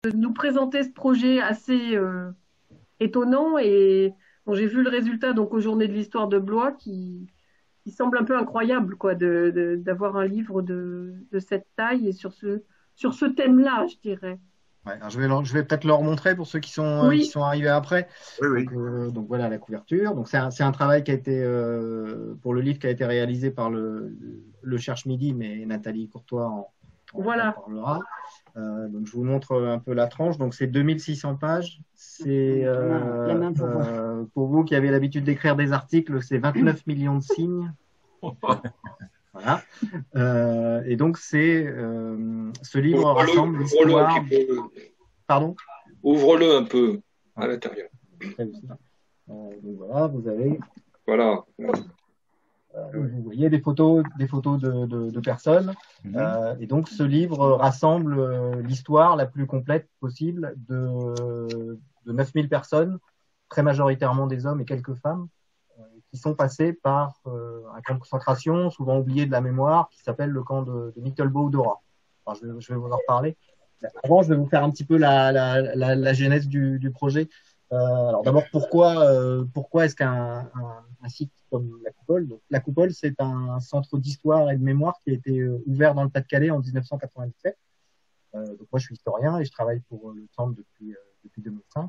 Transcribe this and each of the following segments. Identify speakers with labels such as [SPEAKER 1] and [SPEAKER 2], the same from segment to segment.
[SPEAKER 1] nous présenter ce projet assez étonnant et bon, j'ai vu le résultat donc aux Journées de l'Histoire de Blois qui semble un peu incroyable quoi d'avoir un livre de cette taille et sur ce thème-là, je dirais.
[SPEAKER 2] Ouais, alors je vais peut-être leur montrer pour ceux qui
[SPEAKER 1] Oui,
[SPEAKER 2] sont arrivés après.
[SPEAKER 3] Oui, oui.
[SPEAKER 2] Donc voilà la couverture. Donc c'est un travail qui a été pour le livre qui a été réalisé par le Cherche Midi, mais Nathalie Courtois en
[SPEAKER 1] voilà.
[SPEAKER 2] parlera. Donc je vous montre un peu la tranche. Donc c'est 2600 pages. C'est
[SPEAKER 4] La main pour voir.
[SPEAKER 2] pour vous qui avez l'habitude d'écrire des articles, c'est 29 millions de signes. Voilà. Et donc ce livre
[SPEAKER 5] Ouvre-le,
[SPEAKER 2] rassemble
[SPEAKER 5] ouvre-le un
[SPEAKER 2] l'histoire.
[SPEAKER 5] petit peu.
[SPEAKER 2] Pardon?
[SPEAKER 5] Ouvre-le un peu à
[SPEAKER 2] Ouais,
[SPEAKER 5] l'intérieur.
[SPEAKER 2] très bien. Donc voilà, vous avez,
[SPEAKER 5] Voilà.
[SPEAKER 2] vous voyez des photos de personnes.
[SPEAKER 3] Mhm.
[SPEAKER 2] Et donc ce livre rassemble l'histoire la plus complète possible de 9000 personnes, très majoritairement des hommes et quelques femmes, qui sont passés par un camp de concentration, souvent oublié de la mémoire, qui s'appelle le camp de Mittelbau-Dora. Alors, je vais vous en reparler. Avant, je vais vous faire un petit peu la genèse du projet. Alors d'abord, pourquoi est-ce qu'un site comme la Coupole, donc la Coupole, c'est un centre d'histoire et de mémoire qui a été ouvert dans le Pas-de-Calais en 1997. Donc moi, je suis historien et je travaille pour le centre depuis 2005.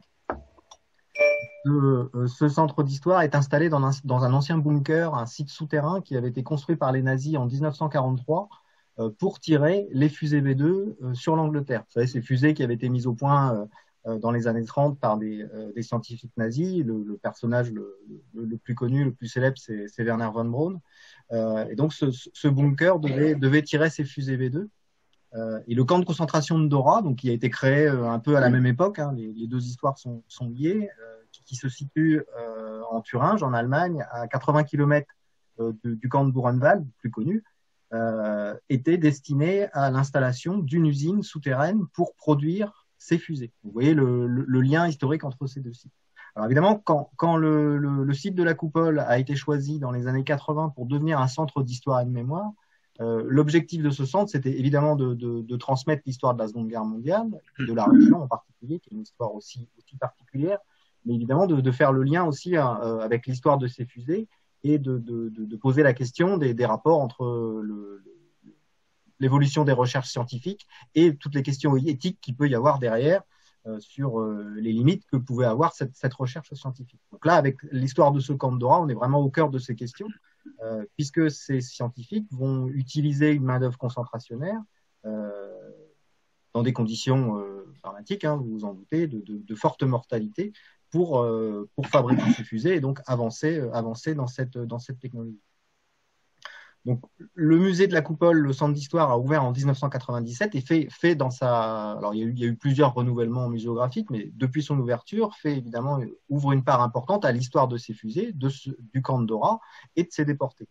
[SPEAKER 2] Ce centre d'histoire est installé dans un ancien bunker, un site souterrain qui avait été construit par les nazis en 1943 pour tirer les fusées V2 sur l'Angleterre. Vous savez, ces fusées qui avaient été mises au point dans les années 30 par des scientifiques nazis. Le personnage le plus connu, le plus célèbre, c'est Werner von Braun. Et donc, ce bunker devait tirer ces fusées V2. Et le camp de concentration de Dora, donc, qui a été créé un peu à la même époque, hein, les deux histoires sont liées, qui se situe en Thuringe, en Allemagne, à 80 km du camp de Buchenwald, plus connu, était destiné à l'installation d'une usine souterraine pour produire ces fusées. Vous voyez le lien historique entre ces deux sites. Alors évidemment, quand le site de la Coupole a été choisi dans les années 80 pour devenir un centre d'histoire et de mémoire, l'objectif de ce centre, c'était évidemment de transmettre l'histoire de la Seconde Guerre mondiale, de la région en particulier, qui est une histoire aussi particulière, mais évidemment de faire le lien aussi avec l'histoire de ces fusées et de poser la question des rapports entre l'évolution des recherches scientifiques et toutes les questions éthiques qu'il peut y avoir derrière sur les limites que pouvait avoir cette recherche scientifique. Donc là, avec l'histoire de ce camp de Dora, on est vraiment au cœur de ces questions, puisque ces scientifiques vont utiliser une main-d'œuvre concentrationnaire dans des conditions dramatiques, hein, vous vous en doutez, de forte mortalité pour fabriquer ces fusées et donc avancer dans cette technologie. Donc, le musée de la Coupole, le centre d'histoire, a ouvert en 1997 et fait dans sa. Alors, il y a eu plusieurs renouvellements muséographiques, mais depuis son ouverture, ouvre une part importante à l'histoire de ces fusées, du camp de Dora et de ses déportés.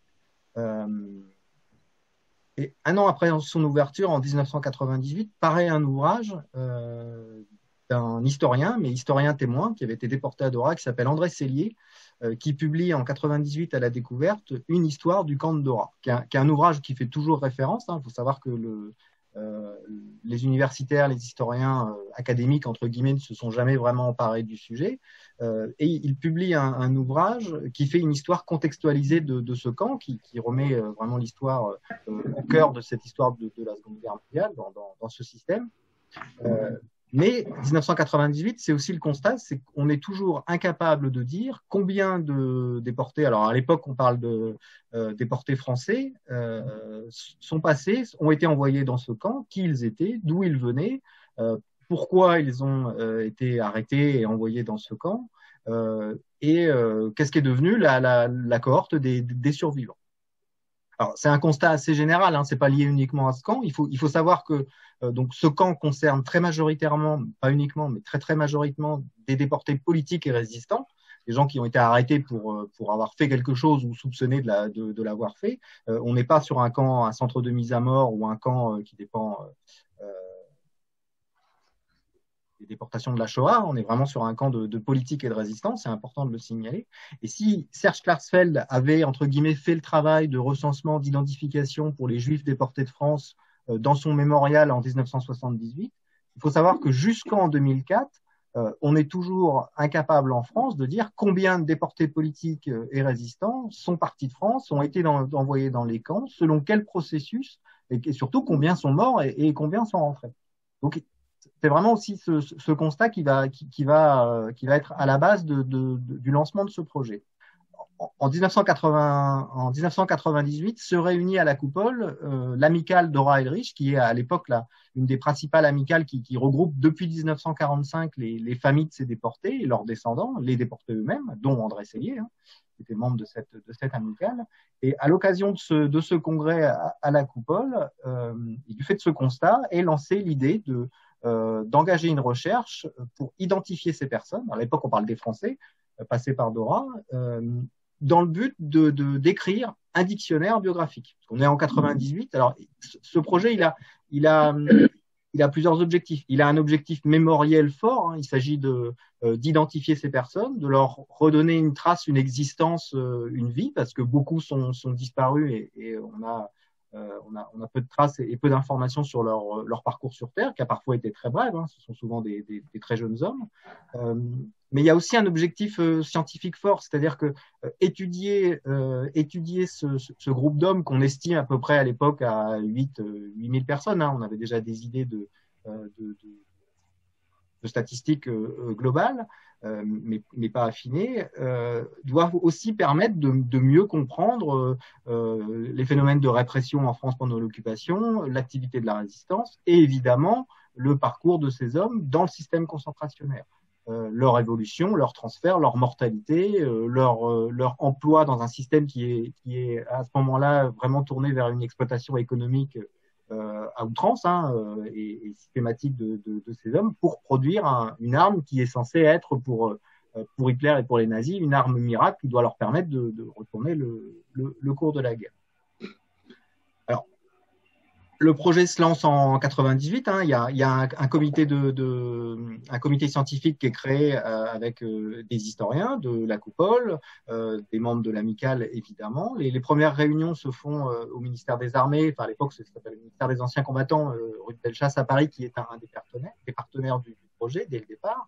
[SPEAKER 2] Et un an après son ouverture, en 1998, paraît un ouvrage d'un historien, mais historien témoin, qui avait été déporté à Dora, qui s'appelle André Sellier, qui publie en 98 à la découverte une histoire du camp de Dora, qui est un ouvrage qui fait toujours référence. Il faut savoir que les universitaires, les historiens académiques, entre guillemets, ne se sont jamais vraiment emparés du sujet. Et il publie un ouvrage qui fait une histoire contextualisée de ce camp, qui remet vraiment l'histoire au cœur de cette histoire de la Seconde Guerre mondiale dans ce système. Mais 1998, c'est aussi le constat, c'est qu'on est toujours incapable de dire combien de déportés, alors à l'époque on parle de déportés français, sont passés, ont été envoyés dans ce camp, qui ils étaient, d'où ils venaient, pourquoi ils ont été arrêtés et envoyés dans ce camp, et qu'est-ce qui est devenu la cohorte des survivants. Alors, c'est un constat assez général, hein, c'est pas lié uniquement à ce camp. Il faut savoir que donc ce camp concerne très majoritairement, pas uniquement, mais très très majoritairement des déportés politiques et résistants, des gens qui ont été arrêtés pour avoir fait quelque chose ou soupçonnés de l'avoir fait. On n'est pas sur un centre de mise à mort ou un camp qui dépend des déportations de la Shoah, on est vraiment sur un camp de politique et de résistance, c'est important de le signaler. Et si Serge Klarsfeld avait, entre guillemets, fait le travail de recensement, d'identification pour les Juifs déportés de France dans son mémorial en 1978, Il faut savoir que jusqu'en 2004, on est toujours incapable en France de dire combien de déportés politiques et résistants sont partis de France, ont été envoyés dans les camps, selon quel processus, et surtout combien sont morts et combien sont rentrés. Donc, c'est vraiment aussi ce constat qui va être à la base du lancement de ce projet. En 1998, se réunit à la Coupole l'amicale Dora Eldridge, qui est à l'époque une des principales amicales qui regroupe depuis 1945 les familles de ces déportés et leurs descendants, les déportés eux-mêmes, dont André Sellier, qui était membre de cette amicale. Et à l'occasion de ce congrès à la Coupole, et du fait de ce constat, est lancée l'idée d'engager une recherche pour identifier ces personnes. À l'époque, on parle des Français, passés par Dora, dans le but d'écrire un dictionnaire biographique. On est en 98. Alors, ce projet, il a plusieurs objectifs. Il a un objectif mémoriel fort. Il s'agit d'identifier ces personnes, de leur redonner une trace, une existence, une vie, parce que beaucoup sont disparus et on a peu de traces et peu d'informations sur leur parcours sur Terre, qui a parfois été très bref. Ce sont souvent des très jeunes hommes. Mais il y a aussi un objectif scientifique fort, c'est-à-dire que étudier ce groupe d'hommes qu'on estime à peu près à l'époque à 8 000 personnes. On avait déjà des idées de statistiques globales, mais pas affinées, doivent aussi permettre de mieux comprendre les phénomènes de répression en France pendant l'occupation, l'activité de la résistance et évidemment le parcours de ces hommes dans le système concentrationnaire. Leur évolution, leur transfert, leur mortalité, leur emploi dans un système qui est à ce moment-là vraiment tourné vers une exploitation économique à outrance et systématique de ces hommes pour produire une arme qui est censée être pour Hitler et pour les nazis une arme miracle qui doit leur permettre de retourner le cours de la guerre. Alors, le projet se lance en 98. Il y a un comité scientifique qui est créé avec des historiens de la Coupole, des membres de l'amicale évidemment. Les premières réunions se font au ministère des Armées. Enfin, à l'époque, ça s'appelle le ministère des Anciens Combattants, rue de Bellechasse à Paris, qui est un des partenaires du projet dès le départ.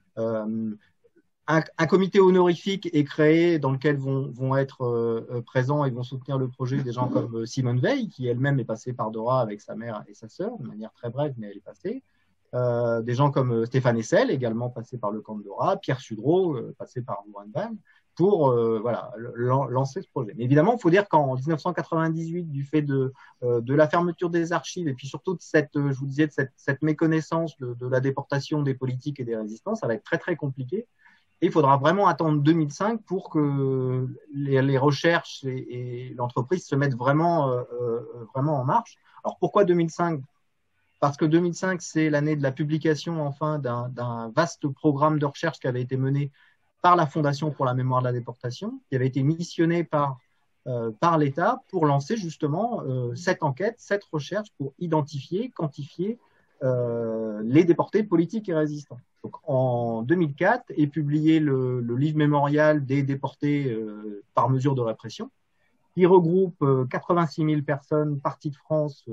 [SPEAKER 2] Un comité honorifique est créé dans lequel vont être présents et vont soutenir le projet des gens comme Simone Veil, qui elle-même est passée par Dora avec sa mère et sa sœur, de manière très brève, mais elle est passée. Des gens comme Stéphane Hessel, également passé par le camp de Dora, Pierre Sudreau, passé par Buchenwald, pour lancer ce projet. Mais évidemment, il faut dire qu'en 1998, du fait de la fermeture des archives et puis surtout de cette méconnaissance de la déportation des politiques et des résistants, ça va être très très compliqué. Et il faudra vraiment attendre 2005 pour que les recherches et l'entreprise se mettent vraiment en marche. Alors pourquoi 2005 ? Parce que 2005, c'est l'année de la publication enfin d'un vaste programme de recherche qui avait été mené par la Fondation pour la mémoire de la déportation, qui avait été missionné par l'État pour lancer justement cette enquête, cette recherche pour identifier, quantifier les déportés politiques et résistants. Donc, en 2004 est publié le livre mémorial des déportés par mesure de répression, qui regroupe 86 000 personnes parties de France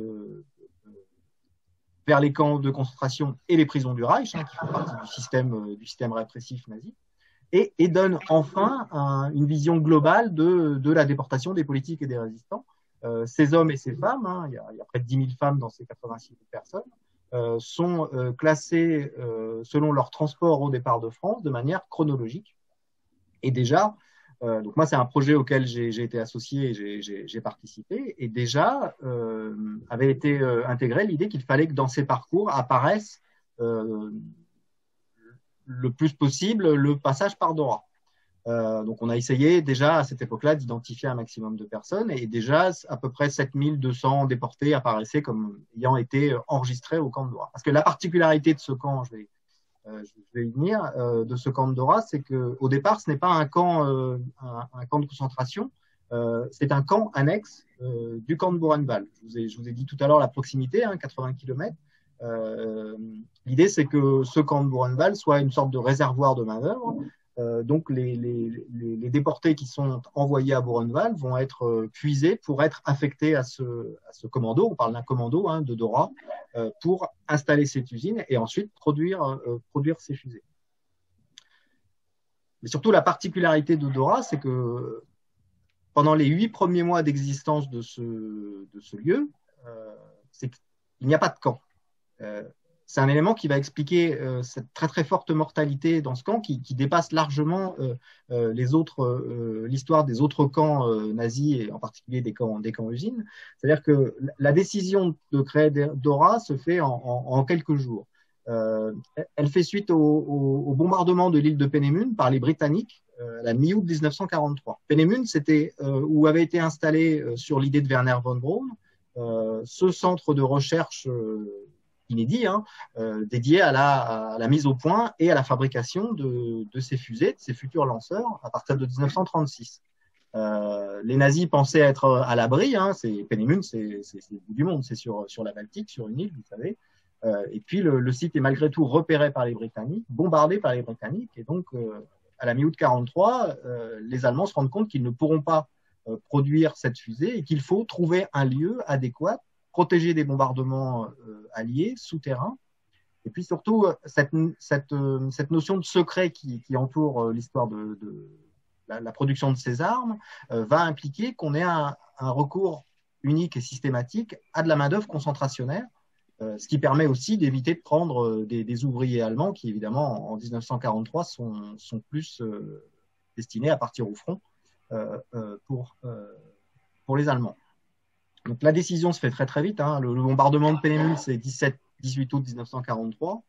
[SPEAKER 2] vers les camps de concentration et les prisons du Reich, qui font partie du système répressif nazi, et donne enfin une vision globale de la déportation des politiques et des résistants. Ces hommes et ces femmes, il y a près de 10 000 femmes dans ces 86 000 personnes, sont classés selon leur transport au départ de France de manière chronologique. Et déjà, donc moi c'est un projet auquel j'ai été associé et j'ai participé, et déjà avait été intégrée l'idée qu'il fallait que dans ces parcours apparaisse le plus possible le passage par Dora. Donc on a essayé déjà à cette époque-là d'identifier un maximum de personnes, et déjà à peu près 7200 déportés apparaissaient comme ayant été enregistrés au camp de Dora. Parce que la particularité de ce camp, je vais y venir, de ce camp de Dora, c'est qu'au départ ce n'est pas un camp de concentration, c'est un camp annexe du camp de Buchenwald. Je vous ai dit tout à l'heure la proximité, 80 km. L'idée c'est que ce camp de Buchenwald soit une sorte de réservoir de manœuvre Donc les déportés qui sont envoyés à Buchenwald vont être puisés pour être affectés à ce commando. On parle d'un commando de Dora pour installer cette usine et ensuite produire ces fusées. Mais surtout, la particularité de Dora, c'est que pendant les 8 premiers mois d'existence de ce lieu, il n'y a pas de camp. C'est un élément qui va expliquer cette très très forte mortalité dans ce camp qui dépasse largement l'histoire des autres camps nazis et en particulier des camps usines. C'est-à-dire que la décision de créer Dora se fait en quelques jours. Elle fait suite au bombardement de l'île de Peenemünde par les Britanniques à la mi-août 1943. Peenemünde, c'était où avait été installé sur l'idée de Werner von Braun ce centre de recherche inédit, dédié à la mise au point et à la fabrication de ces fusées, de ces futurs lanceurs, à partir de 1936. Les nazis pensaient être à l'abri. Peenemünde, c'est le bout du monde, c'est sur la Baltique, sur une île, vous savez. Et puis le site est malgré tout repéré par les Britanniques, bombardé par les Britanniques, et donc à la mi-août 43, les Allemands se rendent compte qu'ils ne pourront pas produire cette fusée et qu'il faut trouver un lieu adéquat, protégé des bombardements alliés, souterrains. Et puis surtout, cette notion de secret qui entoure l'histoire de la production de ces armes va impliquer qu'on ait un recours unique et systématique à de la main-d'œuvre concentrationnaire, ce qui permet aussi d'éviter de prendre des ouvriers allemands qui, évidemment, en 1943, sont plus destinés à partir au front pour les Allemands. Donc la décision se fait très très vite. Le bombardement de Peenemünde, c'est 18 août 1943.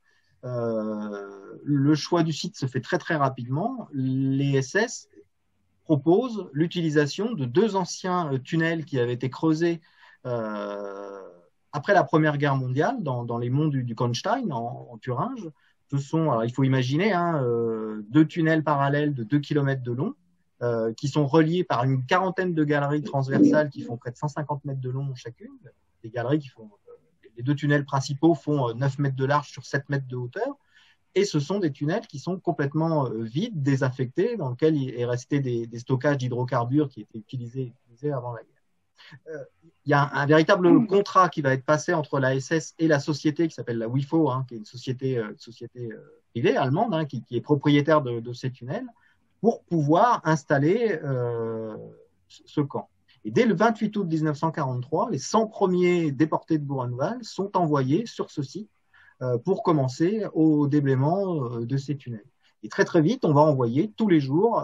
[SPEAKER 2] Le choix du site se fait très très rapidement. Les SS proposent l'utilisation de 2 anciens tunnels qui avaient été creusés après la Première Guerre mondiale dans les monts du Konstein en Thuringe. Alors il faut imaginer 2 tunnels parallèles de 2 km de long, qui sont reliés par une quarantaine de galeries transversales qui font près de 150 mètres de long chacune. Des galeries les 2 tunnels principaux font 9 mètres de large sur 7 mètres de hauteur. Et ce sont des tunnels qui sont complètement vides, désaffectés, dans lesquels il est resté des stockages d'hydrocarbures qui étaient utilisés avant la guerre. Il y a un véritable contrat qui va être passé entre la SS et la société qui s'appelle la WIFO, qui est une société privée allemande, qui est propriétaire de ces tunnels, pour pouvoir installer ce camp. Et dès le 28 août 1943, les 100 premiers déportés de Buchenwald sont envoyés sur ce site pour commencer au déblaiement de ces tunnels. Et très très vite, on va envoyer tous les jours,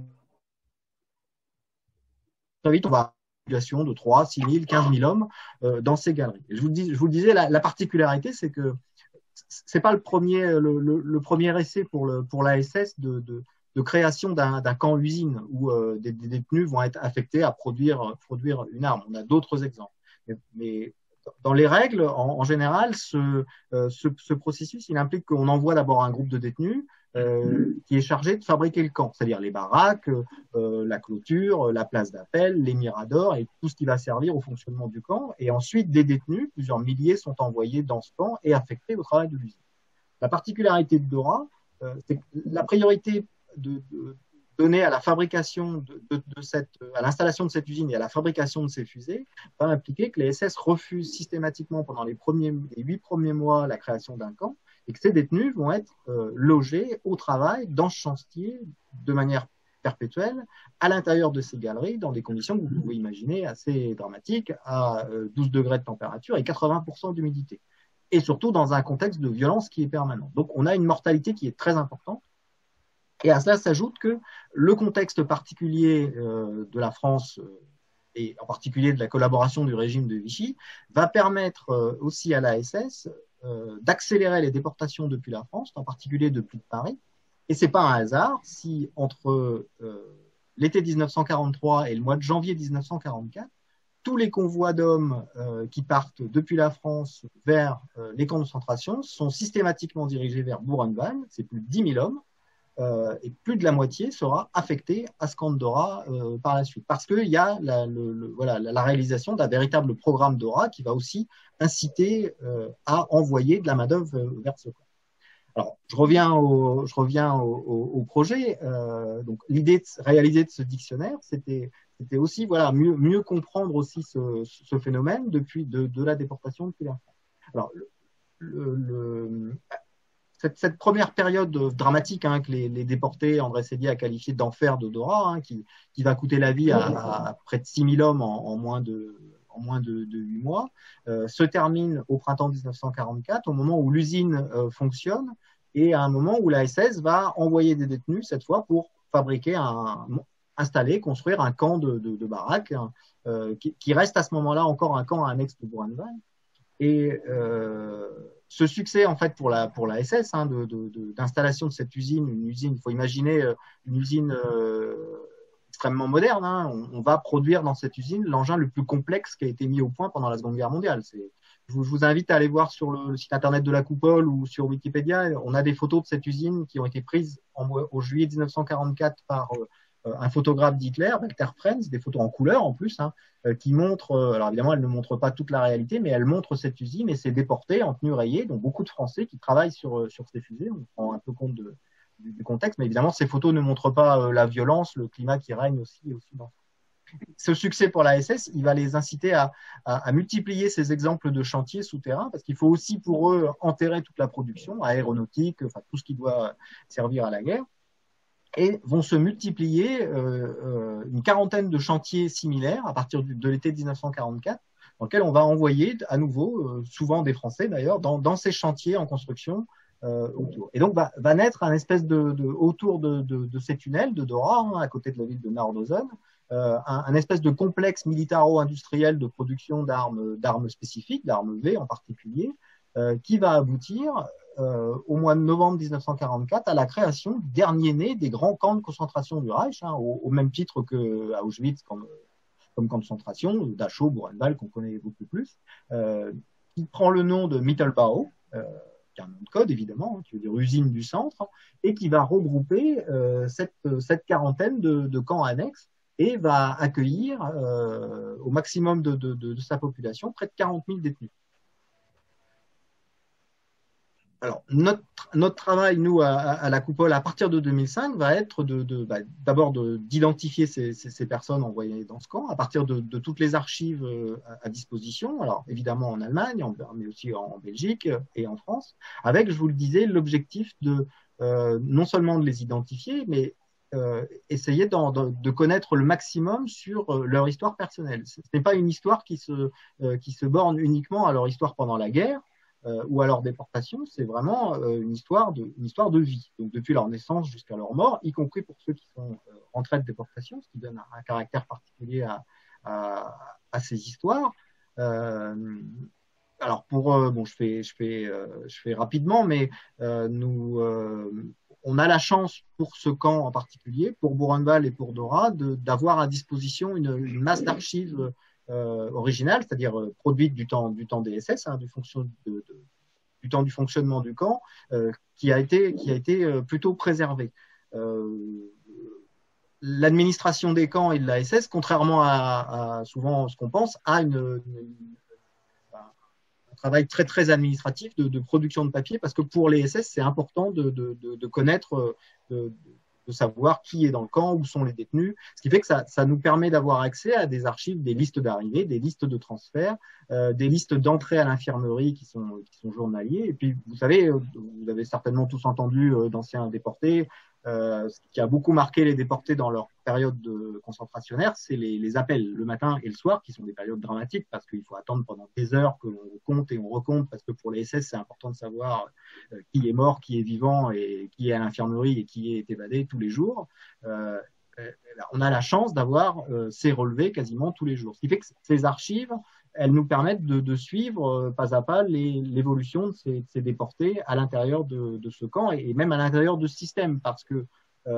[SPEAKER 2] très vite, on va une population de 3, 6 000, 15 000 hommes dans ces galeries. Et je vous le disais, la particularité, c'est que c'est pas le premier essai pour la SS de création d'un camp usine où des détenus vont être affectés à produire une arme. On a d'autres exemples. Mais dans les règles, en général, ce processus, il implique qu'on envoie d'abord un groupe de détenus qui est chargé de fabriquer le camp, c'est-à-dire les baraques, la clôture, la place d'appel, les miradors et tout ce qui va servir au fonctionnement du camp. Et ensuite, des détenus, plusieurs milliers, sont envoyés dans ce camp et affectés au travail de l'usine. La particularité de Dora, c'est que la priorité donnée à la fabrication à l'installation de cette usine et à la fabrication de ces fusées va impliquer que les SS refusent systématiquement pendant les 8 premiers mois la création d'un camp et que ces détenus vont être logés au travail dans ce chantier de manière perpétuelle à l'intérieur de ces galeries dans des conditions que vous pouvez imaginer assez dramatiques, à 12 degrés de température et 80% d'humidité. Et surtout dans un contexte de violence qui est permanent. Donc on a une mortalité qui est très importante. Et à cela s'ajoute que le contexte particulier de la France et en particulier de la collaboration du régime de Vichy va permettre aussi à la SS d'accélérer les déportations depuis la France, en particulier depuis Paris. Et ce n'est pas un hasard si entre l'été 1943 et le mois de janvier 1944, tous les convois d'hommes qui partent depuis la France vers les camps de concentration sont systématiquement dirigés vers Buchenwald. C'est plus de 10 000 hommes. Et plus de la moitié sera affectée à ce camp de Dora par la suite. Parce qu'il y a la réalisation d'un véritable programme Dora qui va aussi inciter à envoyer de la main-d'œuvre vers ce camp. Alors, je reviens au projet. Donc, l'idée de réaliser de ce dictionnaire, c'était aussi voilà mieux comprendre aussi ce phénomène de la déportation depuis la France. Alors, le, le, cette première période dramatique hein, que les déportés, André Seydier a qualifié d'enfer de Dora, hein, qui va coûter la vie à près de 6000 hommes en moins de 8 mois, se termine au printemps 1944, au moment où l'usine fonctionne et à un moment où la SS va envoyer des détenus, cette fois pour installer, construire un camp de baraques hein, qui reste à ce moment-là encore un camp annexe de Buchenwald. Et ce succès, en fait, pour la SS, hein, d'installation de cette usine, il faut imaginer une usine extrêmement moderne. Hein. On va produire dans cette usine l'engin le plus complexe qui a été mis au point pendant la Seconde Guerre mondiale. Je vous invite à aller voir sur le site internet de la Coupole ou sur Wikipédia. On a des photos de cette usine qui ont été prises au juillet 1944 par un photographe d'Hitler, Walter Frenz, des photos en couleur en plus, hein, qui montrent, alors évidemment, elles ne montrent pas toute la réalité, mais elles montrent cette usine et ses déportés en tenue rayée, donc beaucoup de Français qui travaillent sur ces fusées. On prend un peu compte du contexte, mais évidemment, ces photos ne montrent pas la violence, le climat qui règne aussi dans ce succès pour la SS, il va les inciter à multiplier ces exemples de chantiers souterrains, parce qu'il faut aussi pour eux enterrer toute la production aéronautique, enfin tout ce qui doit servir à la guerre, et vont se multiplier une quarantaine de chantiers similaires à partir de l'été 1944, dans lesquels on va envoyer à nouveau, souvent des Français d'ailleurs, dans ces chantiers en construction autour. Et donc va naître un espèce autour de ces tunnels de Dora, hein, à côté de la ville de Nordhausen, un espèce de complexe militaro-industriel de production d'armes spécifiques, d'armes V en particulier, qui va aboutir au mois de novembre 1944 à la création du dernier né des grands camps de concentration du Reich, hein, au même titre qu'à Auschwitz comme camp de concentration, Dachau, Buchenwald qu'on connaît beaucoup plus, qui prend le nom de Mittelbau, qui est un nom de code évidemment, hein, qui veut dire usine du centre, et qui va regrouper cette quarantaine de camps annexes et va accueillir au maximum de sa population près de 40 000 détenus. Alors, notre travail, nous, à la Coupole, à partir de 2005, va être d'abord d'identifier ces personnes envoyées dans ce camp, à partir de toutes les archives à disposition, alors évidemment en Allemagne, mais aussi en Belgique et en France, avec, je vous le disais, l'objectif non seulement de les identifier, mais essayer de connaître le maximum sur leur histoire personnelle. Ce n'est pas une histoire qui se borne uniquement à leur histoire pendant la guerre, ou à leur déportation, c'est vraiment une histoire de vie. Donc depuis leur naissance jusqu'à leur mort, y compris pour ceux qui sont en trait de déportation, ce qui donne un caractère particulier à ces histoires. Alors je fais rapidement, mais on a la chance pour ce camp en particulier, pour Buchenwald et pour Dora, d'avoir à disposition une masse d'archives originale, c'est-à-dire produite du temps des SS, hein, du temps du fonctionnement du camp, qui a été plutôt préservé. L'administration des camps et de la SS, contrairement à souvent ce qu'on pense, a un travail très très administratif de production de papier, parce que pour les SS, c'est important de connaître, de savoir qui est dans le camp, où sont les détenus, ce qui fait que ça nous permet d'avoir accès à des archives, des listes d'arrivée, des listes de transfert, des listes d'entrée à l'infirmerie qui sont journaliers. Et puis, vous savez, vous avez certainement tous entendu d'anciens déportés, ce qui a beaucoup marqué les déportés dans leur période concentrationnaire, c'est les appels le matin et le soir, qui sont des périodes dramatiques parce qu'il faut attendre pendant des heures que l'on compte et on recompte, parce que pour les SS, c'est important de savoir qui est mort, qui est vivant et qui est à l'infirmerie et qui est évadé tous les jours. On a la chance d'avoir ces relevés quasiment tous les jours. Ce qui fait que ces archives, elles nous permettent de suivre pas à pas l'évolution de ces déportés à l'intérieur de ce camp et même à l'intérieur de ce système, parce que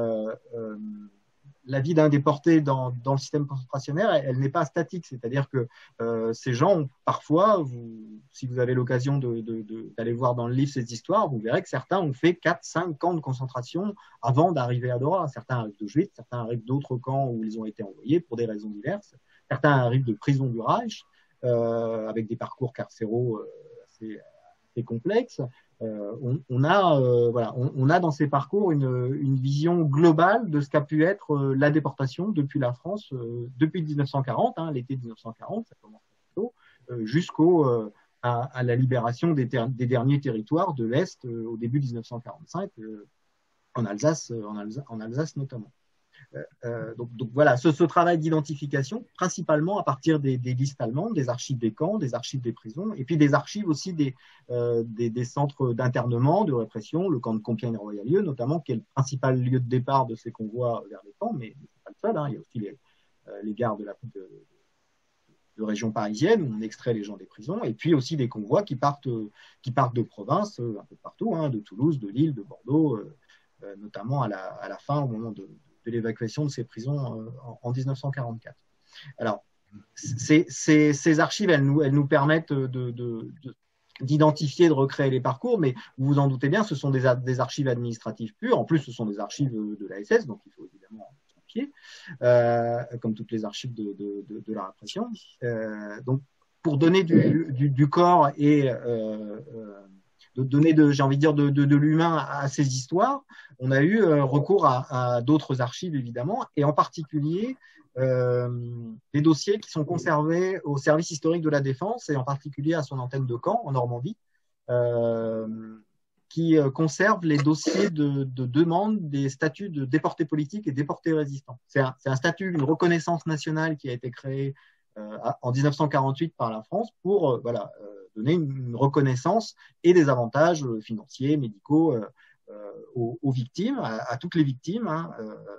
[SPEAKER 2] la vie d'un déporté dans le système concentrationnaire, elle n'est pas statique. C'est-à-dire que ces gens ont parfois, si vous avez l'occasion d'aller voir dans le livre ces histoires, vous verrez que certains ont fait 4-5 camps de concentration avant d'arriver à Dora. Certains arrivent d'Auschwitz, certains arrivent d'autres camps où ils ont été envoyés pour des raisons diverses. Certains arrivent de prisons du Reich, avec des parcours carcéraux assez complexes. On a dans ces parcours une vision globale de ce qu'a pu être la déportation depuis la France, depuis 1940, hein, l'été 1940, ça commence tôt, à la libération des derniers territoires de l'Est au début 1945, en Alsace notamment. Donc voilà, ce travail d'identification, principalement à partir des listes allemandes, des archives des camps, des archives des prisons, et puis des archives aussi des centres d'internement, de répression, le camp de Compiègne-Royalieu notamment, qui est le principal lieu de départ de ces convois vers les camps, mais ce n'est pas le seul, hein, il y a aussi les gares de région parisienne où on extrait les gens des prisons, et puis aussi des convois qui partent de province, un peu partout, hein, de Toulouse, de Lille, de Bordeaux, notamment à la fin, au moment de l'évacuation de ces prisons en 1944. Alors, ces archives, elles nous permettent d'identifier, de recréer les parcours, mais vous vous en doutez bien, ce sont des archives administratives pures. En plus, ce sont des archives de l'ASS, donc il faut évidemment pied, comme toutes les archives de la répression. Donc, pour donner du corps et de donner, j'ai envie de dire, de l'humain à ces histoires, on a eu recours à d'autres archives, évidemment, et en particulier des dossiers qui sont conservés au service historique de la Défense, et en particulier à son antenne de Caen, en Normandie, qui conserve les dossiers de demande des statuts de déportés politiques et déportés résistants. C'est un statut, une reconnaissance nationale qui a été créée en 1948 par la France pour donner une reconnaissance et des avantages financiers, médicaux aux victimes, à toutes les victimes. Hein,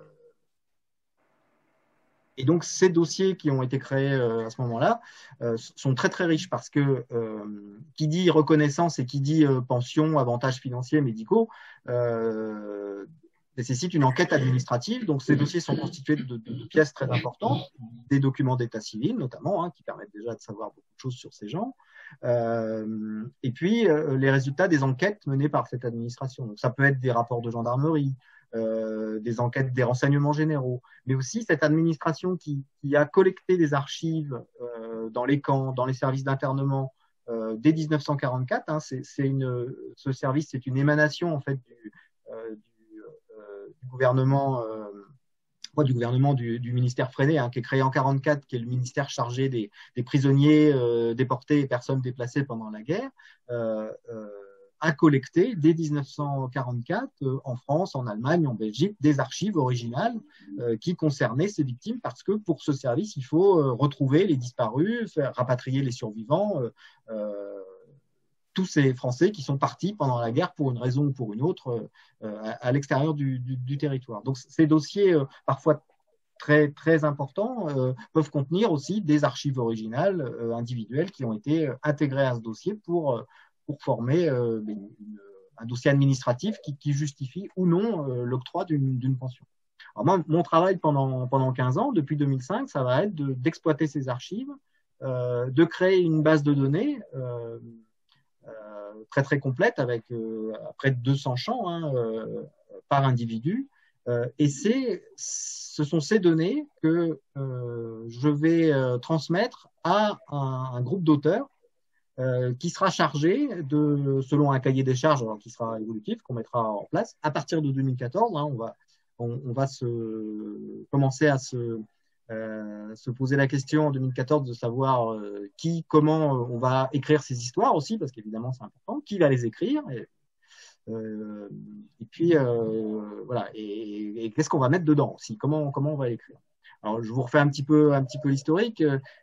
[SPEAKER 2] et donc, ces dossiers qui ont été créés à ce moment-là sont très, très riches parce que qui dit reconnaissance et qui dit pension, avantages financiers, médicaux, nécessite une enquête administrative. Donc, ces dossiers sont constitués de pièces très importantes, des documents d'état civil notamment, hein, qui permettent déjà de savoir beaucoup de choses sur ces gens. Et puis, les résultats des enquêtes menées par cette administration. Donc, ça peut être des rapports de gendarmerie, des enquêtes, des renseignements généraux, mais aussi cette administration qui a collecté des archives dans les camps, dans les services d'internement dès 1944. Hein, ce service, c'est une émanation en fait du gouvernement. Du gouvernement du ministère Freinet, hein, qui est créé en 1944, qui est le ministère chargé des prisonniers déportés et personnes déplacées pendant la guerre, a collecté dès 1944 en France, en Allemagne, en Belgique, des archives originales qui concernaient ces victimes, parce que pour ce service, il faut retrouver les disparus, faire rapatrier les survivants, tous ces Français qui sont partis pendant la guerre pour une raison ou pour une autre à l'extérieur du territoire. Donc ces dossiers, parfois très, très importants, peuvent contenir aussi des archives originales individuelles qui ont été intégrées à ce dossier pour former un dossier administratif qui justifie ou non l'octroi d'une pension. Alors moi, mon travail pendant 15 ans, depuis 2005, ça va être d'exploiter ces archives, de créer une base de données très très complète avec près de 200 champs par individu. Et ce sont ces données que je vais transmettre à un groupe d'auteurs qui sera chargé selon un cahier des charges qui sera évolutif, qu'on mettra en place à partir de 2014. Hein, on va commencer à se poser la question en 2014 de savoir comment on va écrire ces histoires aussi, parce qu'évidemment c'est important, qui va les écrire, et puis voilà, et qu'est-ce qu'on va mettre dedans aussi, comment on va l'écrire. Alors je vous refais un petit peu l'historique.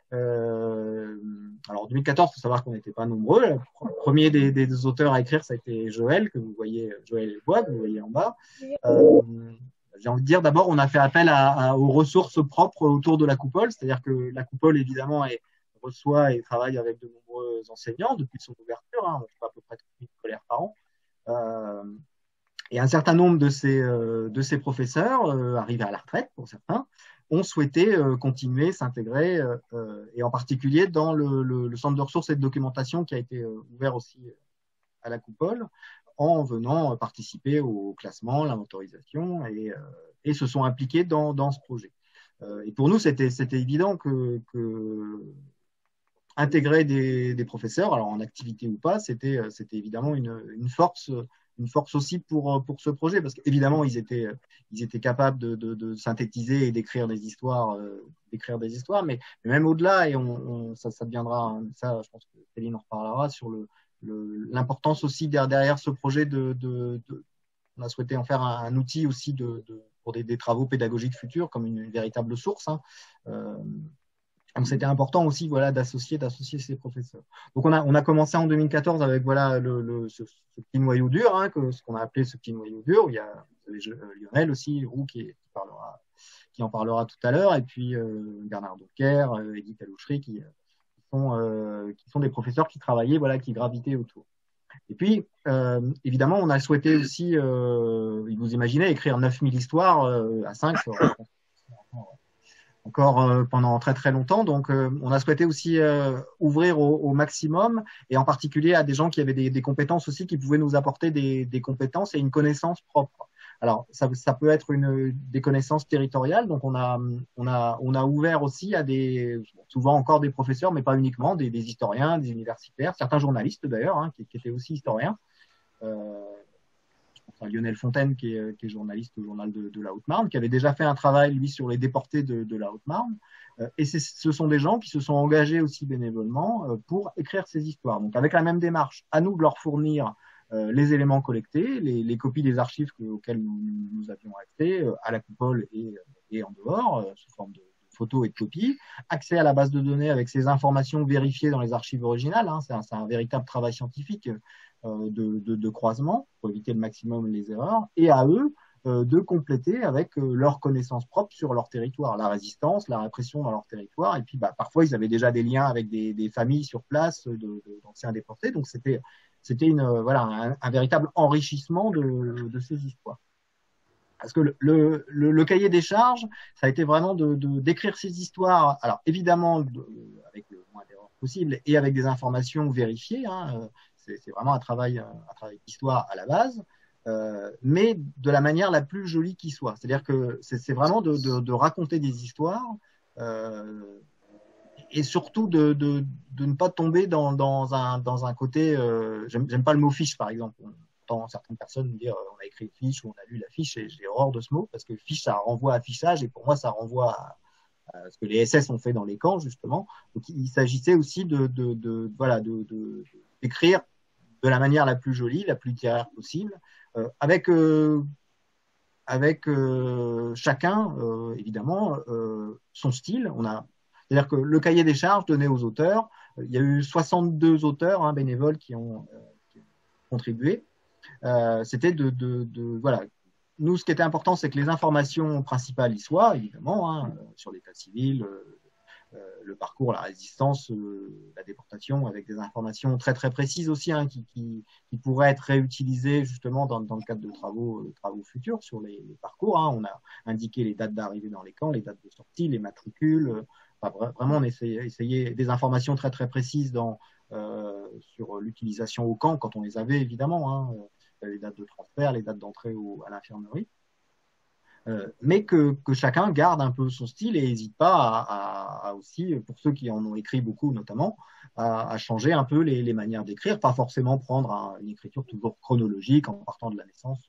[SPEAKER 2] Alors en 2014, il faut savoir qu'on n'était pas nombreux. Le premier des auteurs à écrire, ça a été Joël, que vous voyez, Joël Elbois, que vous voyez en bas. J'ai envie de dire, d'abord, on a fait appel aux ressources propres autour de la coupole, c'est-à-dire que la coupole, évidemment, reçoit et travaille avec de nombreux enseignants depuis son ouverture. Hein, on fait à peu près 3000 scolaires par an. Et un certain nombre de ces professeurs, arrivés à la retraite pour certains, ont souhaité continuer, s'intégrer, et en particulier dans le centre de ressources et de documentation qui a été ouvert aussi à la coupole, en venant participer au classement, l'inventorisation, et se sont impliqués dans ce projet. Et pour nous, c'était évident que intégrer des professeurs, alors en activité ou pas, c'était évidemment une force aussi pour ce projet, parce qu'évidemment, ils étaient capables de synthétiser et d'écrire des histoires, mais même au-delà, et ça deviendra, ça, je pense que Céline en reparlera, sur l'importance aussi derrière ce projet on a souhaité en faire un outil aussi pour des travaux pédagogiques futurs, comme une véritable source, hein. Donc c'était important aussi, voilà, d'associer ces professeurs. Donc on a commencé en 2014 avec, voilà, ce petit noyau dur, hein, ce qu'on a appelé ce petit noyau dur. Il y a Lionel aussi, Roux, qui en parlera tout à l'heure, et puis Bernard Docker, Edith Alouchery, qui sont des professeurs qui travaillaient, voilà, qui gravitaient autour. Et puis, évidemment, on a souhaité aussi, vous imaginez, écrire 9000 histoires à 5, encore pendant très très longtemps. Donc, on a souhaité aussi ouvrir au maximum, et en particulier à des gens qui avaient des compétences aussi, qui pouvaient nous apporter des compétences et une connaissance propre. Alors, ça peut être des connaissances territoriales. Donc, on a ouvert aussi à souvent encore des professeurs, mais pas uniquement, des historiens, des universitaires, certains journalistes d'ailleurs, hein, qui étaient aussi historiens. Je pense à Lionel Fontaine, qui est journaliste au journal de la Haute-Marne, qui avait déjà fait un travail, lui, sur les déportés de la Haute-Marne. Et ce sont des gens qui se sont engagés aussi bénévolement pour écrire ces histoires. Donc, avec la même démarche, à nous de leur fournir les éléments collectés, les copies des archives auxquelles nous avions accès, à la coupole et en dehors, sous forme de photos et de copies, accès à la base de données avec ces informations vérifiées dans les archives originales, hein, c'est un véritable travail scientifique de croisement pour éviter le maximum les erreurs, et à eux de compléter avec leurs connaissances propres sur leur territoire, la résistance, la répression dans leur territoire, et puis parfois ils avaient déjà des liens avec des familles sur place d'anciens déportés, donc c'était voilà, un véritable enrichissement de ces histoires. Parce que le cahier des charges, ça a été vraiment d'écrire ces histoires, alors évidemment avec le moins d'erreurs possible et avec des informations vérifiées, hein, c'est vraiment un travail d'histoire à la base, mais de la manière la plus jolie qui soit. C'est-à-dire que c'est vraiment de raconter des histoires, et surtout de ne pas tomber dans un côté, j'aime pas le mot fiche par exemple. On entend certaines personnes me dire on a écrit fiche ou on a lu la fiche, et j'ai horreur de ce mot parce que fiche ça renvoie à fichage, et pour moi ça renvoie à ce que les SS ont fait dans les camps justement. Donc il s'agissait aussi voilà, d'écrire de la manière la plus jolie, la plus littéraire possible, avec chacun évidemment son style. C'est-à-dire que le cahier des charges donné aux auteurs, il y a eu 62 auteurs, hein, bénévoles qui ont contribué. C'était voilà. Nous, ce qui était important, c'est que les informations principales y soient, évidemment, hein, sur l'état civil, le parcours, la résistance, la déportation, avec des informations très très précises aussi, hein, qui pourraient être réutilisées justement dans le cadre de travaux futurs sur les parcours, hein. On a indiqué les dates d'arrivée dans les camps, les dates de sortie, les matricules. Vraiment, on essayait des informations très très précises sur l'utilisation au camp, quand on les avait évidemment, hein, les dates de transfert, les dates d'entrée à l'infirmerie, mais que chacun garde un peu son style et n'hésite pas à aussi, pour ceux qui en ont écrit beaucoup notamment, à changer un peu les manières d'écrire, pas forcément prendre une écriture toujours chronologique en partant de la naissance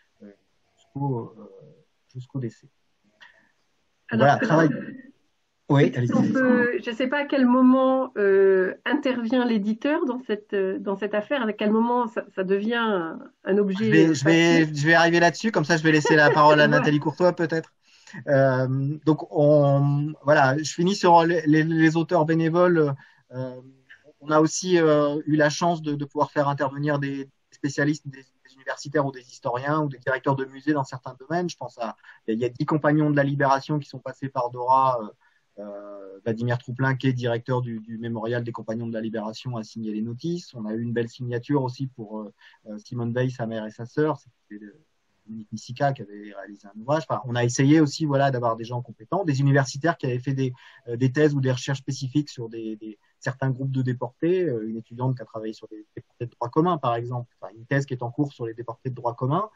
[SPEAKER 2] jusqu'au décès.
[SPEAKER 1] Alors,
[SPEAKER 2] voilà, travail. Oui,
[SPEAKER 1] je ne sais pas à quel moment intervient l'éditeur dans cette affaire, à quel moment ça devient un objet.
[SPEAKER 2] Je vais arriver là-dessus, comme ça je vais laisser la parole à Nathalie Courtois peut-être. Donc voilà, je finis sur les auteurs bénévoles. On a aussi eu la chance de pouvoir faire intervenir des spécialistes, des universitaires ou des historiens ou des directeurs de musées dans certains domaines. Je pense il y a 10 compagnons de la Libération qui sont passés par Dora. Vladimir Trouplin, qui est directeur du mémorial des compagnons de la Libération, a signé les notices. On a eu une belle signature aussi pour Simone Veil, sa mère et sa sœur. C'était Dominique Missika qui avait réalisé un ouvrage. Enfin, on a essayé aussi, voilà, d'avoir des gens compétents, des universitaires qui avaient fait des thèses ou des recherches spécifiques sur certains groupes de déportés. Une étudiante qui a travaillé sur des déportés de droit commun, par exemple. Enfin, une thèse qui est en cours sur les déportés de droit commun.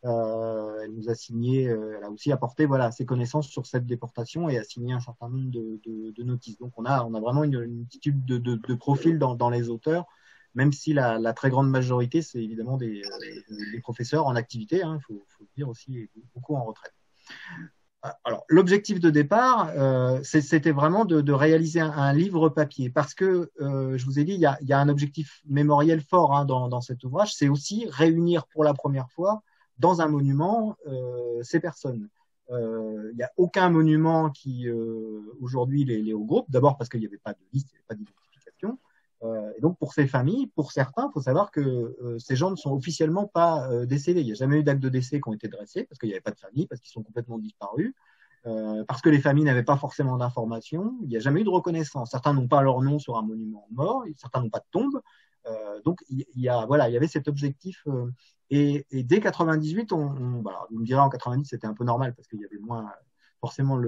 [SPEAKER 2] Elle nous a signé, elle a aussi apporté voilà, ses connaissances sur cette déportation et a signé un certain nombre de notices. Donc on a vraiment une multitude de profils dans les auteurs, même si la très grande majorité, c'est évidemment des professeurs en activité, hein, faut le dire aussi, et beaucoup en retraite. Alors, l'objectif de départ, c'était vraiment de réaliser un livre papier, parce que, je vous ai dit, il y a un objectif mémoriel fort hein, dans cet ouvrage, c'est aussi réunir pour la première fois dans un monument ces personnes. Il n'y a aucun monument qui, aujourd'hui, les regroupe, d'abord parce qu'il n'y avait pas de liste, il n'y avait pas d'identification. Et donc, pour ces familles, pour certains, il faut savoir que ces gens ne sont officiellement pas décédés. Il n'y a jamais eu d'acte de décès qui ont été dressés parce qu'il n'y avait pas de famille, parce qu'ils sont complètement disparus, parce que les familles n'avaient pas forcément d'informations. Il n'y a jamais eu de reconnaissance. Certains n'ont pas leur nom sur un monument mort, certains n'ont pas de tombe. Donc, voilà, il y avait cet objectif. Et dès 98, voilà, vous me direz en 90, c'était un peu normal parce qu'il y avait moins forcément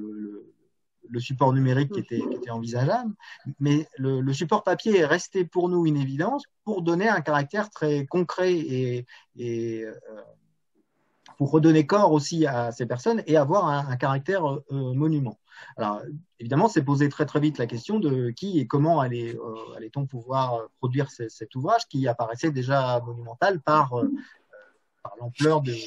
[SPEAKER 2] le support numérique qui était envisageable, mais le support papier est resté pour nous une évidence pour donner un caractère très concret et pour redonner corps aussi à ces personnes et avoir un caractère monument. Alors, évidemment, c'est posé très très vite la question de qui et comment allait-on pouvoir produire cet ouvrage qui apparaissait déjà monumental par l'ampleur de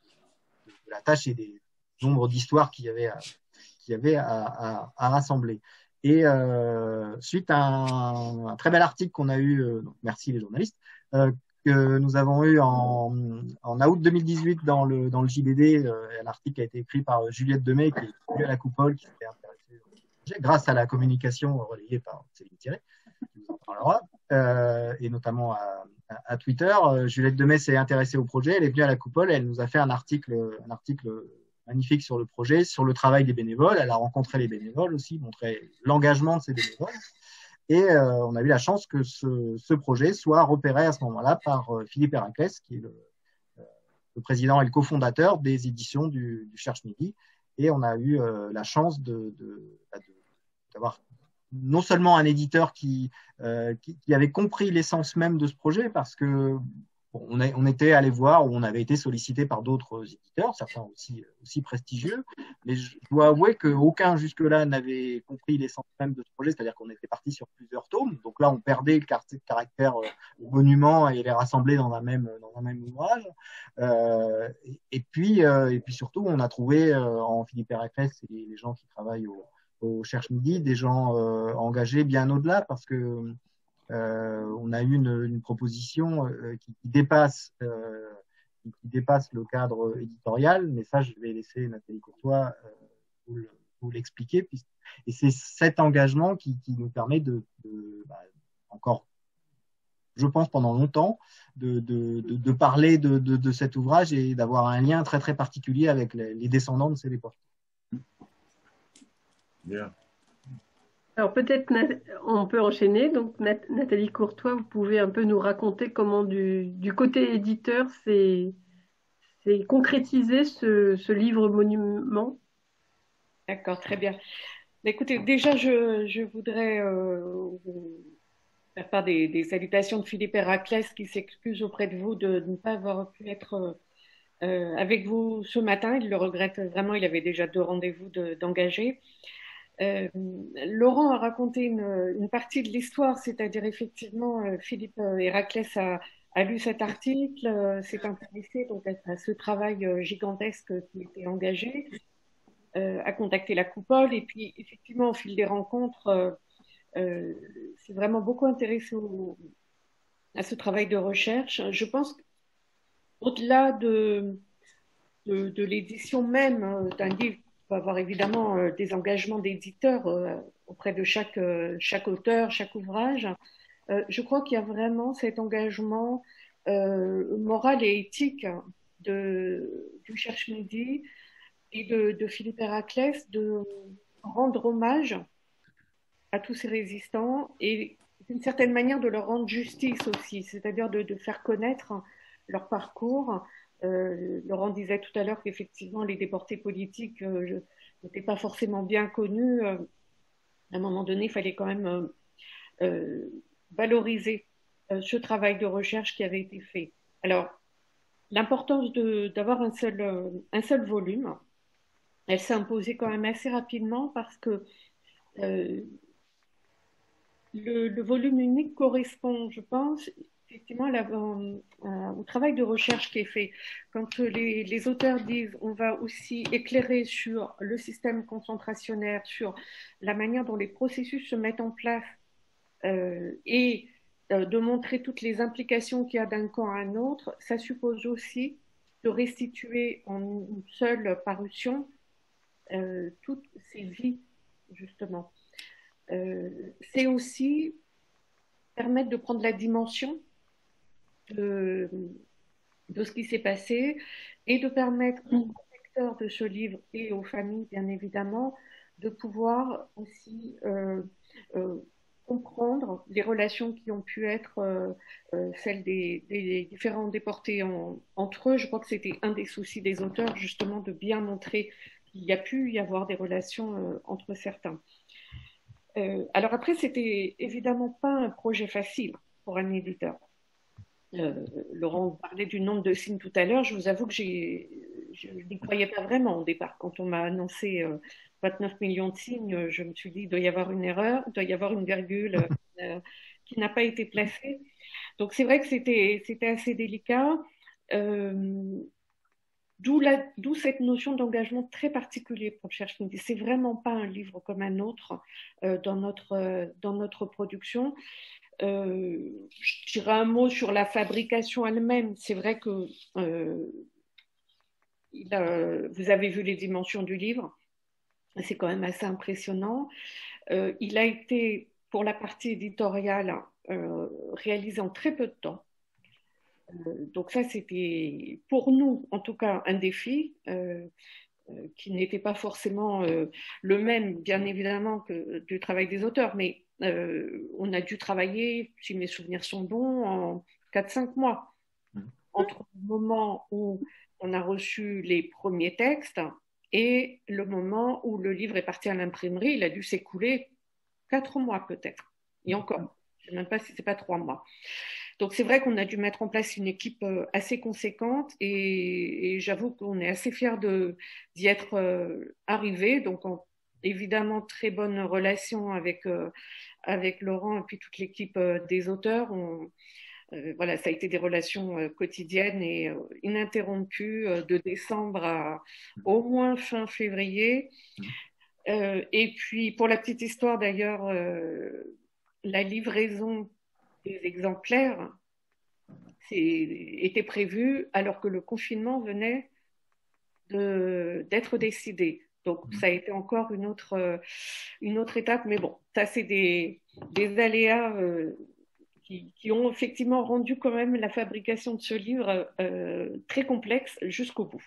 [SPEAKER 2] la tâche et des nombres d'histoires qu'il y avait à rassembler. Et suite à un très bel article qu'on a eu, donc merci les journalistes, que nous avons eu en août 2018 dans le JDD, un article qui a été écrit par Juliette Demey, qui est venue à la Coupole, qui s'était intéressée au sujet, grâce à la communication relayée par Céline Thierry, qui vous en parlera, et notamment à Twitter. Juliette Demey s'est intéressée au projet, elle est venue à la Coupole, et elle nous a fait un article magnifique sur le projet, sur le travail des bénévoles. Elle a rencontré les bénévoles aussi, montré l'engagement de ces bénévoles. Et on a eu la chance que ce projet soit repéré à ce moment-là par Philippe Héraclès, qui est le président et le cofondateur des éditions du Cherche Midi. Et on a eu la chance d'avoir non seulement un éditeur qui avait compris l'essence même de ce projet, parce que on était allé voir, ou on avait été sollicité par d'autres éditeurs, certains aussi prestigieux, mais je dois avouer qu'aucun jusque-là n'avait compris l'essence même de ce projet, c'est-à-dire qu'on était parti sur plusieurs tomes, donc là on perdait le caractère monument et les rassembler dans un même ouvrage. Et puis surtout, on a trouvé en Philippe Héraclès et les gens qui travaillent au Cherche Midi des gens engagés bien au-delà, parce que on a eu une proposition qui dépasse le cadre éditorial, mais ça, je vais laisser Nathalie Courtois vous l'expliquer. Et c'est cet engagement qui nous permet encore, je pense, pendant longtemps, de parler de cet ouvrage et d'avoir un lien très, très particulier avec les descendants de ces déportés.
[SPEAKER 3] Bien.
[SPEAKER 1] Alors peut-être on peut enchaîner. Donc Nathalie Courtois, vous pouvez un peu nous raconter comment du côté éditeur c'est concrétisé ce livre monument.
[SPEAKER 4] D'accord, très bien. Écoutez, déjà je voudrais faire part des salutations de Philippe Héraclès qui s'excuse auprès de vous de ne pas avoir pu être avec vous ce matin. Il le regrette vraiment, il avait déjà 2 rendez-vous d'engagés. Laurent a raconté une partie de l'histoire, c'est-à-dire effectivement Philippe Héraclès a lu cet article, s'est intéressé donc à ce travail gigantesque qui était engagé, a contacté la Coupole et puis effectivement au fil des rencontres, s'est vraiment beaucoup intéressé à ce travail de recherche. Je pense qu'au-delà de l'édition même d'un livre, il faut avoir évidemment des engagements d'éditeurs auprès de chaque auteur, chaque ouvrage. Je crois qu'il y a vraiment cet engagement moral et éthique du Cherche Midi et de Philippe Héraclès de rendre hommage à tous ces résistants et d'une certaine manière de leur rendre justice aussi, c'est-à-dire de faire connaître leur parcours. Laurent disait tout à l'heure qu'effectivement les déportés politiques n'étaient pas forcément bien connus. À un moment donné, il fallait quand même valoriser ce travail de recherche qui avait été fait. Alors, l'importance d'avoir un seul volume. Elle s'est imposée quand même assez rapidement parce que euh, le volume unique correspond, je pense, effectivement au travail de recherche qui est fait. Quand les auteurs disent on va aussi éclairer sur le système concentrationnaire, sur la manière dont les processus se mettent en place et de montrer toutes les implications qu'il y a d'un camp à un autre, ça suppose aussi de restituer en une seule parution toutes ces vies, justement. C'est aussi permettre de prendre la dimension de, de ce qui s'est passé et de permettre aux lecteurs de ce livre et aux familles, bien évidemment, de pouvoir aussi comprendre les relations qui ont pu être celles des différents déportés entre eux. Je crois que c'était un des soucis des auteurs, justement, de bien montrer qu'il y a pu y avoir des relations entre certains. Alors après, c'était évidemment pas un projet facile pour un éditeur. Laurent, vous parlait du nombre de signes tout à l'heure. Je vous avoue que je n'y croyais pas vraiment au départ. Quand on m'a annoncé 29 millions de signes, je me suis dit, il doit y avoir une erreur, il doit y avoir une virgule qui n'a pas été placée. Donc c'est vrai que c'était assez délicat. Euh, D'où cette notion d'engagement très particulier pour Cherche Midi. C'est vraiment pas un livre comme un autre dans notre production. Je dirais un mot sur la fabrication elle-même. C'est vrai que vous avez vu les dimensions du livre. C'est quand même assez impressionnant. Il a été, pour la partie éditoriale, réalisé en très peu de temps. Donc ça, c'était pour nous, en tout cas, un défi qui n'était pas forcément le même, bien évidemment, que du travail des auteurs, mais on a dû travailler, si mes souvenirs sont bons, en 4-5 mois, entre le moment où on a reçu les premiers textes et le moment où le livre est parti à l'imprimerie. Il a dû s'écouler 4 mois peut-être, et encore, je ne sais même pas si ce n'est pas 3 mois. Donc c'est vrai qu'on a dû mettre en place une équipe assez conséquente et j'avoue qu'on est assez fiers d'y être arrivés. Donc évidemment très bonne relation avec Laurent et puis toute l'équipe des auteurs. Voilà, ça a été des relations quotidiennes et ininterrompues de décembre à au moins fin février. Et puis pour la petite histoire d'ailleurs, la livraison des exemplaires était prévu alors que le confinement venait d'être décidé. Donc, ça a été encore une autre étape. Mais bon, ça, c'est des aléas qui ont effectivement rendu quand même la fabrication de ce livre très complexe jusqu'au bout.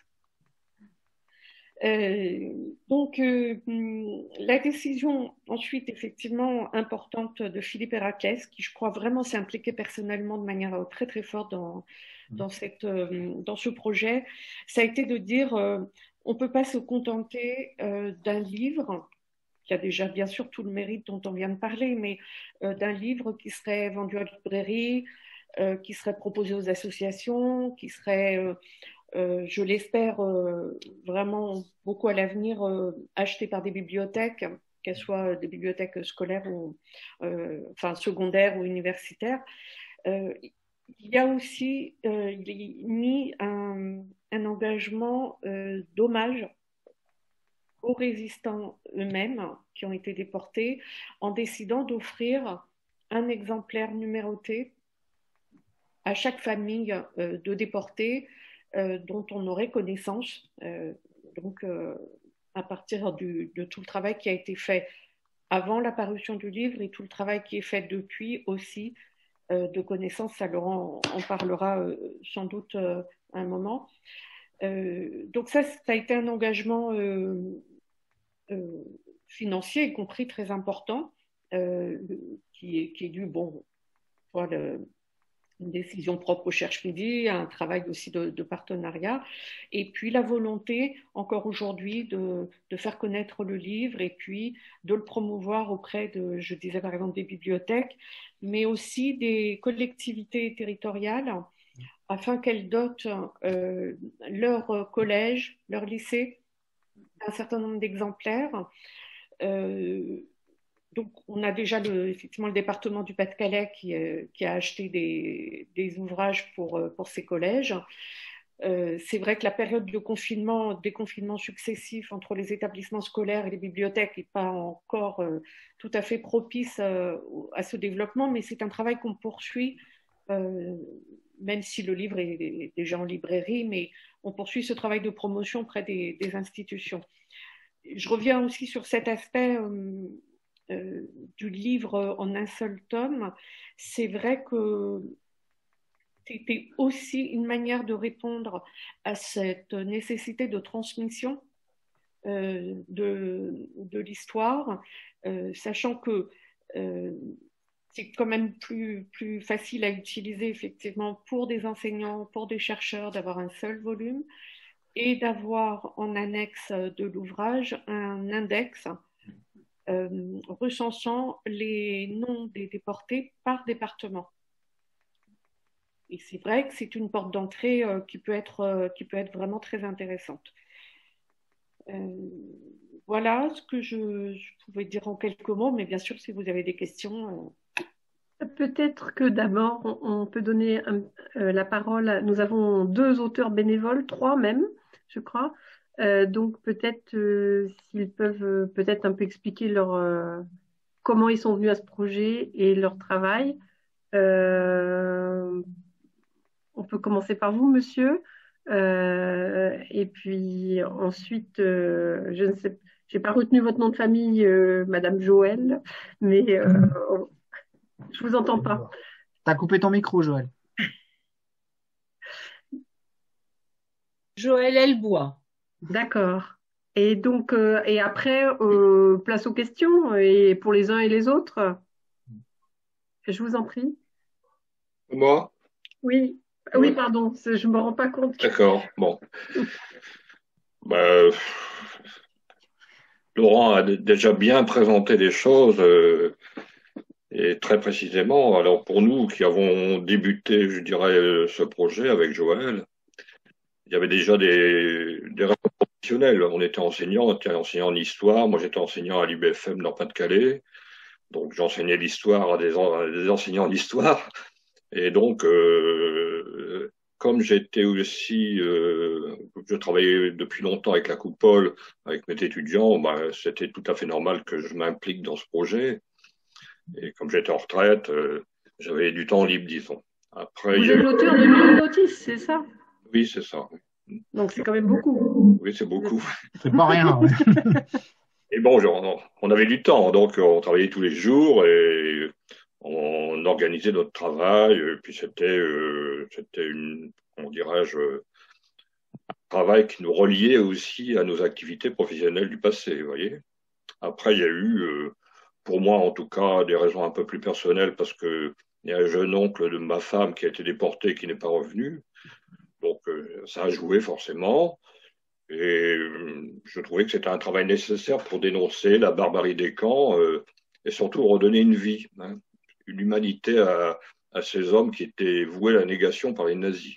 [SPEAKER 4] Donc, la décision ensuite effectivement importante de Philippe Héraclès, qui je crois vraiment s'est impliqué personnellement de manière très très forte dans ce projet, ça a été de dire on ne peut pas se contenter d'un livre qui a déjà bien sûr tout le mérite dont on vient de parler, mais d'un livre qui serait vendu à la librairie, qui serait proposé aux associations, qui serait je l'espère vraiment beaucoup à l'avenir, acheté par des bibliothèques, qu'elles soient des bibliothèques scolaires ou enfin secondaires ou universitaires. Il y a aussi mis un engagement d'hommage aux résistants eux-mêmes qui ont été déportés en décidant d'offrir un exemplaire numéroté à chaque famille de déportés dont on aurait connaissance. Donc, à partir de tout le travail qui a été fait avant la parution du livre et tout le travail qui est fait depuis aussi de connaissance, ça Laurent en parlera sans doute à un moment. Donc ça a été un engagement financier, y compris très important, qui est dû, bon, voilà, une décision propre au Cherche Midi, un travail aussi de partenariat, et puis la volonté, encore aujourd'hui, de faire connaître le livre et puis de le promouvoir auprès de, je disais par exemple, des bibliothèques, mais aussi des collectivités territoriales afin qu'elles dotent leur collège, leur lycée, d'un certain nombre d'exemplaires. Donc, on a déjà effectivement le département du Pas-de-Calais qui a acheté des ouvrages pour ces collèges. C'est vrai que la période de confinement, des confinements successifs entre les établissements scolaires et les bibliothèques n'est pas encore tout à fait propice à ce développement, mais c'est un travail qu'on poursuit, même si le livre est déjà en librairie, mais on poursuit ce travail de promotion auprès des institutions. Je reviens aussi sur cet aspect du livre en un seul tome. C'est vrai que c'était aussi une manière de répondre à cette nécessité de transmission de l'histoire, sachant que c'est quand même plus facile à utiliser effectivement pour des enseignants, pour des chercheurs, d'avoir un seul volume et d'avoir en annexe de l'ouvrage un index recensant les noms des déportés par département. Et c'est vrai que c'est une porte d'entrée qui peut être vraiment très intéressante. Voilà ce que je pouvais dire en quelques mots, mais bien sûr, si vous avez des questions.
[SPEAKER 1] Peut-être que d'abord, on peut donner la parole. Nous avons 2 auteurs bénévoles, 3 même, je crois. Donc peut-être s'ils peuvent peut-être un peu expliquer comment ils sont venus à ce projet et leur travail. On peut commencer par vous, monsieur. Et puis ensuite, je ne sais, j'ai pas retenu votre nom de famille, Madame Joël, mais je vous entends pas.
[SPEAKER 2] T'as coupé ton micro, Joël.
[SPEAKER 3] Joël Elbois.
[SPEAKER 1] D'accord. Et donc, et après, place aux questions, et pour les uns et les autres. Je vous en prie.
[SPEAKER 5] Moi?
[SPEAKER 1] Oui, oui, pardon, je me rends pas compte.
[SPEAKER 5] D'accord, bon. Bah, Laurent a déjà bien présenté les choses et très précisément. Alors pour nous qui avons débuté, je dirais, ce projet avec Joël, il y avait déjà des raisons professionnelles. On était enseignant en histoire. Moi, j'étais enseignant à l'UBFM dans Pas-de-Calais. Donc, j'enseignais l'histoire à des enseignants d'histoire. Et donc, comme j'étais aussi, je travaillais depuis longtemps avec la Coupole, avec mes étudiants, bah, c'était tout à fait normal que je m'implique dans ce projet. Et comme j'étais en retraite, j'avais du temps libre, disons. Après,
[SPEAKER 1] vous êtes l'auteur de 1000 notices, c'est ça?
[SPEAKER 5] Oui, c'est ça.
[SPEAKER 1] Donc c'est quand même beaucoup.
[SPEAKER 5] Oui, c'est beaucoup.
[SPEAKER 2] C'est pas rien. Ouais.
[SPEAKER 5] Et bon, on avait du temps, donc on travaillait tous les jours et on organisait notre travail. Et puis c'était comment dirais-je, un travail qui nous reliait aussi à nos activités professionnelles du passé, vous voyez. Après, il y a eu, pour moi en tout cas, des raisons un peu plus personnelles parce que il y a un jeune oncle de ma femme qui a été déporté, qui n'est pas revenu. Donc ça a joué forcément. Et je trouvais que c'était un travail nécessaire pour dénoncer la barbarie des camps et surtout redonner une vie, hein, une humanité à ces hommes qui étaient voués à la négation par les nazis.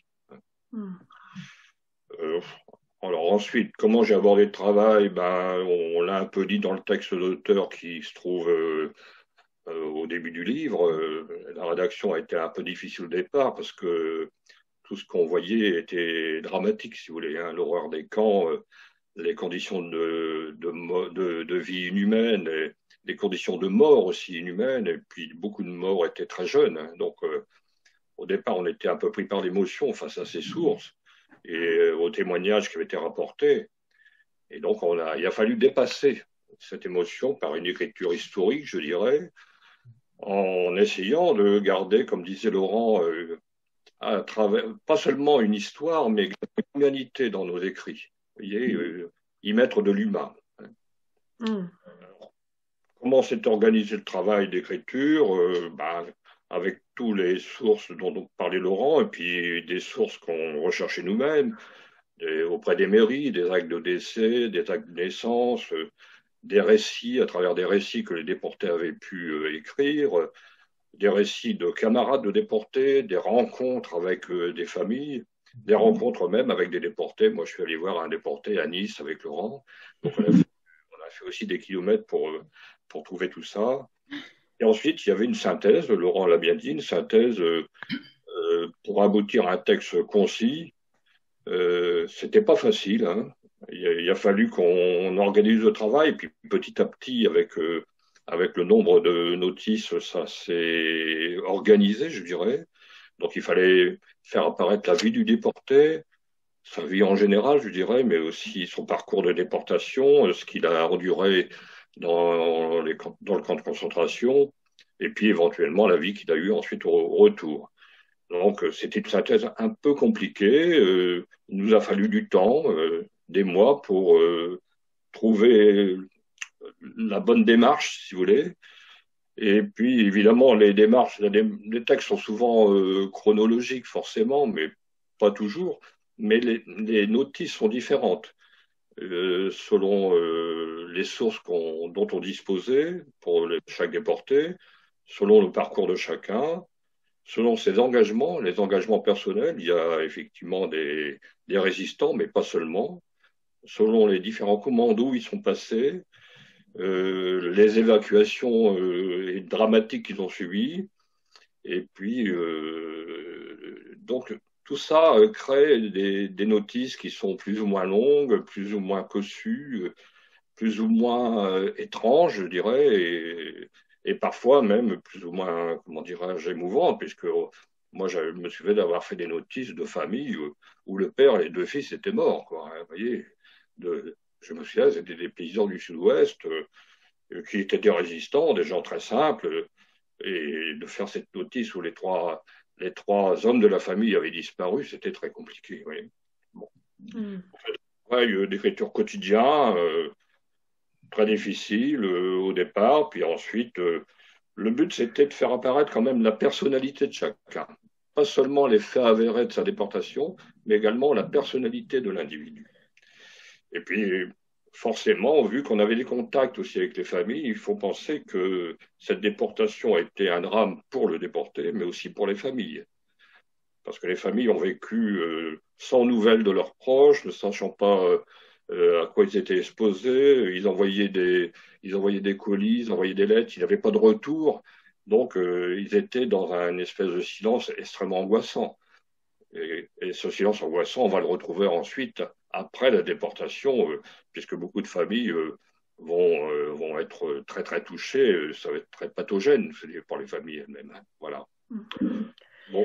[SPEAKER 5] Alors ensuite, comment j'ai abordé le travail? Ben, on l'a un peu dit dans le texte d'auteur qui se trouve au début du livre. La rédaction a été un peu difficile au départ parce que tout ce qu'on voyait était dramatique, si vous voulez, hein, l'horreur des camps, les conditions de vie inhumaines, et les conditions de mort aussi inhumaines, et puis beaucoup de morts étaient très jeunes. Hein, donc, au départ, on était un peu pris par l'émotion face à ces sources et aux témoignages qui avaient été rapportés. Et donc, il a fallu dépasser cette émotion par une écriture historique, je dirais, en essayant de garder, comme disait Laurent, à travers, pas seulement une histoire, mais une humanité dans nos écrits. Vous voyez, y mettre de l'humain. Comment s'est organisé le travail d'écriture avec toutes les sources dont parlait Laurent, et puis des sources qu'on recherchait nous-mêmes, auprès des mairies, des actes de décès, des actes de naissance, des récits, à travers des récits que les déportés avaient pu écrire, des récits de camarades de déportés, des rencontres avec des familles, des rencontres même avec des déportés. Moi, je suis allé voir un déporté à Nice avec Laurent. Donc, on a fait aussi des kilomètres pour trouver tout ça. Et ensuite, il y avait une synthèse, Laurent l'a bien dit, une synthèse pour aboutir à un texte concis. C'était pas facile, hein. Il a fallu qu'on organise le travail, puis petit à petit, avec le nombre de notices, ça s'est organisé, je dirais. Donc il fallait faire apparaître la vie du déporté, sa vie en général, je dirais, mais aussi son parcours de déportation, ce qu'il a enduré dans le camp de concentration, et puis éventuellement la vie qu'il a eue ensuite au retour. Donc, c'était une synthèse un peu compliquée. Il nous a fallu du temps, des mois, pour trouver la bonne démarche, si vous voulez. Et puis, évidemment, les démarches, les textes sont souvent chronologiques, forcément, mais pas toujours. Mais les notices sont différentes selon les sources dont on disposait pour chaque déporté, selon le parcours de chacun. Selon ses engagements, les engagements personnels, il y a effectivement des résistants, mais pas seulement. Selon les différents commandos où ils sont passés, les évacuations dramatiques qu'ils ont subies. Et puis, donc, tout ça crée des notices qui sont plus ou moins longues, plus ou moins cossues, plus ou moins étranges, je dirais, et parfois même plus ou moins, comment dirais-je, émouvantes, puisque moi, je me souviens d'avoir fait des notices de famille où le père et les deux fils étaient morts, quoi, hein, vous voyez. Je me souviens, c'était des paysans du Sud-Ouest qui étaient des résistants, des gens très simples, et de faire cette notice où les trois hommes de la famille avaient disparu, c'était très compliqué, oui. Bon. Travail d'écriture quotidien, très difficile au départ, puis ensuite, le but c'était de faire apparaître quand même la personnalité de chacun. Pas seulement les faits avérés de sa déportation, mais également la personnalité de l'individu. Et puis, forcément, vu qu'on avait des contacts aussi avec les familles, il faut penser que cette déportation a été un drame pour le déporté, mais aussi pour les familles. Parce que les familles ont vécu sans nouvelles de leurs proches, ne sachant pas à quoi ils étaient exposés. Ils envoyaient des colis, ils envoyaient des lettres, ils n'avaient pas de retour. Donc, ils étaient dans un espèce de silence extrêmement angoissant. Et ce silence angoissant, on va le retrouver ensuite, après la déportation, puisque beaucoup de familles vont être très, très touchées. Ça va être très pathogène pour les familles elles-mêmes, hein. Voilà. Bon,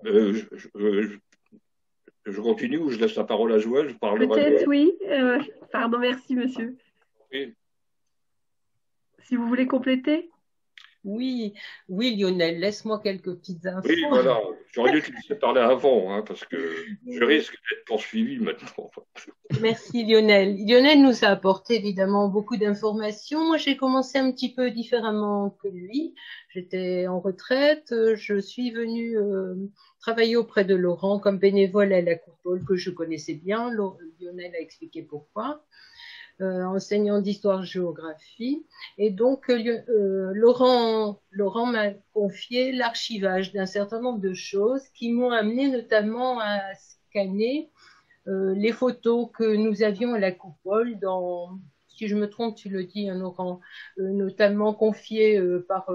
[SPEAKER 5] je continue ou je laisse la parole à Joël? Je parlerai.
[SPEAKER 1] Peut-être, oui. Pardon, merci, monsieur.
[SPEAKER 5] Oui.
[SPEAKER 1] Si vous voulez compléter.
[SPEAKER 3] Oui, oui, Lionel, laisse-moi quelques petites infos.
[SPEAKER 5] Oui, voilà. J'aurais dû te laisser parler avant, hein, parce que je risque d'être poursuivi maintenant.
[SPEAKER 3] Merci, Lionel. Lionel nous a apporté évidemment beaucoup d'informations. Moi, j'ai commencé un petit peu différemment que lui. J'étais en retraite. Je suis venue travailler auprès de Laurent comme bénévole à la Coupole, que je connaissais bien. Lionel a expliqué pourquoi. Enseignant d'histoire-géographie. Et donc, Laurent m'a confié l'archivage d'un certain nombre de choses qui m'ont amené notamment à scanner les photos que nous avions à la Coupole si je me trompe, tu le dis, hein, Laurent, notamment confiées par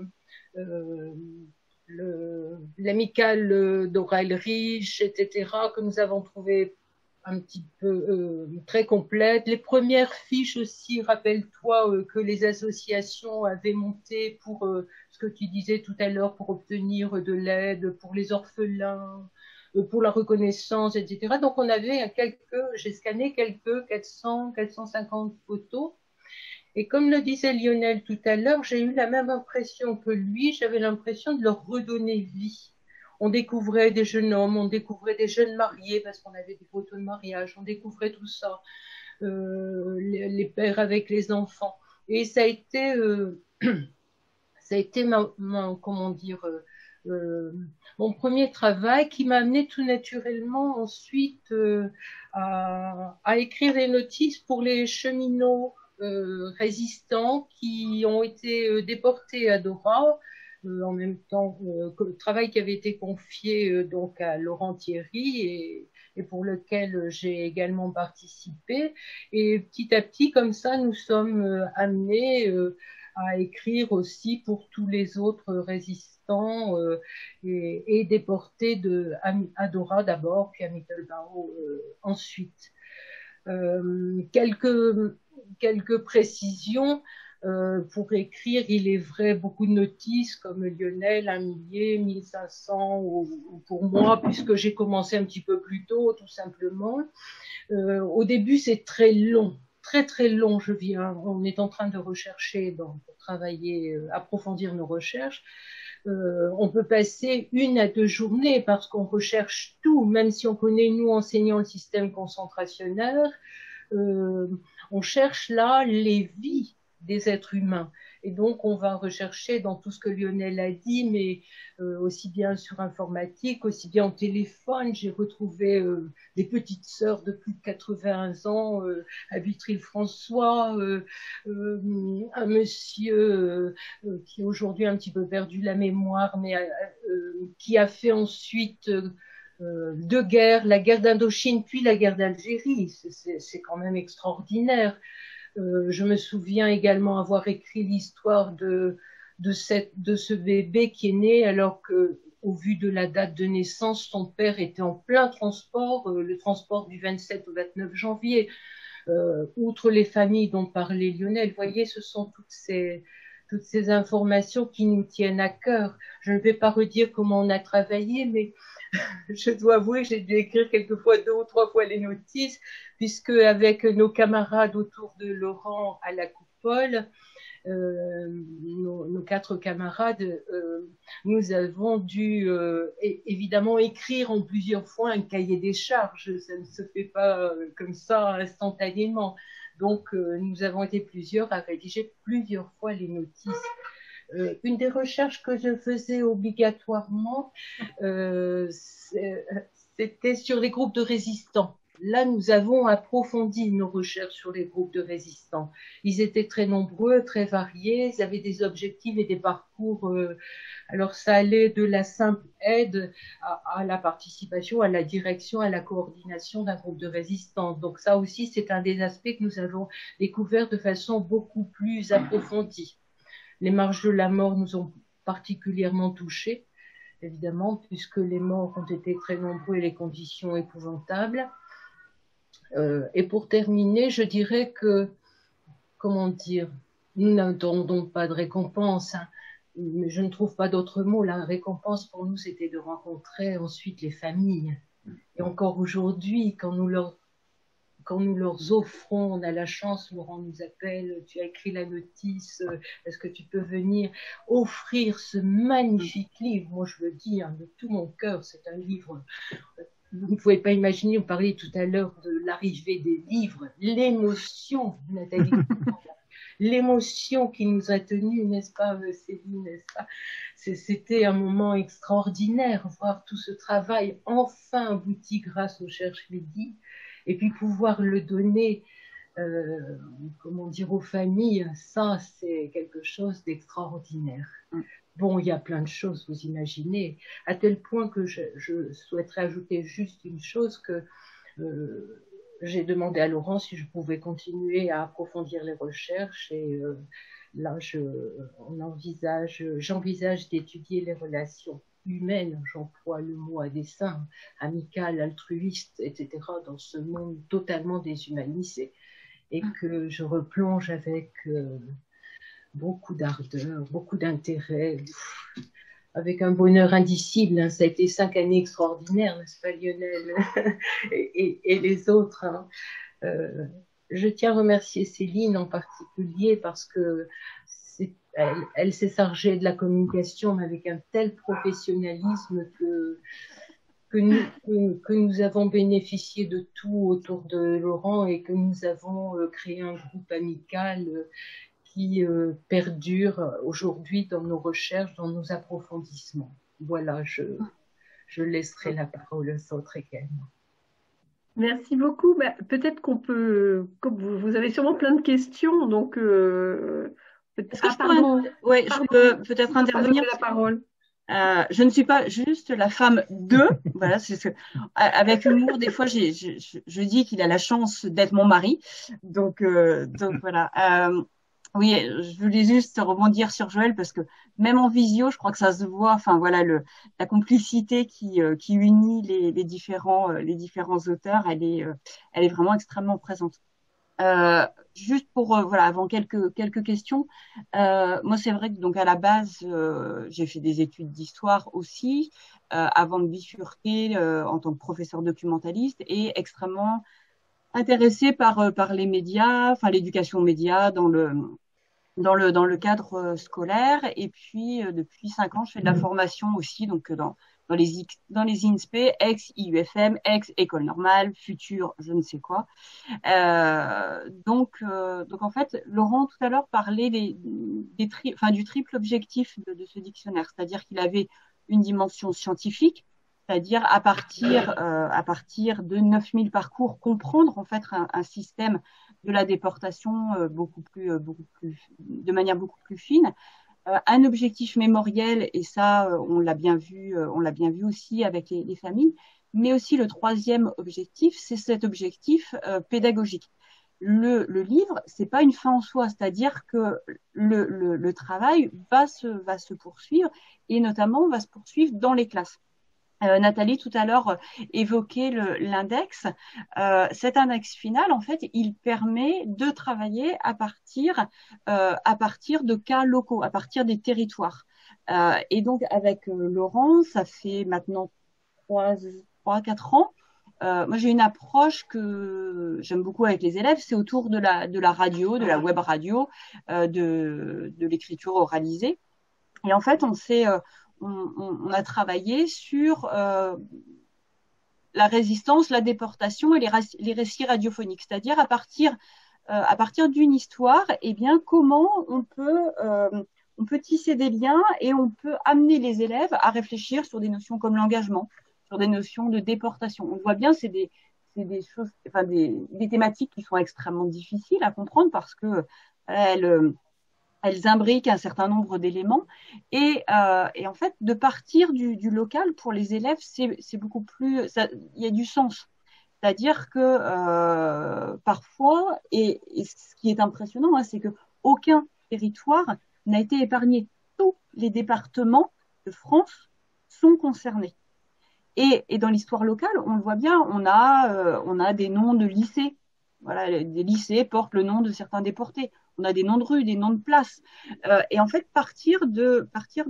[SPEAKER 3] l'amicale d'Aurel Riche, etc., que nous avons trouvé un petit peu très complète. Les premières fiches aussi, rappelle-toi que les associations avaient montées pour ce que tu disais tout à l'heure, pour obtenir de l'aide pour les orphelins, pour la reconnaissance, etc. Donc on avait j'ai scanné quelques 400, 450 photos. Et comme le disait Lionel tout à l'heure, j'ai eu la même impression que lui, j'avais l'impression de leur redonner vie. On découvrait des jeunes hommes, on découvrait des jeunes mariés parce qu'on avait des photos de mariage, on découvrait tout ça, les pères avec les enfants. Et ça a été mon premier travail qui m'a amené tout naturellement ensuite à écrire des notices pour les cheminots résistants qui ont été déportés à Dora. en même temps que le travail qui avait été confié donc à Laurent Thierry et pour lequel j'ai également participé. Et petit à petit, comme ça, nous sommes amenés à écrire aussi pour tous les autres résistants et déportés de Adora d'abord, puis à Mittelbau ensuite. Quelques précisions pour écrire, il est vrai, beaucoup de notices comme Lionel, 1 millier, 1500 ou pour moi, puisque j'ai commencé un petit peu plus tôt, tout simplement. Au début, c'est très long, très très long. On est en train de rechercher, pour travailler, approfondir nos recherches. On peut passer 1 à 2 journées parce qu'on recherche tout, même si on connaît, nous, enseignants, le système concentrationnaire, on cherche là les vies des êtres humains. Et donc, on va rechercher dans tout ce que Lionel a dit, mais aussi bien sur informatique, aussi bien au téléphone. J'ai retrouvé des petites sœurs de plus de 80 ans à Vitry-le-François, un monsieur qui aujourd'hui a un petit peu perdu la mémoire, mais qui a fait ensuite 2 guerres, la guerre d'Indochine puis la guerre d'Algérie. C'est quand même extraordinaire. Je me souviens également avoir écrit l'histoire de ce bébé qui est né alors que, au vu de la date de naissance, son père était en plein transport, le transport du 27 au 29 janvier. Outre les familles dont parlait Lionel, vous voyez, ce sont toutes ces informations qui nous tiennent à cœur. Je ne vais pas redire comment on a travaillé, mais je dois avouer que j'ai dû écrire quelquefois 2 ou 3 fois les notices, puisque avec nos camarades autour de Laurent à la coupole, nos 4 camarades, nous avons dû évidemment écrire en plusieurs fois un cahier des charges. Ça ne se fait pas comme ça instantanément. Donc, nous avons été plusieurs à rédiger plusieurs fois les notices. Une des recherches que je faisais obligatoirement, c'était sur les groupes de résistants. Là, nous avons approfondi nos recherches sur les groupes de résistants. Ils étaient très nombreux, très variés, ils avaient des objectifs et des parcours. Alors, ça allait de la simple aide à la participation, à la direction, à la coordination d'un groupe de résistants. Donc, ça aussi, c'est un des aspects que nous avons découvert de façon beaucoup plus approfondie. Les marches de la mort nous ont particulièrement touchés, évidemment, puisque les morts ont été très nombreux et les conditions épouvantables. Et pour terminer, je dirais que, comment dire, nous n'attendons pas de récompense, hein, mais je ne trouve pas d'autre mot. La récompense pour nous, c'était de rencontrer ensuite les familles. Et encore aujourd'hui, quand nous leur offrons, on a la chance, Laurent nous appelle, tu as écrit la notice, est-ce que tu peux venir offrir ce magnifique livre? Moi, je le dis de tout mon cœur, c'est un livre, vous ne pouvez pas imaginer, on parlait tout à l'heure de l'arrivée des livres, l'émotion, Nathalie, l'émotion qui nous a tenus, n'est-ce pas, Céline, n'est-ce pas? C'était un moment extraordinaire, voir tout ce travail enfin abouti grâce aux Cherche Midi. Et puis pouvoir le donner, comment dire, aux familles, ça, c'est quelque chose d'extraordinaire. Bon, il y a plein de choses, vous imaginez, à tel point que je souhaiterais ajouter juste une chose que j'ai demandé à Laurent si je pouvais continuer à approfondir les recherches et là, j'envisage d'étudier les relations humaine, j'emploie le mot à dessein, amical, altruiste, etc., dans ce monde totalement déshumanisé, et que je replonge avec beaucoup d'ardeur, beaucoup d'intérêt, avec un bonheur indicible. Hein. Ça a été 5 années extraordinaires, n'est-ce pas, Lionel, et les autres. Hein. Je tiens à remercier Céline en particulier parce que elle s'est chargée de la communication, mais avec un tel professionnalisme que nous avons bénéficié de tout autour de Laurent et que nous avons créé un groupe amical qui perdure aujourd'hui dans nos recherches, dans nos approfondissements. Voilà, je laisserai la parole aux autres également.
[SPEAKER 1] Merci beaucoup. Peut-être qu'on peut, comme vous avez sûrement plein de questions, donc
[SPEAKER 6] Est-ce que je peux,
[SPEAKER 1] pardon.
[SPEAKER 6] ouais, je peux peut-être
[SPEAKER 1] Je peux
[SPEAKER 6] intervenir.
[SPEAKER 1] passer la parole.
[SPEAKER 6] Je ne suis pas juste la femme de, voilà, c'est ce que, avec humour, des fois, je dis qu'il a la chance d'être mon mari. Donc voilà. Oui, je voulais juste rebondir sur Joël parce que même en visio, je crois que ça se voit. Enfin voilà, la complicité qui unit les différents auteurs, elle est vraiment extrêmement présente. Juste pour voilà, avant quelques questions. Moi, c'est vrai que donc à la base, j'ai fait des études d'histoire aussi avant de bifurquer en tant que professeur documentaliste et extrêmement intéressée par les médias, enfin l'éducation aux médias dans le cadre scolaire. Et puis, depuis 5 ans, je fais de la formation aussi, donc dans les INSPE, ex-IUFM, ex-École normale, futur, je ne sais quoi. Donc en fait, Laurent tout à l'heure parlait du triple objectif de ce dictionnaire, c'est-à-dire qu'il avait une dimension scientifique, c'est-à-dire à partir de 9000 parcours, comprendre en fait un système de la déportation de manière beaucoup plus fine. Un objectif mémoriel, et ça, on l'a bien vu aussi avec les familles, mais aussi le troisième objectif, c'est cet objectif pédagogique. Le livre, c'est pas une fin en soi, c'est-à-dire que le travail va se poursuivre et notamment va se poursuivre dans les classes. Nathalie tout à l'heure évoquait l'index. Cet index final, en fait, il permet de travailler à partir de cas locaux, à partir des territoires. Et donc avec Laurent, ça fait maintenant 3-4 ans. Moi, j'ai une approche que j'aime beaucoup avec les élèves, c'est autour de la radio, de la web radio, de l'écriture oralisée. Et en fait, on a travaillé sur la résistance, la déportation et les récits radiophoniques, c'est-à-dire à partir d'une histoire, eh bien comment on peut tisser des liens et on peut amener les élèves à réfléchir sur des notions comme l'engagement, sur des notions de déportation. On voit bien, c'est des choses, enfin des thématiques qui sont extrêmement difficiles à comprendre parce que elles imbriquent un certain nombre d'éléments et en fait de partir du local pour les élèves c'est beaucoup plus, il y a du sens, c'est-à-dire que parfois et ce qui est impressionnant c'est que aucun territoire n'a été épargné, tous les départements de France sont concernés et dans l'histoire locale on le voit bien, on a des noms de lycées. Voilà, des lycées portent le nom de certains déportés. On a des noms de rues, des noms de places. Et en fait, partir de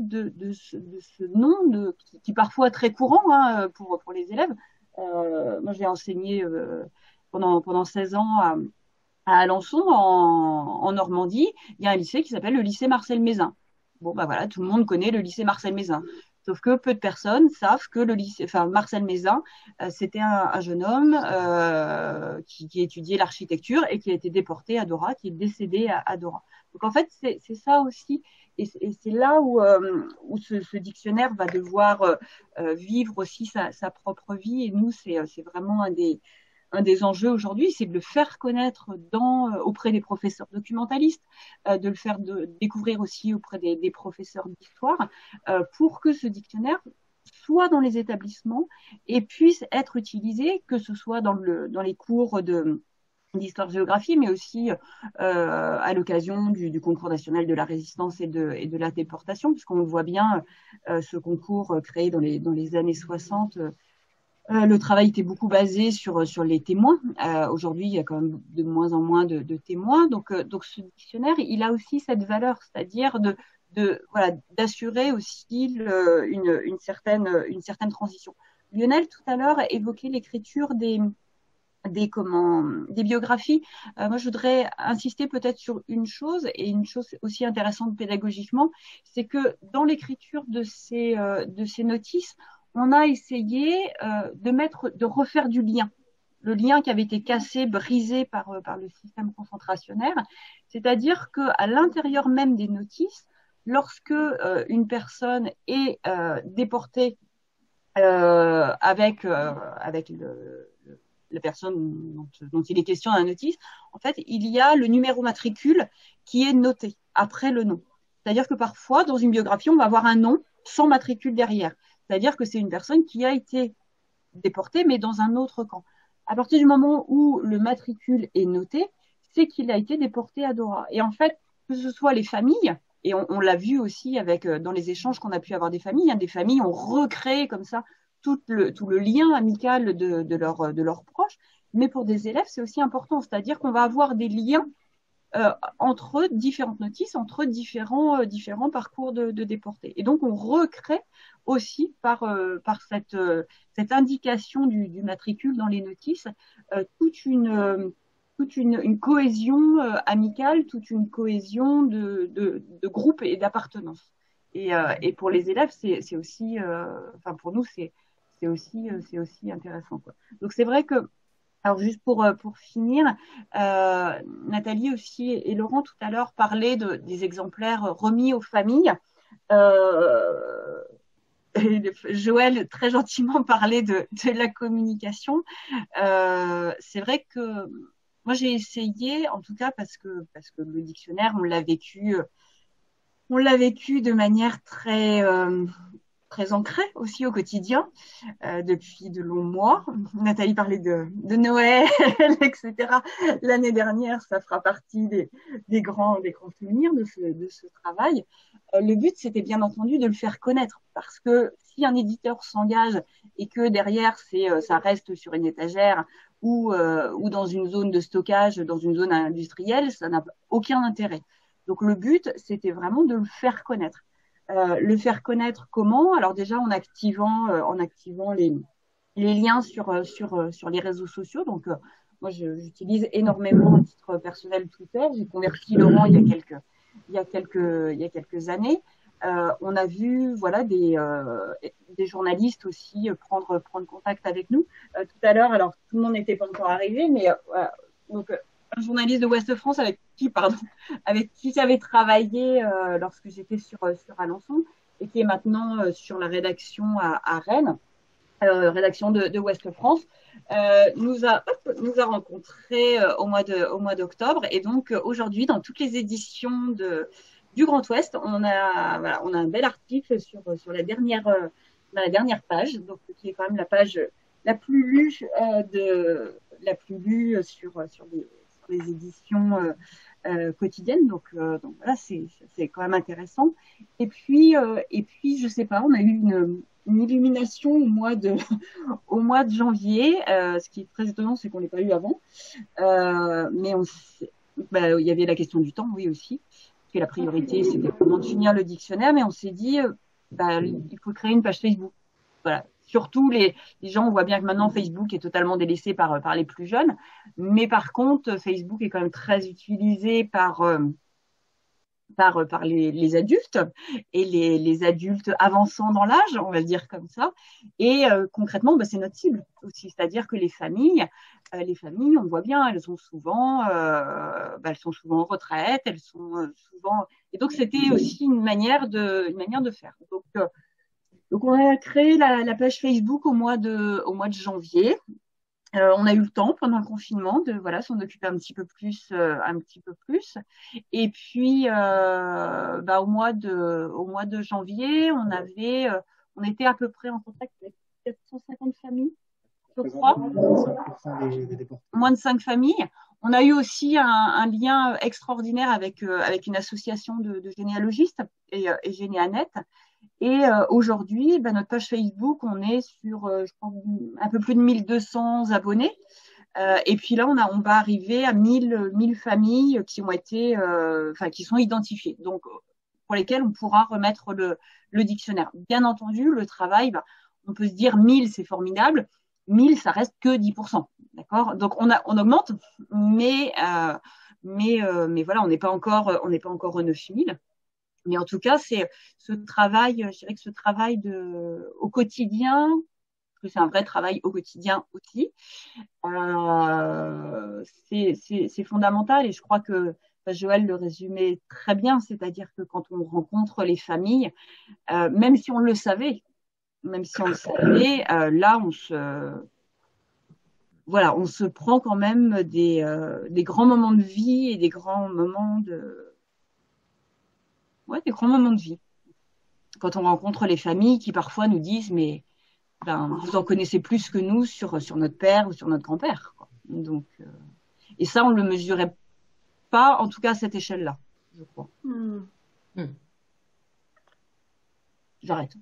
[SPEAKER 6] ce nom qui parfois est très courant pour les élèves. Moi, j'ai enseigné pendant 16 ans à Alençon, en Normandie. Il y a un lycée qui s'appelle le lycée Marcel Mézin. Bon, bah voilà, tout le monde connaît le lycée Marcel Mézin. Sauf que peu de personnes savent que Marcel Mézin, c'était un jeune homme qui étudiait l'architecture et qui a été déporté à Dora, qui est décédé à Dora. Donc en fait, c'est ça aussi, et c'est là où ce dictionnaire va devoir vivre aussi sa propre vie. Et nous, c'est vraiment un des enjeux aujourd'hui, c'est de le faire connaître auprès des professeurs documentalistes, de le faire découvrir aussi auprès des professeurs d'histoire, pour que ce dictionnaire soit dans les établissements et puisse être utilisé, que ce soit dans les cours d'histoire-géographie, mais aussi à l'occasion du concours national de la résistance et de la déportation, puisqu'on le voit bien, ce concours créé dans les années 60. Le travail était beaucoup basé sur les témoins. Aujourd'hui, il y a quand même de moins en moins de témoins. Donc ce dictionnaire, il a aussi cette valeur, c'est-à-dire d'assurer aussi une certaine transition. Lionel, tout à l'heure, évoquait l'écriture des biographies. Moi, je voudrais insister peut-être sur une chose, et une chose aussi intéressante pédagogiquement, c'est que dans l'écriture de ces notices, on a essayé de refaire du lien. Le lien qui avait été cassé, brisé par le système concentrationnaire. C'est-à-dire qu'à l'intérieur même des notices, lorsque une personne est déportée avec la personne dont il est question dans la notice, en fait, il y a le numéro matricule qui est noté. après le nom. C'est-à-dire que parfois, dans une biographie, on va avoir un nom sans matricule derrière. C'est-à-dire que c'est une personne qui a été déportée, mais dans un autre camp. À partir du moment où le matricule est noté, c'est qu'il a été déporté à Dora. Et en fait, que ce soit les familles, et on l'a vu aussi avec dans les échanges qu'on a pu avoir des familles ont recréé comme ça tout le lien amical de leurs proches. Mais pour des élèves, c'est aussi important, c'est-à-dire qu'on va avoir des liens entre différentes notices, entre différents parcours de déportés. Et donc, on recrée aussi par cette indication du matricule dans les notices toute une cohésion amicale, toute une cohésion de groupe et d'appartenance. Et pour les élèves, c'est aussi, enfin pour nous, c'est aussi intéressant, quoi. Donc c'est vrai que, alors juste pour finir, Nathalie aussi et Laurent tout à l'heure parlaient des exemplaires remis aux familles. Joël très gentiment parlait de la communication. C'est vrai que moi j'ai essayé, en tout cas parce que le dictionnaire on l'a vécu de manière très ancrée aussi au quotidien depuis de longs mois. Nathalie parlait de Noël, etc. L'année dernière, ça fera partie des grands souvenirs de ce travail. Le but, c'était bien entendu de le faire connaître, parce que si un éditeur s'engage et que derrière, ça reste sur une étagère ou dans une zone de stockage, dans une zone industrielle, ça n'a aucun intérêt. Donc le but, c'était vraiment de le faire connaître. Le faire connaître comment? Alors déjà en activant les liens sur les réseaux sociaux. Donc moi j'utilise énormément à titre personnel Twitter. J'ai converti Laurent il y a quelques années. On a vu voilà des journalistes aussi prendre contact avec nous. Tout à l'heure, alors tout le monde n'était pas encore arrivé, mais donc un journaliste de Ouest France avec qui j'avais travaillé lorsque j'étais sur Alençon et qui est maintenant sur la rédaction à Rennes, rédaction de Ouest France, nous a rencontrés au mois d'octobre. Et donc aujourd'hui, dans toutes les éditions du Grand Ouest, on a un bel article sur la dernière page, donc qui est quand même la page la plus lue sur les éditions quotidiennes. Donc voilà, c'est quand même intéressant. Et puis je sais pas, on a eu une illumination au mois de janvier. Ce qui est très étonnant, c'est qu'on l'ait pas eu avant. Mais il y avait la question du temps, oui aussi. Parce que la priorité, c'était vraiment de finir le dictionnaire, mais on s'est dit, il faut créer une page Facebook. Voilà. Surtout les gens, on voit bien que maintenant Facebook est totalement délaissé par les plus jeunes, mais par contre Facebook est quand même très utilisé par les adultes et les adultes avançant dans l'âge, on va le dire comme ça. Et concrètement, c'est notre cible aussi, c'est-à-dire que les familles, on voit bien, elles sont souvent en retraite, elles sont souvent, et donc c'était aussi une manière de faire. Donc on a créé la page Facebook au mois de janvier. On a eu le temps pendant le confinement de s'en occuper un petit peu plus. Et puis au mois de janvier, on était à peu près en contact avec 450 familles, je crois. Moins de 5 familles. On a eu aussi un lien extraordinaire avec une association de généalogistes et Généanet. Et aujourd'hui, notre page Facebook, on est sur je crois, un peu plus de 1200 abonnés. Et puis là, on va arriver à 1000 familles qui ont été, qui sont identifiées. Donc, pour lesquelles on pourra remettre le dictionnaire. Bien entendu, le travail, on peut se dire 1000, c'est formidable. 1000, ça reste que 10%. D'accord? Donc, on augmente, mais voilà, on n'est pas encore aux 9000. Mais en tout cas, c'est ce travail, je dirais que ce travail au quotidien, parce que c'est un vrai travail au quotidien aussi, c'est fondamental. Et je crois que Joël le résumait très bien, c'est-à-dire que quand on rencontre les familles, même si on le savait, là on se prend quand même des grands moments de vie et des grands moments des grands moments de vie. Quand on rencontre les familles qui parfois nous disent, mais vous en connaissez plus que nous sur notre père ou sur notre grand-père, quoi. Donc, et ça, on ne le mesurait pas, en tout cas à cette échelle-là, je crois. J'arrête.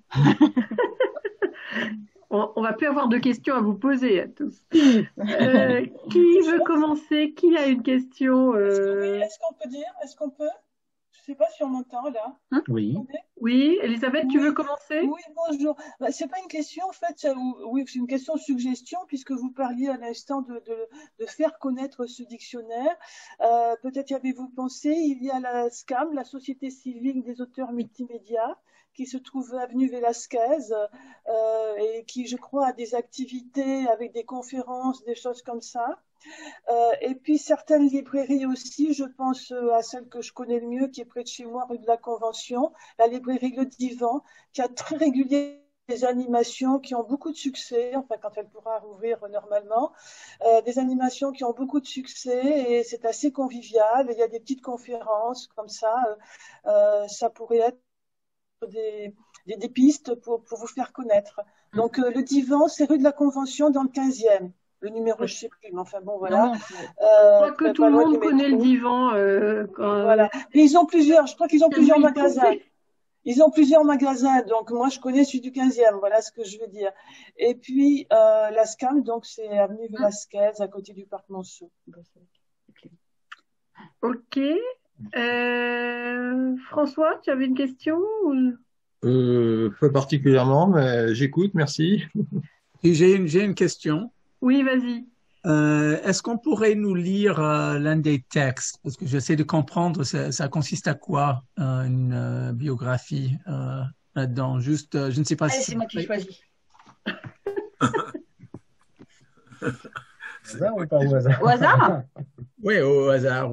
[SPEAKER 1] On va plus avoir de questions à vous poser à tous. Qui veut commencer? Qui a une question?
[SPEAKER 7] Est-ce qu'on peut dire? Est-ce qu'on peut? Je ne sais pas si on m'entend là.
[SPEAKER 2] Oui.
[SPEAKER 1] Oui, Elisabeth, tu veux commencer?
[SPEAKER 7] Oui, bonjour. C'est pas une question en fait, oui, c'est une question de suggestion puisque vous parliez à l'instant de faire connaître ce dictionnaire. Peut-être y avez-vous pensé, il y a la SCAM, la Société civile des auteurs multimédia, qui se trouve avenue Velasquez et qui, je crois, a des activités avec des conférences, des choses comme ça. Et puis certaines librairies aussi, je pense à celle que je connais le mieux, qui est près de chez moi, rue de la Convention, la librairie Le Divan, qui a très régulièrement des animations qui ont beaucoup de succès, enfin quand elle pourra rouvrir normalement, des animations qui ont beaucoup de succès et c'est assez convivial. Il y a des petites conférences comme ça, ça pourrait être des pistes pour vous faire connaître. Donc Le Divan, c'est rue de la Convention dans le 15e. Le numéro, je ne sais plus, mais enfin bon, voilà.
[SPEAKER 1] Je crois que tout le monde connaît Le Divan.
[SPEAKER 7] Voilà. Et ils ont plusieurs, je crois qu'ils ont plusieurs magasins. Ils ont plusieurs magasins, donc moi je connais celui du 15e, voilà ce que je veux dire. Et puis la SCAM, donc c'est avenue Velasquez, à côté du parc Monceau.
[SPEAKER 1] Ok. François, tu avais une question
[SPEAKER 8] Pas particulièrement, mais j'écoute, merci.
[SPEAKER 9] Et j'ai une question.
[SPEAKER 1] Oui, vas-y.
[SPEAKER 9] Est-ce qu'on pourrait nous lire l'un des textes? Parce que j'essaie de comprendre, ça consiste à quoi une biographie là-dedans? Juste, je ne sais pas si...
[SPEAKER 6] c'est moi qui choisis.
[SPEAKER 2] Au hasard ou pas au hasard?
[SPEAKER 6] Au hasard?
[SPEAKER 9] Oui, au hasard.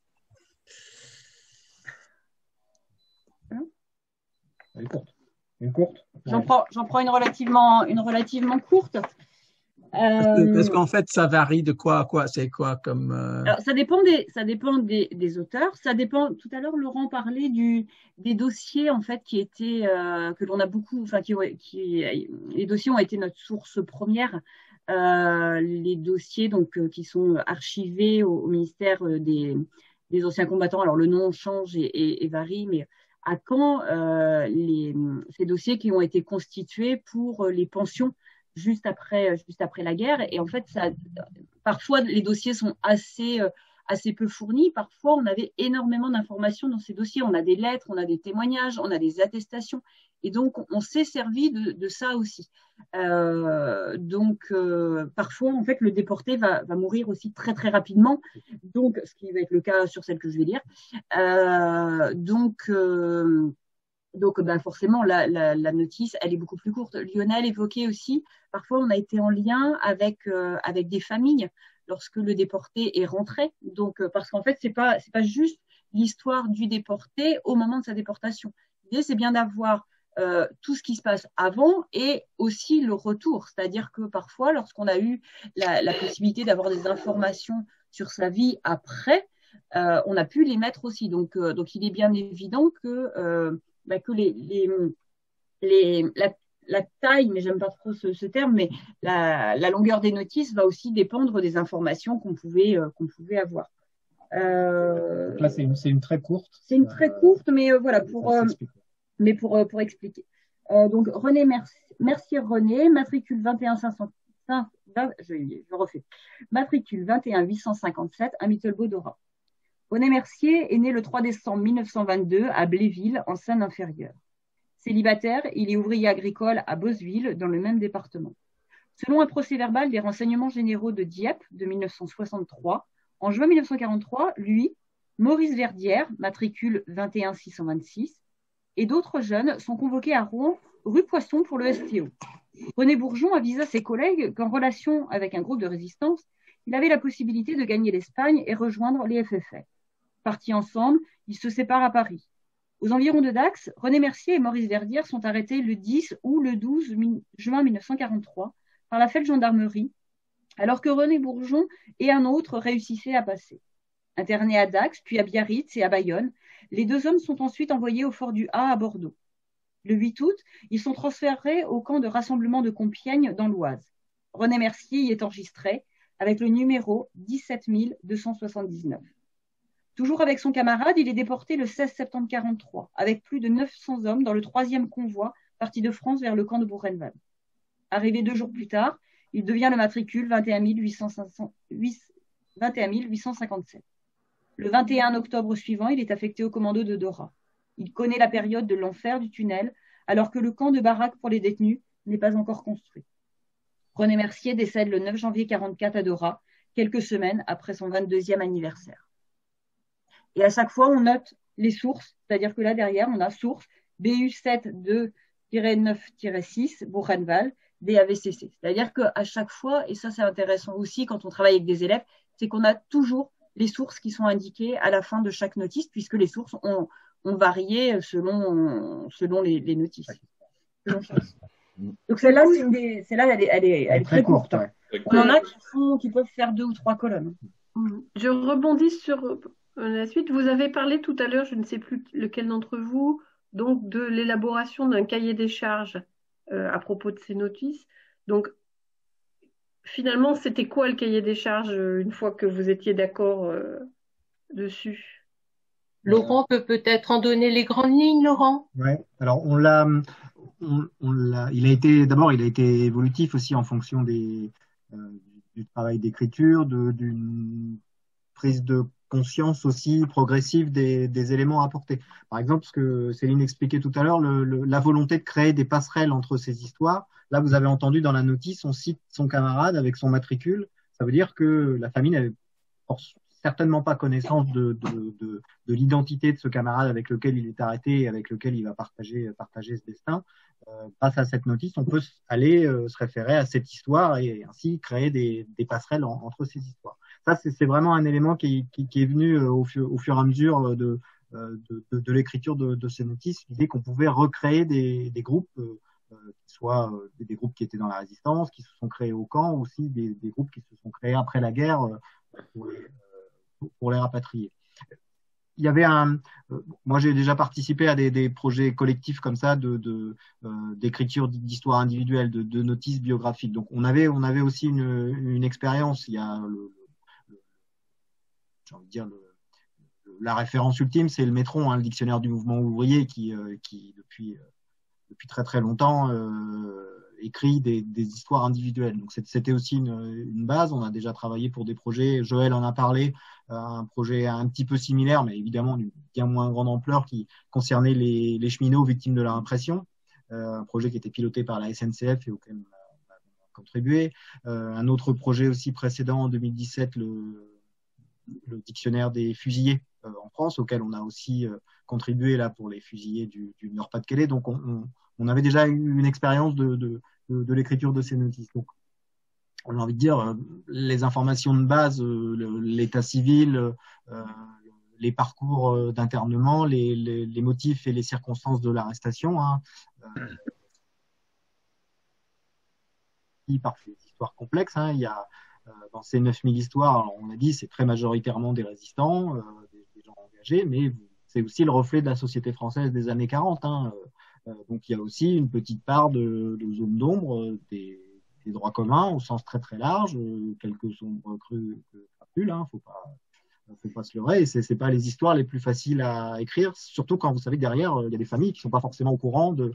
[SPEAKER 2] Une courte.
[SPEAKER 6] J'en prends une relativement courte.
[SPEAKER 9] Parce qu'en fait, ça varie de quoi à quoi? C'est quoi comme
[SPEAKER 6] Alors, ça dépend des auteurs. Ça dépend. Tout à l'heure, Laurent parlait des dossiers en fait qui étaient que l'on a beaucoup. Enfin, les dossiers ont été notre source première. Les dossiers donc qui sont archivés au ministère des anciens combattants. Alors le nom change et varie, mais à Caen, ces dossiers qui ont été constitués pour les pensions juste après la guerre. Et en fait, parfois, les dossiers sont assez peu fournis. Parfois, on avait énormément d'informations dans ces dossiers. On a des lettres, on a des témoignages, on a des attestations. Et donc, on s'est servi de ça aussi. Parfois, en fait, le déporté va mourir aussi très, très rapidement. Donc, ce qui va être le cas sur celle que je vais lire. Forcément, la notice, elle est beaucoup plus courte. Lionel évoquait aussi, parfois, on a été en lien avec des familles lorsque le déporté est rentré. Donc, parce qu'en fait, c'est pas juste l'histoire du déporté au moment de sa déportation. L'idée, c'est bien d'avoir tout ce qui se passe avant et aussi le retour. C'est-à-dire que parfois, lorsqu'on a eu la possibilité d'avoir des informations sur sa vie après, on a pu les mettre aussi. Donc il est bien évident que la taille, mais j'aime pas trop ce terme, mais la longueur des notices va aussi dépendre des informations qu'on pouvait avoir.
[SPEAKER 2] Là, c'est une très courte.
[SPEAKER 6] C'est une très courte, mais voilà, pour expliquer. Donc, René, merci René, matricule 21 je refais. Matricule 21 857 à Mittelbaud-Dora. René Mercier est né le 3 décembre 1922 à Bléville, en Seine-Inférieure. Célibataire, il est ouvrier agricole à Bosville, dans le même département. Selon un procès-verbal des renseignements généraux de Dieppe de 1963, en juin 1943, lui, Maurice Verdière, matricule 21 626, et d'autres jeunes sont convoqués à Rouen, rue Poisson, pour le STO. René Bourgeon avisa ses collègues qu'en relation avec un groupe de résistance, il avait la possibilité de gagner l'Espagne et rejoindre les FFR. Partis ensemble, ils se séparent à Paris. Aux environs de Dax, René Mercier et Maurice Verdière sont arrêtés le 10 ou le 12 juin 1943 par la gendarmerie, alors que René Bourgeon et un autre réussissaient à passer. Internés à Dax, puis à Biarritz et à Bayonne, Les 2 hommes sont ensuite envoyés au fort du A à Bordeaux. Le 8 août, ils sont transférés au camp de rassemblement de Compiègne dans l'Oise. René Mercier y est enregistré avec le numéro 17 279. Toujours avec son camarade, il est déporté le 16 septembre 1943 avec plus de 900 hommes dans le 3e convoi parti de France vers le camp de Buchenwald. Arrivé 2 jours plus tard, il devient le matricule 21 857. Le 21 octobre suivant, il est affecté au commando de Dora. Il connaît la période de l'enfer du tunnel, alors que le camp de baraques pour les détenus n'est pas encore construit. René Mercier décède le 9 janvier 1944 à Dora, quelques semaines après son 22e anniversaire. Et à chaque fois, on note les sources, c'est-à-dire que là, derrière, on a source BU7-2-9-6, Buchenwald, DAVCC. C'est-à-dire qu'à chaque fois, et ça c'est intéressant aussi quand on travaille avec des élèves, c'est qu'on a toujours les sources qui sont indiquées à la fin de chaque notice, puisque les sources ont varié selon les notices. Donc celle-là, elle est très courte. Ouais. On en a qui peuvent faire 2 ou 3 colonnes.
[SPEAKER 1] Je rebondis sur la suite. Vous avez parlé tout à l'heure, je ne sais plus lequel d'entre vous, donc de l'élaboration d'un cahier des charges à propos de ces notices. Donc, finalement, c'était quoi le cahier des charges une fois que vous étiez d'accord dessus?
[SPEAKER 3] Laurent peut peut-être en donner les grandes lignes, Laurent.
[SPEAKER 2] Ouais. Alors il a été évolutif aussi en fonction du travail d'écriture, d'une prise de conscience aussi progressive des éléments apportés. Par exemple, ce que Céline expliquait tout à l'heure, la volonté de créer des passerelles entre ces histoires. Là, vous avez entendu dans la notice, on cite son camarade avec son matricule. Ça veut dire que la famille n'avait certainement pas connaissance de l'identité de ce camarade avec lequel il est arrêté et avec lequel il va partager ce destin. Grâce à cette notice, on peut aller se référer à cette histoire et ainsi créer des passerelles entre ces histoires. Ça, c'est vraiment un élément qui est venu au fur et à mesure de l'écriture de ces notices, l'idée qu'on pouvait recréer des groupes, soit des groupes qui étaient dans la résistance, qui se sont créés au camp, ou aussi des groupes qui se sont créés après la guerre pour les rapatrier. Il y avait moi j'ai déjà participé à des projets collectifs comme ça d'écriture d'histoires individuelles, de notices biographiques. Donc on avait aussi une expérience. Il y a j'ai envie de dire la référence ultime, c'est le Métron, le dictionnaire du mouvement ouvrier qui depuis très très longtemps écrit des histoires individuelles. Donc c'était aussi une base. On a déjà travaillé pour des projets. Joël en a parlé, un projet un petit peu similaire, mais évidemment d'une bien moins grande ampleur, qui concernait les cheminots victimes de la répression. Un projet qui était piloté par la SNCF et auquel on a contribué. Un autre projet aussi précédent en 2017, le dictionnaire des fusillés en France, auquel on a aussi contribué là pour les fusillés du Nord-Pas-de-Calais. Donc on avait déjà eu une expérience de l'écriture de ces notices. Donc on a envie de dire les informations de base, l'état civil, les parcours d'internement, les motifs et les circonstances de l'arrestation, parfois des histoires complexes. Il y a dans ces 9000 histoires, alors on a dit, c'est très majoritairement des résistants, des gens engagés, mais c'est aussi le reflet de la société française des années 40. Donc il y a aussi une petite part de zone d'ombre, des droits communs au sens très très large, quelques sombres creux crapules, faut pas se leurrer, et c'est pas les histoires les plus faciles à écrire, surtout quand vous savez que derrière il y a des familles qui sont pas forcément au courant de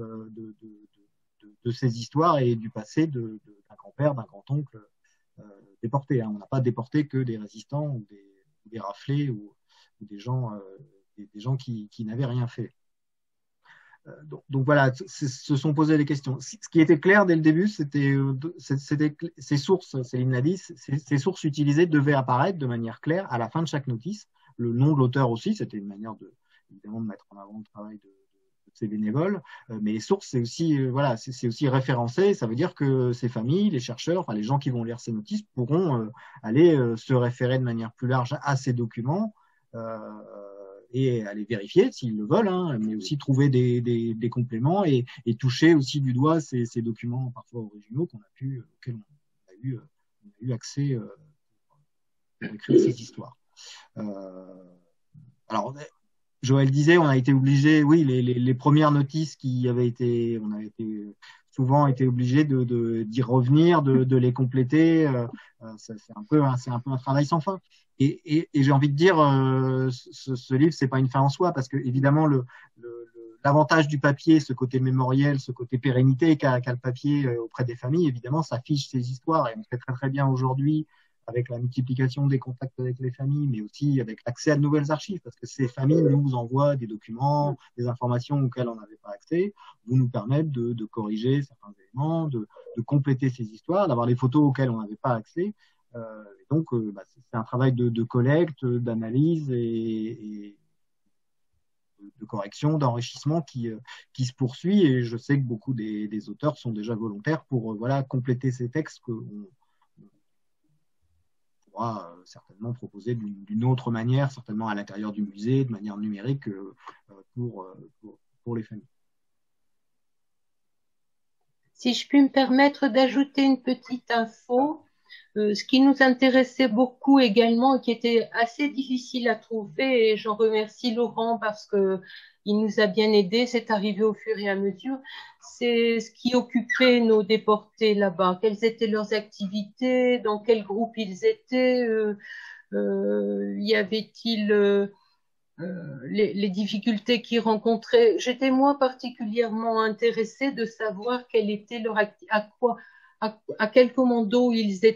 [SPEAKER 2] ces histoires et du passé d'un grand-père, d'un grand-oncle déportés. On n'a pas déporté que des résistants ou des raflés ou des gens qui n'avaient rien fait. Donc voilà, se sont posées les questions. Ce qui était clair dès le début, c'était ces sources, Céline l'a dit, ces sources utilisées devaient apparaître de manière claire à la fin de chaque notice. Le nom de l'auteur aussi, c'était une manière évidemment de mettre en avant le travail de ces bénévoles, mais les sources, c'est aussi référencé. Ça veut dire que ces familles, les chercheurs, les gens qui vont lire ces notices pourront aller se référer de manière plus large à ces documents et aller vérifier s'ils le veulent, mais aussi trouver des compléments et toucher aussi du doigt ces documents parfois originaux auxquels on a eu accès pour écrire ces histoires. Alors, Joël disait, on a été obligé, oui, les premières notices qui avaient été, on a été souvent été obligé d'y revenir, de les compléter. C'est un peu un travail sans fin. Et j'ai envie de dire, ce livre, c'est pas une fin en soi, parce que évidemment, l'avantage du papier, ce côté mémoriel, ce côté pérennité qu'a le papier auprès des familles, évidemment, ça fiche ces histoires. Et on sait très très bien aujourd'hui, avec la multiplication des contacts avec les familles, mais aussi avec l'accès à de nouvelles archives, parce que ces familles nous envoient des documents, des informations auxquelles on n'avait pas accès, vous nous permettent de corriger certains éléments, de compléter ces histoires, d'avoir les photos auxquelles on n'avait pas accès. Donc, c'est un travail de collecte, d'analyse et de correction, d'enrichissement qui se poursuit. Et je sais que beaucoup des auteurs sont déjà volontaires pour compléter ces textes qu'on pourra certainement proposer d'une autre manière, certainement à l'intérieur du musée, de manière numérique pour les familles.
[SPEAKER 3] Si je puis me permettre d'ajouter une petite info, ce qui nous intéressait beaucoup également et qui était assez difficile à trouver, et j'en remercie Laurent parce que il nous a bien aidés, c'est arrivé au fur et à mesure, c'est ce qui occupait nos déportés là-bas, quelles étaient leurs activités, dans quel groupe ils étaient, y avait-il les difficultés qu'ils rencontraient. J'étais moi particulièrement intéressée de savoir quelle était leur à quel commando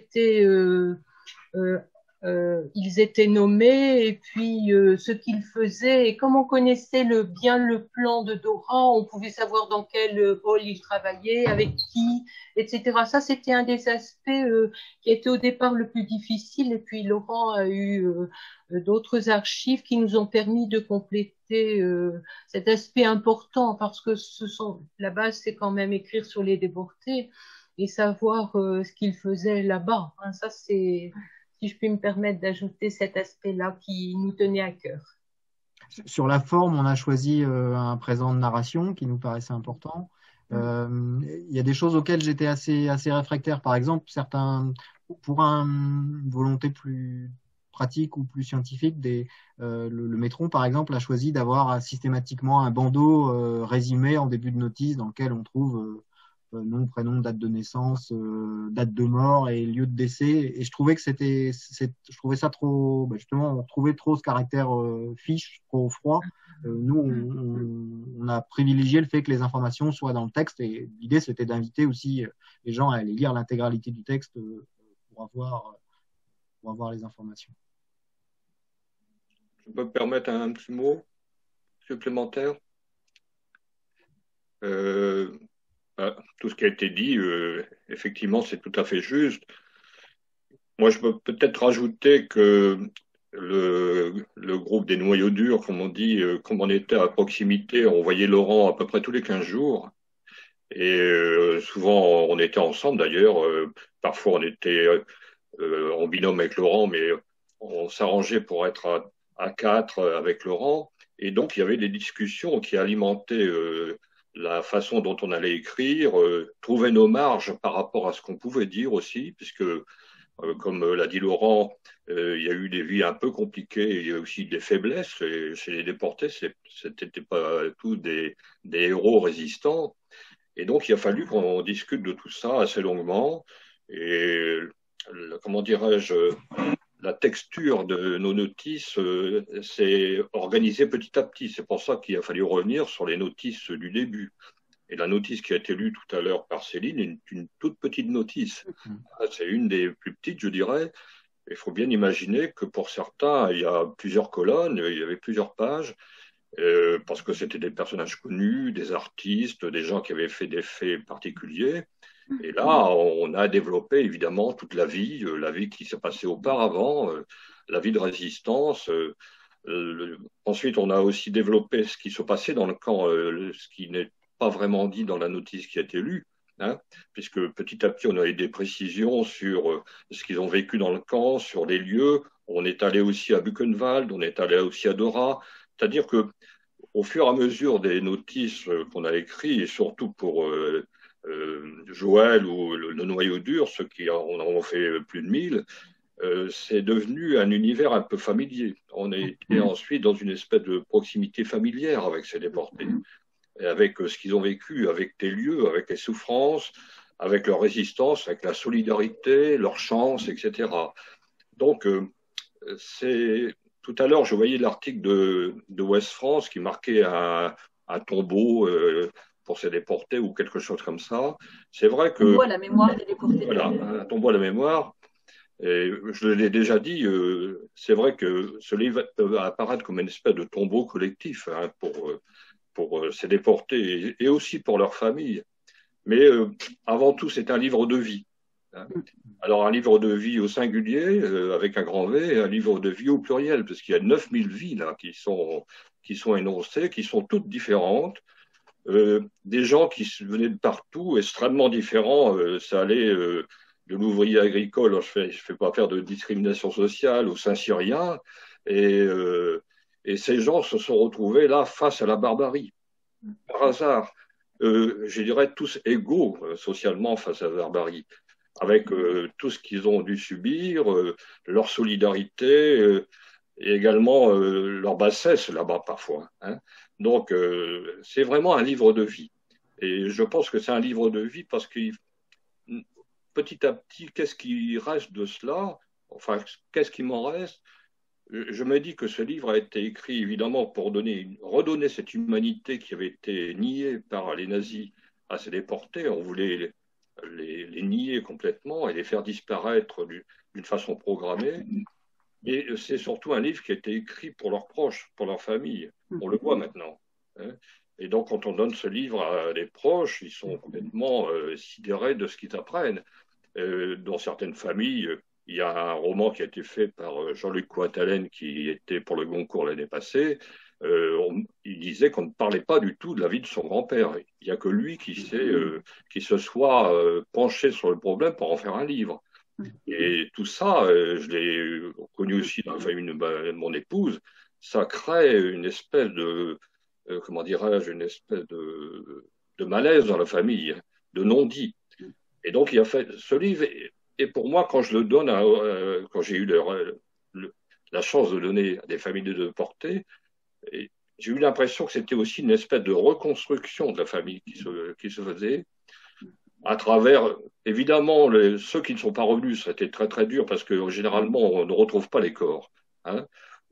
[SPEAKER 3] ils étaient nommés et puis ce qu'ils faisaient. Et comme on connaissait bien le plan de Dora, on pouvait savoir dans quel pôle ils travaillaient, avec qui, etc. Ça, c'était un des aspects qui était au départ le plus difficile. Et puis Laurent a eu d'autres archives qui nous ont permis de compléter cet aspect important, parce que la base, c'est quand même écrire sur les déportés et savoir ce qu'ils faisaient là-bas. Hein, ça, c'est, si je puis me permettre d'ajouter cet aspect-là qui nous tenait à cœur.
[SPEAKER 2] Sur la forme, on a choisi un présent de narration qui nous paraissait important. Il y a des choses auxquelles j'étais assez réfractaire. Par exemple, pour une volonté plus pratique ou plus scientifique, le Métron, par exemple, a choisi d'avoir systématiquement un bandeau résumé en début de notice dans lequel on trouve nom, prénom, date de naissance, date de mort et lieu de décès. Et je trouvais que je trouvais ça trop, justement, on trouvait trop ce caractère fiche, trop froid. Nous, on a privilégié le fait que les informations soient dans le texte, et l'idée, c'était d'inviter aussi les gens à aller lire l'intégralité du texte pour avoir les informations.
[SPEAKER 5] Je peux me permettre un petit mot supplémentaire? Tout ce qui a été dit, effectivement, c'est tout à fait juste. Moi, je peux peut-être rajouter que le groupe des noyaux durs, comme on dit, comme on était à proximité, on voyait Laurent à peu près tous les 15 jours. Et souvent, on était ensemble d'ailleurs. Parfois, on était en binôme avec Laurent, mais on s'arrangeait pour être à 4 avec Laurent. Et donc, il y avait des discussions qui alimentaient la façon dont on allait écrire, trouver nos marges par rapport à ce qu'on pouvait dire aussi, puisque, comme l'a dit Laurent, il y a eu des vies un peu compliquées, il y a aussi des faiblesses. Et chez les déportés, c'était pas tous des héros résistants. Et donc, il a fallu qu'on discute de tout ça assez longuement. Et, comment dirais-je, la texture de nos notices s'est organisée petit à petit. C'est pour ça qu'il a fallu revenir sur les notices du début. Et la notice qui a été lue tout à l'heure par Céline est une toute petite notice. C'est une des plus petites, je dirais. Il faut bien imaginer que pour certains, il y a plusieurs colonnes, il y avait plusieurs pages, parce que c'était des personnages connus, des artistes, des gens qui avaient fait des faits particuliers. Et là, on a développé évidemment toute la vie qui s'est passée auparavant, la vie de résistance. Ensuite, on a aussi développé ce qui se passait dans le camp, ce qui n'est pas vraiment dit dans la notice qui a été lue, hein, puisque petit à petit, on a eu des précisions sur ce qu'ils ont vécu dans le camp, sur les lieux. On est allé aussi à Buchenwald, on est allé aussi à Dora. C'est-à-dire que, au fur et à mesure des notices qu'on a écrites, et surtout pour Joël ou le noyau dur, ceux qui en ont fait plus de 1000, c'est devenu un univers un peu familier. on était ensuite dans une espèce de proximité familière avec ces déportés, et avec ce qu'ils ont vécu, avec les lieux, avec les souffrances, avec leur résistance, avec la solidarité, leur chance, etc. Donc, tout à l'heure, je voyais l'article de Ouest France qui marquait un tombeau pour ces déportés ou quelque chose comme ça. C'est vrai que...
[SPEAKER 6] Un tombeau à la mémoire des déportés.
[SPEAKER 5] Voilà, un tombeau à la mémoire. Et je l'ai déjà dit, c'est vrai que ce livre peut apparaître comme une espèce de tombeau collectif hein, pour ces déportés et aussi pour leurs familles. Mais avant tout, c'est un livre de vie. Hein. Alors, un livre de vie au singulier, avec un grand V, et un livre de vie au pluriel, parce qu'il y a 9000 vies là, qui sont énoncées, qui sont toutes différentes. Des gens qui venaient de partout, extrêmement différents. Ça allait de l'ouvrier agricole, je fais pas faire de discrimination sociale, au Saint-Cyrien. Et ces gens se sont retrouvés là face à la barbarie. Par hasard, je dirais tous égaux socialement face à la barbarie, avec tout ce qu'ils ont dû subir, leur solidarité et également leur bassesse là-bas parfois. Hein. Donc, c'est vraiment un livre de vie. Et je pense que c'est un livre de vie parce que petit à petit, qu'est-ce qui reste de cela? Enfin, qu'est-ce qui m'en reste? Je me dis que ce livre a été écrit évidemment pour redonner cette humanité qui avait été niée par les nazis à ces déportés. On voulait les nier complètement et les faire disparaître d'une façon programmée. Et c'est surtout un livre qui a été écrit pour leurs proches, pour leur famille. On le voit maintenant. Hein. Et donc, quand on donne ce livre à des proches, ils sont complètement sidérés de ce qu'ils apprennent. Dans certaines familles, il y a un roman qui a été fait par Jean-Luc Coatalen, qui était pour le Goncourt l'année passée. Il disait qu'on ne parlait pas du tout de la vie de son grand-père. Il n'y a que lui qui se soit penché sur le problème pour en faire un livre. Et tout ça, je l'ai connu aussi dans la famille de mon épouse, ça crée une espèce de, comment dirais-je, une espèce de malaise dans la famille, de non-dit. Et donc, il a fait ce livre, et pour moi, quand je le donne, quand j'ai eu la chance de donner à des familles de déportés, j'ai eu l'impression que c'était aussi une espèce de reconstruction de la famille qui se faisait, à travers, évidemment, ceux qui ne sont pas revenus, ça a été très très dur parce que généralement on ne retrouve pas les corps. Hein.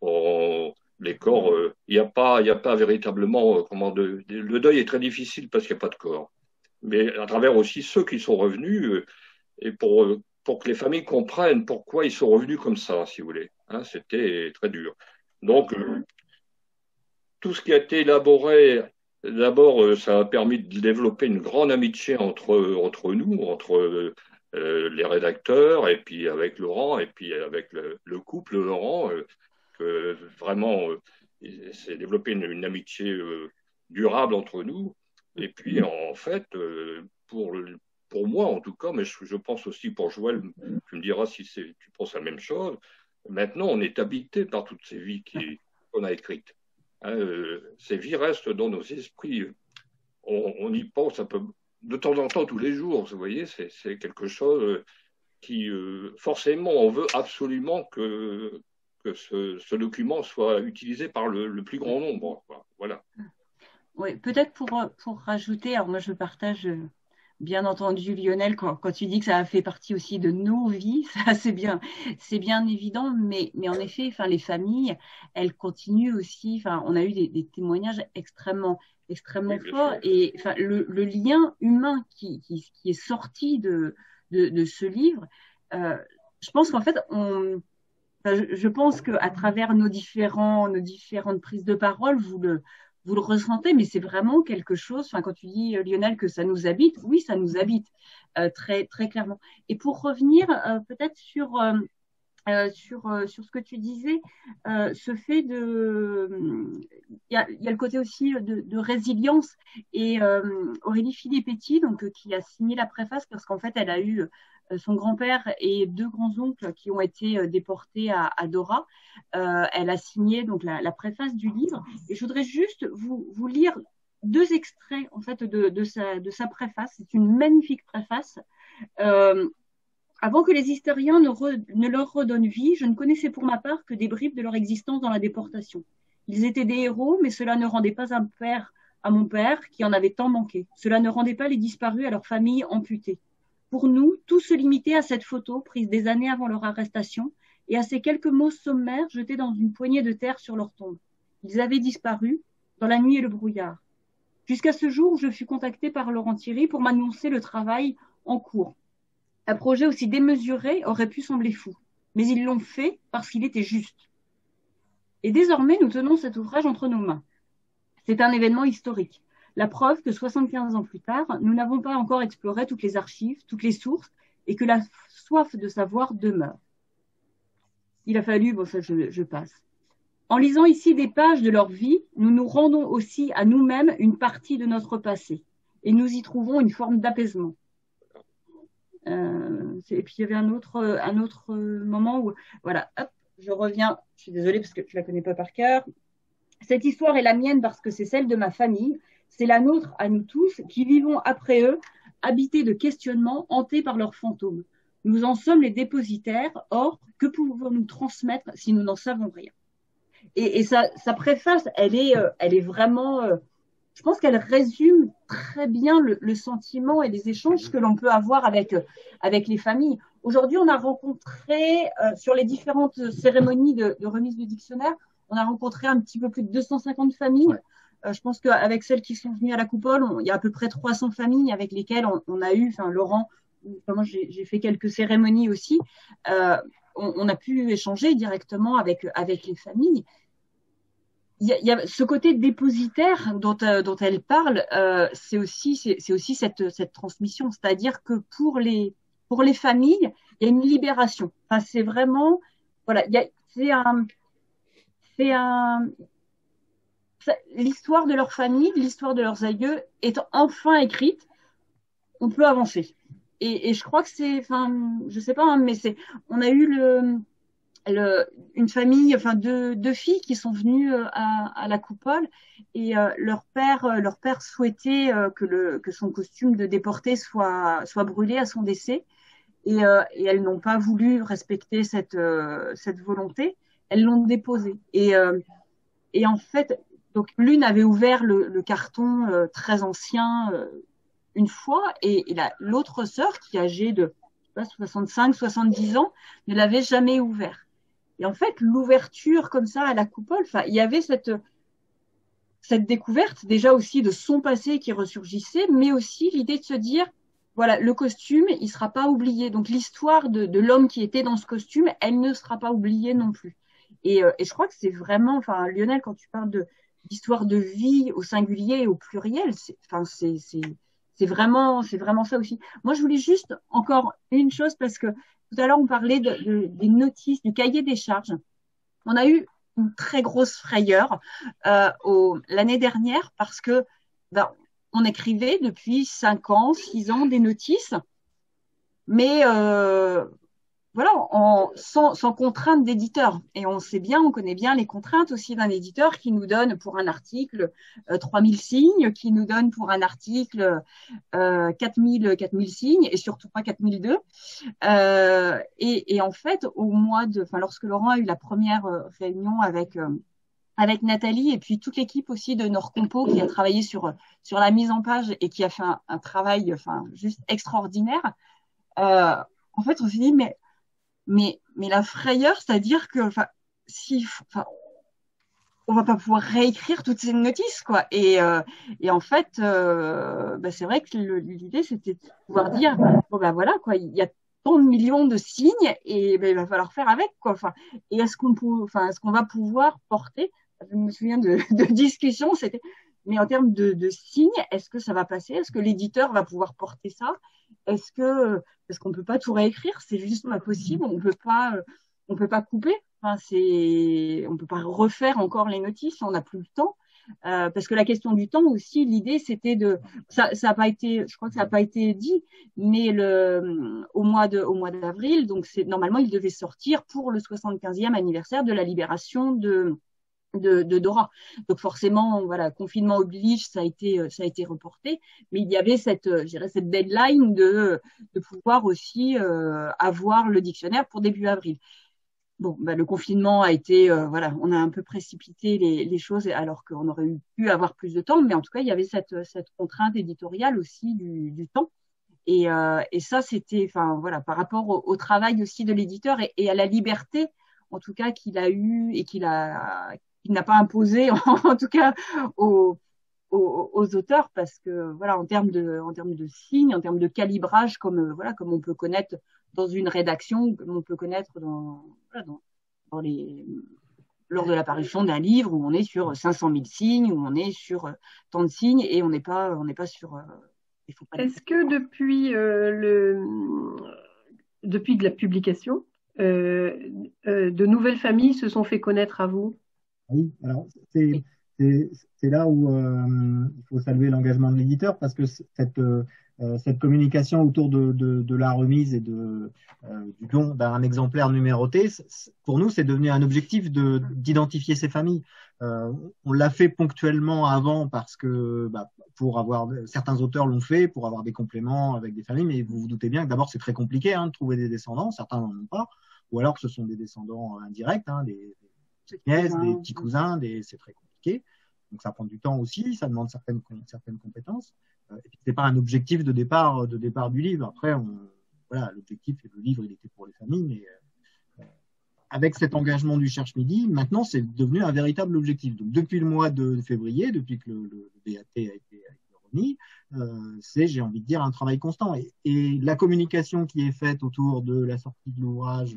[SPEAKER 5] Les corps, il n'y a pas véritablement, le deuil est très difficile parce qu'il n'y a pas de corps. Mais à travers aussi ceux qui sont revenus, et pour que les familles comprennent pourquoi ils sont revenus comme ça, si vous voulez. Hein, c'était très dur. Donc, tout ce qui a été élaboré, d'abord, ça a permis de développer une grande amitié entre nous, entre les rédacteurs, et puis avec Laurent, et puis avec le couple Laurent, que vraiment, c'est développé une amitié durable entre nous. Et puis, en fait, pour moi, en tout cas, mais je pense aussi pour Joël, tu me diras si tu penses la même chose, maintenant, on est habité par toutes ces vies qu'on a écrites. Hein, ces vies restent dans nos esprits. On y pense un peu de temps en temps, tous les jours. Vous voyez, c'est quelque chose qui, forcément, on veut absolument que ce document soit utilisé par le plus grand nombre. Voilà.
[SPEAKER 6] Oui, peut-être pour rajouter, alors moi je partage bien entendu Lionel quand tu dis que ça a fait partie aussi de nos vies, ça c'est bien évident, mais en effet, enfin les familles, elles continuent aussi, enfin on a eu des témoignages extrêmement forts et enfin le lien humain qui est sorti de ce livre, je pense qu'en fait je pense qu'à travers nos différentes prises de parole, vous le ressentez, mais c'est vraiment quelque chose, enfin, quand tu dis, Lionel, que ça nous habite, oui, ça nous habite, très, très clairement. Et pour revenir peut-être sur ce que tu disais, ce fait il y a le côté aussi de résilience, et Aurélie Filippetti, donc, qui a signé la préface, parce qu'en fait, elle a eu son grand-père et deux grands-oncles qui ont été déportés à Dora. Elle a signé donc la préface du livre, et je voudrais juste vous lire deux extraits en fait de sa préface. C'est une magnifique préface. Avant que les historiens ne leur redonnent vie, je ne connaissais pour ma part que des bribes de leur existence dans la déportation. Ils étaient des héros, mais cela ne rendait pas un père à mon père, qui en avait tant manqué. Cela ne rendait pas les disparus à leurs familles amputées. Pour nous, tout se limitait à cette photo prise des années avant leur arrestation et à ces quelques mots sommaires jetés dans une poignée de terre sur leur tombe. Ils avaient disparu dans la nuit et le brouillard. Jusqu'à ce jour où je fus contactée par Laurent Thierry pour m'annoncer le travail en cours. Un projet aussi démesuré aurait pu sembler fou, mais ils l'ont fait parce qu'il était juste. Et désormais, nous tenons cet ouvrage entre nos mains. C'est un événement historique. La preuve que 75 ans plus tard, nous n'avons pas encore exploré toutes les archives, toutes les sources, et que la soif de savoir demeure. Il a fallu, bon ça je passe. En lisant ici des pages de leur vie, nous nous rendons aussi à nous-mêmes une partie de notre passé, et nous y trouvons une forme d'apaisement. Et puis il y avait un autre moment où, voilà, hop, je reviens, je suis désolée parce que je la connais pas par cœur. Cette histoire est la mienne parce que c'est celle de ma famille, c'est la nôtre à nous tous qui vivons après eux, habités de questionnements, hantés par leurs fantômes. Nous en sommes les dépositaires, or, que pouvons-nous transmettre si nous n'en savons rien? Et sa préface, elle est vraiment, je pense qu'elle résume très bien le sentiment et les échanges que l'on peut avoir avec les familles. Aujourd'hui, on a rencontré, sur les différentes cérémonies de remise du dictionnaire, on a rencontré un petit peu plus de 250 familles. Ouais. Je pense qu'avec celles qui sont venues à la coupole, il y a à peu près 300 familles avec lesquelles on a eu, enfin Laurent, moi j'ai fait quelques cérémonies aussi, on a pu échanger directement avec les familles. Il y a ce côté dépositaire dont elle parle, c'est aussi cette transmission, c'est-à-dire que pour les familles, il y a une libération. Enfin, c'est vraiment, voilà, l'histoire de leur famille, l'histoire de leurs aïeux est enfin écrite, on peut avancer. Et je crois que c'est, enfin, je sais pas, hein, mais on a eu une famille, enfin deux filles qui sont venues à la coupole et leur père souhaitait que son costume de déporté soit brûlé à son décès et elles n'ont pas voulu respecter cette volonté. Elles l'ont déposé et en fait, donc l'une avait ouvert le carton très ancien une fois et l'autre sœur qui est âgée de 65, 70 ans ne l'avait jamais ouvert. Et en fait, l'ouverture comme ça à la coupole, enfin, il y avait cette découverte déjà aussi de son passé qui ressurgissait, mais aussi l'idée de se dire, voilà, le costume, il sera pas oublié. Donc l'histoire de l'homme qui était dans ce costume, elle ne sera pas oubliée non plus. Et je crois que c'est vraiment, enfin, Lionel, quand tu parles d'histoire de vie au singulier et au pluriel, c'est vraiment ça aussi. Moi, je voulais juste encore une chose parce que tout à l'heure, on parlait des notices, du cahier des charges. On a eu une très grosse frayeur l'année dernière parce que on écrivait depuis 5 ans, 6 ans des notices, mais voilà, sans contrainte d'éditeur. Et on connaît bien les contraintes aussi d'un éditeur qui nous donne pour un article 3000 signes, qui nous donne pour un article 4000 signes, et surtout pas 4002. Et en fait, lorsque Laurent a eu la première réunion avec Nathalie et puis toute l'équipe aussi de Nord-Compo qui a travaillé sur la mise en page et qui a fait un travail juste extraordinaire, en fait, on s'est dit, mais la frayeur, c'est-à-dire que on va pas pouvoir réécrire toutes ces notices, quoi. Et en fait, c'est vrai que l'idée c'était de pouvoir dire bon voilà quoi, il y a tant de millions de signes et il va falloir faire avec, quoi. Et est-ce qu'on va pouvoir porter, je me souviens de discussions, c'était mais en termes de signes, est-ce que ça va passer? Est-ce que l'éditeur va pouvoir porter ça? Parce qu'on peut pas tout réécrire, c'est juste pas possible. On peut pas couper. Enfin, on peut pas refaire encore les notices. On n'a plus le temps. Parce que la question du temps aussi, l'idée c'était ça a pas été, je crois que ça a pas été dit, mais au mois d'avril, donc normalement il devait sortir pour le 75e anniversaire de la libération de de Dora. Donc forcément, voilà, confinement oblige, ça a été reporté, mais il y avait je dirais, cette deadline de pouvoir aussi avoir le dictionnaire pour début avril. Bon, bah, le confinement a été, voilà, on a un peu précipité les choses alors qu'on aurait pu avoir plus de temps, mais en tout cas, il y avait cette contrainte éditoriale aussi du temps. Et ça, c'était, enfin voilà, par rapport au travail aussi de l'éditeur et à la liberté, en tout cas, qu'il a eu et qu'il n'a pas imposé, en tout cas, aux auteurs, parce que voilà, en termes de signes, en termes de calibrage, voilà, comme on peut connaître dans une rédaction, comme on peut connaître voilà, dans lors de l'apparition d'un livre où on est sur 500 000 signes, où on est sur tant de signes et on n'est pas sur. Il faut pas.
[SPEAKER 1] Est-ce que depuis de la publication, de nouvelles familles se sont fait connaître à vous?
[SPEAKER 2] Oui, alors c'est là où il faut saluer l'engagement de l'éditeur parce que cette communication autour de la remise et du don d'un exemplaire numéroté, pour nous, c'est devenu un objectif d'identifier ces familles. On l'a fait ponctuellement avant parce que certains auteurs l'ont fait pour avoir des compléments avec des familles, mais vous vous doutez bien que d'abord c'est très compliqué de trouver des descendants, certains n'en ont pas, ou alors que ce sont des descendants indirects, des nièces, des petits cousins, c'est très compliqué. Donc ça prend du temps aussi, ça demande certaines compétences. Et puis c'est pas un objectif de départ du livre. Après, voilà, l'objectif et le livre, il était pour les familles, mais avec cet engagement du Cherche Midi, maintenant c'est devenu un véritable objectif. Donc depuis le mois de février, depuis que le BAT a été remis, c'est, j'ai envie de dire, un travail constant. Et la communication qui est faite autour de la sortie de l'ouvrage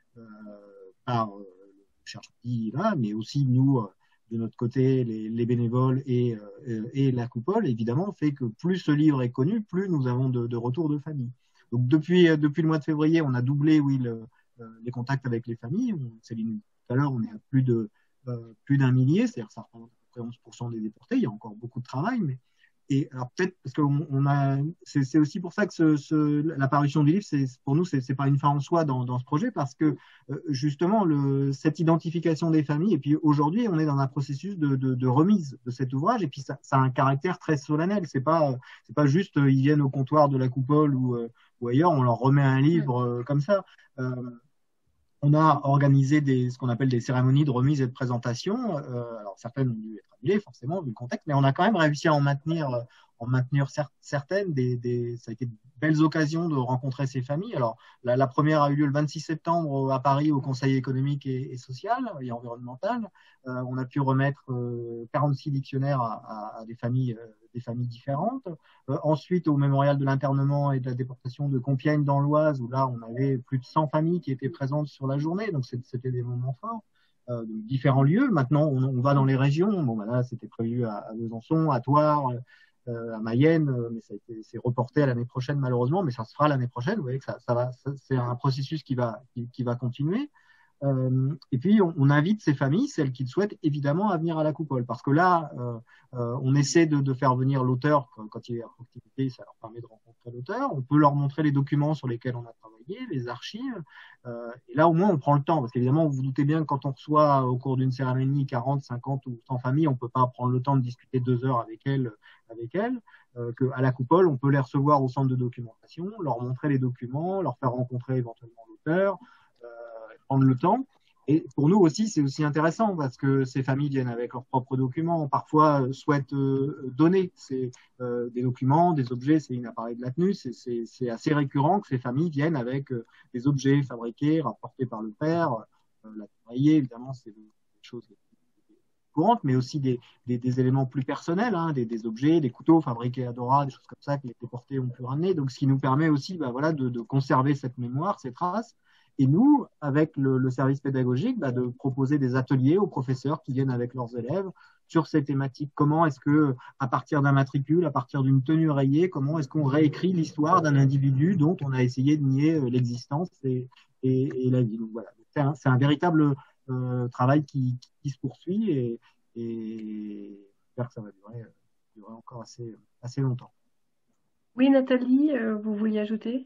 [SPEAKER 2] par Cherche Midi, là, mais aussi nous, de notre côté, les bénévoles et la coupole, évidemment, fait que plus ce livre est connu, plus nous avons de retours de famille. Donc depuis le mois de février, on a doublé, oui, les contacts avec les familles. Céline, tout à l'heure, on est à plus d'un millier, c'est-à-dire ça représente à peu près 11% des déportés. Il y a encore beaucoup de travail, et alors peut-être parce que c'est aussi pour ça que l'apparition du livre, pour nous, c'est pas une fin en soi dans ce projet, parce que justement cette identification des familles, et puis aujourd'hui, on est dans un processus de remise de cet ouvrage, et puis ça a un caractère très solennel. C'est pas juste ils viennent au comptoir de la coupole ou ailleurs, on leur remet un livre comme ça. On a organisé ce qu'on appelle des cérémonies de remise et de présentation. Alors certaines ont dû être annulées, forcément, vu le contexte, mais on a quand même réussi à en maintenir certaines. Ça a été de belles occasions de rencontrer ces familles. Alors la première a eu lieu le 26 septembre à Paris au Conseil économique et social et environnemental. On a pu remettre 46 dictionnaires à des familles différentes. Ensuite, au mémorial de l'internement et de la déportation de Compiègne dans l'Oise, où là, on avait plus de 100 familles qui étaient présentes sur la journée. Donc, c'était des moments forts. De différents lieux. Maintenant, on va dans les régions. Bon, là, c'était prévu à Besançon, à Thouars, à Mayenne, mais c'est reporté à l'année prochaine, malheureusement, mais ça se fera l'année prochaine. Vous voyez que c'est un processus qui va continuer. Et puis, on invite ces familles, celles qui le souhaitent, évidemment, à venir à la coupole. Parce que là, on essaie de faire venir l'auteur quand il est à proximité, ça leur permet de rencontrer l'auteur. On peut leur montrer les documents sur lesquels on a travaillé, les archives. Et là, au moins, on prend le temps. Parce qu'évidemment, vous vous doutez bien que quand on reçoit au cours d'une cérémonie 40, 50 ou 100 familles, on ne peut pas prendre le temps de discuter 2 heures avec elles. Qu'à la coupole, on peut les recevoir au centre de documentation, leur montrer les documents, leur faire rencontrer éventuellement l'auteur, prendre le temps. Et pour nous aussi, c'est aussi intéressant parce que ces familles viennent avec leurs propres documents, parfois souhaitent donner des documents, des objets, c'est une appareil de la tenue, c'est assez récurrent que ces familles viennent avec des objets fabriqués, rapportés par le père, la travailler, évidemment, c'est des choses courantes, mais aussi des éléments plus personnels, des objets, des couteaux fabriqués à Dora, des choses comme ça que les déportés ont pu ramener, donc ce qui nous permet aussi de conserver cette mémoire, ces traces. Et nous, avec le service pédagogique, de proposer des ateliers aux professeurs qui viennent avec leurs élèves sur ces thématiques. Comment est-ce que, à partir d'un matricule, à partir d'une tenue rayée, comment est-ce qu'on réécrit l'histoire d'un individu dont on a essayé de nier l'existence et la vie. Donc voilà, c'est un véritable travail qui se poursuit et j'espère que ça va durer encore assez longtemps.
[SPEAKER 1] Oui, Nathalie, vous vouliez ajouter